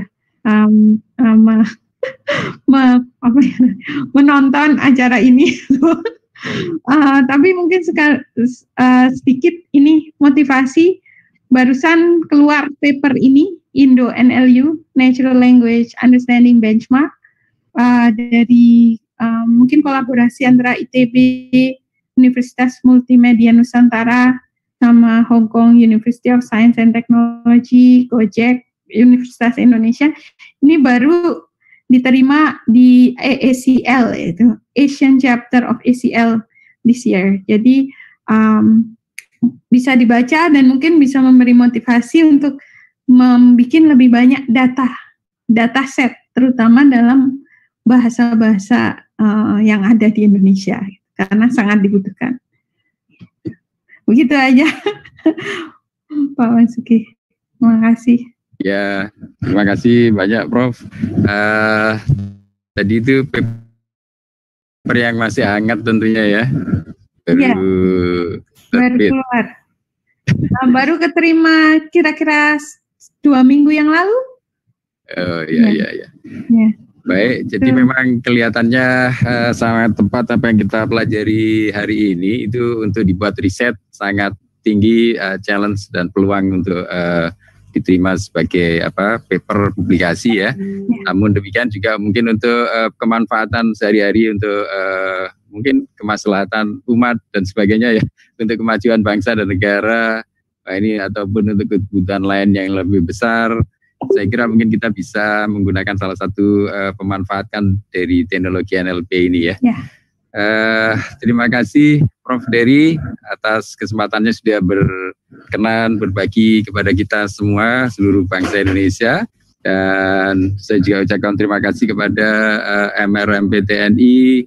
menonton acara ini. Tapi mungkin sedikit ini motivasi, barusan keluar paper ini Indo NLU Natural Language Understanding Benchmark dari mungkin kolaborasi antara ITB, Universitas Multimedia Nusantara, sama Hong Kong University of Science and Technology, Gojek, Universitas Indonesia. Ini baru diterima di AACL, yaitu Asian Chapter of ACL this year. Jadi bisa dibaca dan mungkin bisa memberi motivasi untuk membuat lebih banyak data set, terutama dalam bahasa-bahasa yang ada di Indonesia, karena sangat dibutuhkan. Begitu aja, Pak Basuki. Terima kasih. Ya, terima kasih banyak, Prof. Tadi itu paper yang masih hangat tentunya ya. Baru keluar. Baru keterima kira-kira 2 minggu yang lalu. Oh iya. Baik, jadi memang kelihatannya sangat tepat apa yang kita pelajari hari ini itu untuk dibuat riset sangat tinggi, challenge dan peluang untuk diterima sebagai paper publikasi ya. Namun demikian juga mungkin untuk kemanfaatan sehari-hari untuk mungkin kemaslahatan umat dan sebagainya ya, untuk kemajuan bangsa dan negara ini ataupun untuk kebutuhan lain yang lebih besar. Saya kira mungkin kita bisa menggunakan salah satu pemanfaatkan dari teknologi NLP ini ya. Terima kasih Prof. Dery atas kesempatannya sudah berkenan berbagi kepada kita semua, seluruh bangsa Indonesia. Dan saya juga ucapkan terima kasih kepada MRMP TNI,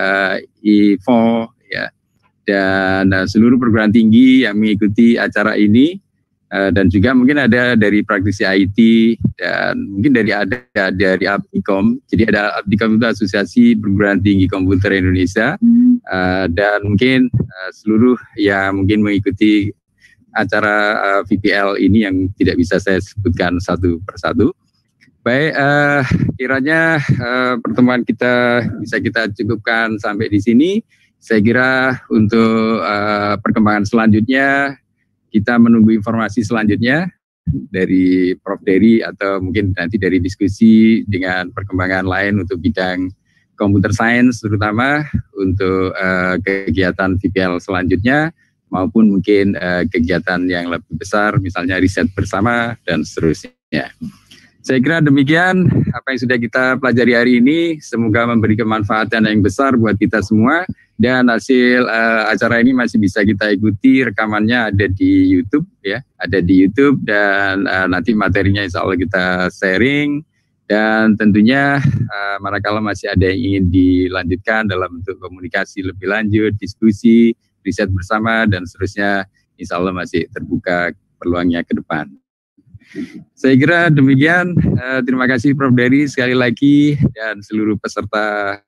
IFO, ya, dan seluruh perguruan tinggi yang mengikuti acara ini. Dan juga mungkin ada dari praktisi IT dan mungkin dari Aptikom. Jadi ada Aptikom itu Asosiasi Perguruan Tinggi Komputer Indonesia, dan mungkin seluruh yang mungkin mengikuti acara VPL ini yang tidak bisa saya sebutkan satu persatu. Baik, kiranya pertemuan kita bisa kita cukupkan sampai di sini. Saya kira untuk perkembangan selanjutnya kita menunggu informasi selanjutnya dari Prof. Dery atau mungkin nanti dari diskusi dengan perkembangan lain untuk bidang computer science, terutama untuk kegiatan VPL selanjutnya maupun mungkin kegiatan yang lebih besar, misalnya riset bersama dan seterusnya. Saya kira demikian apa yang sudah kita pelajari hari ini, semoga memberi kemanfaatan yang besar buat kita semua. Dan hasil acara ini masih bisa kita ikuti, rekamannya ada di YouTube ya, ada di YouTube dan nanti materinya insya Allah kita sharing. Dan tentunya manakala masih ada yang ingin dilanjutkan dalam bentuk komunikasi lebih lanjut, diskusi, riset bersama dan seterusnya, insya Allah masih terbuka peluangnya ke depan. Saya kira demikian. Terima kasih Prof. Dery sekali lagi dan seluruh peserta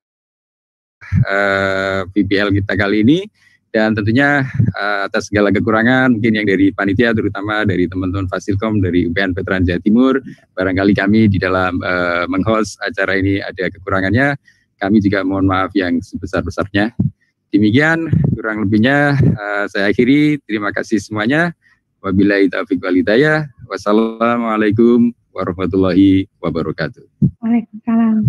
VPL kita kali ini, dan tentunya atas segala kekurangan mungkin yang dari panitia, terutama dari teman-teman Fasilkom dari UPN Veteran Jawa Timur, barangkali kami di dalam meng-host acara ini ada kekurangannya, kami juga mohon maaf yang sebesar-besarnya. Demikian kurang lebihnya saya akhiri. Terima kasih semuanya. Wabillahi taufiq wal hidayah. Wassalamualaikum warahmatullahi wabarakatuh. Waalaikumsalam.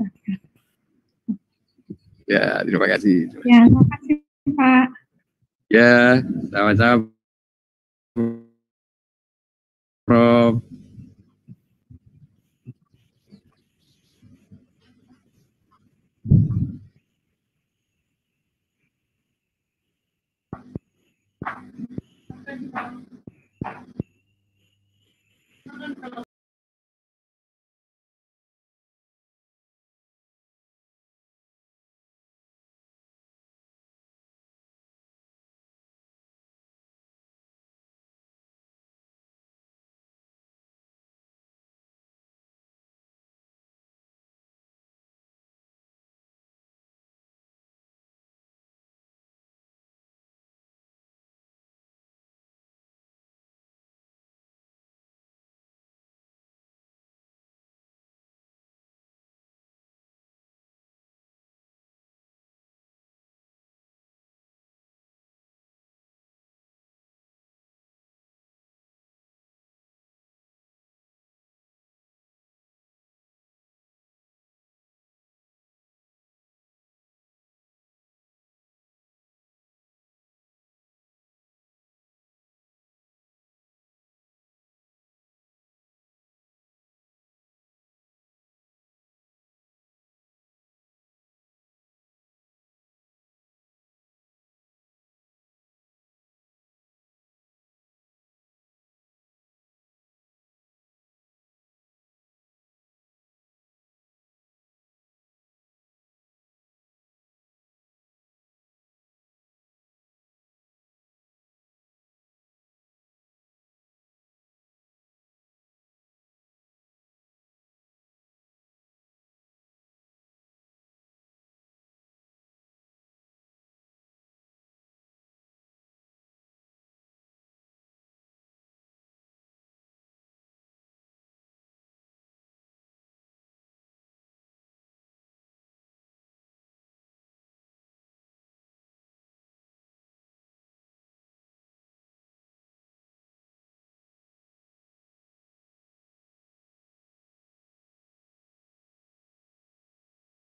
Ya, terima kasih. Ya, terima kasih Pak. Ya, sama-sama Prof.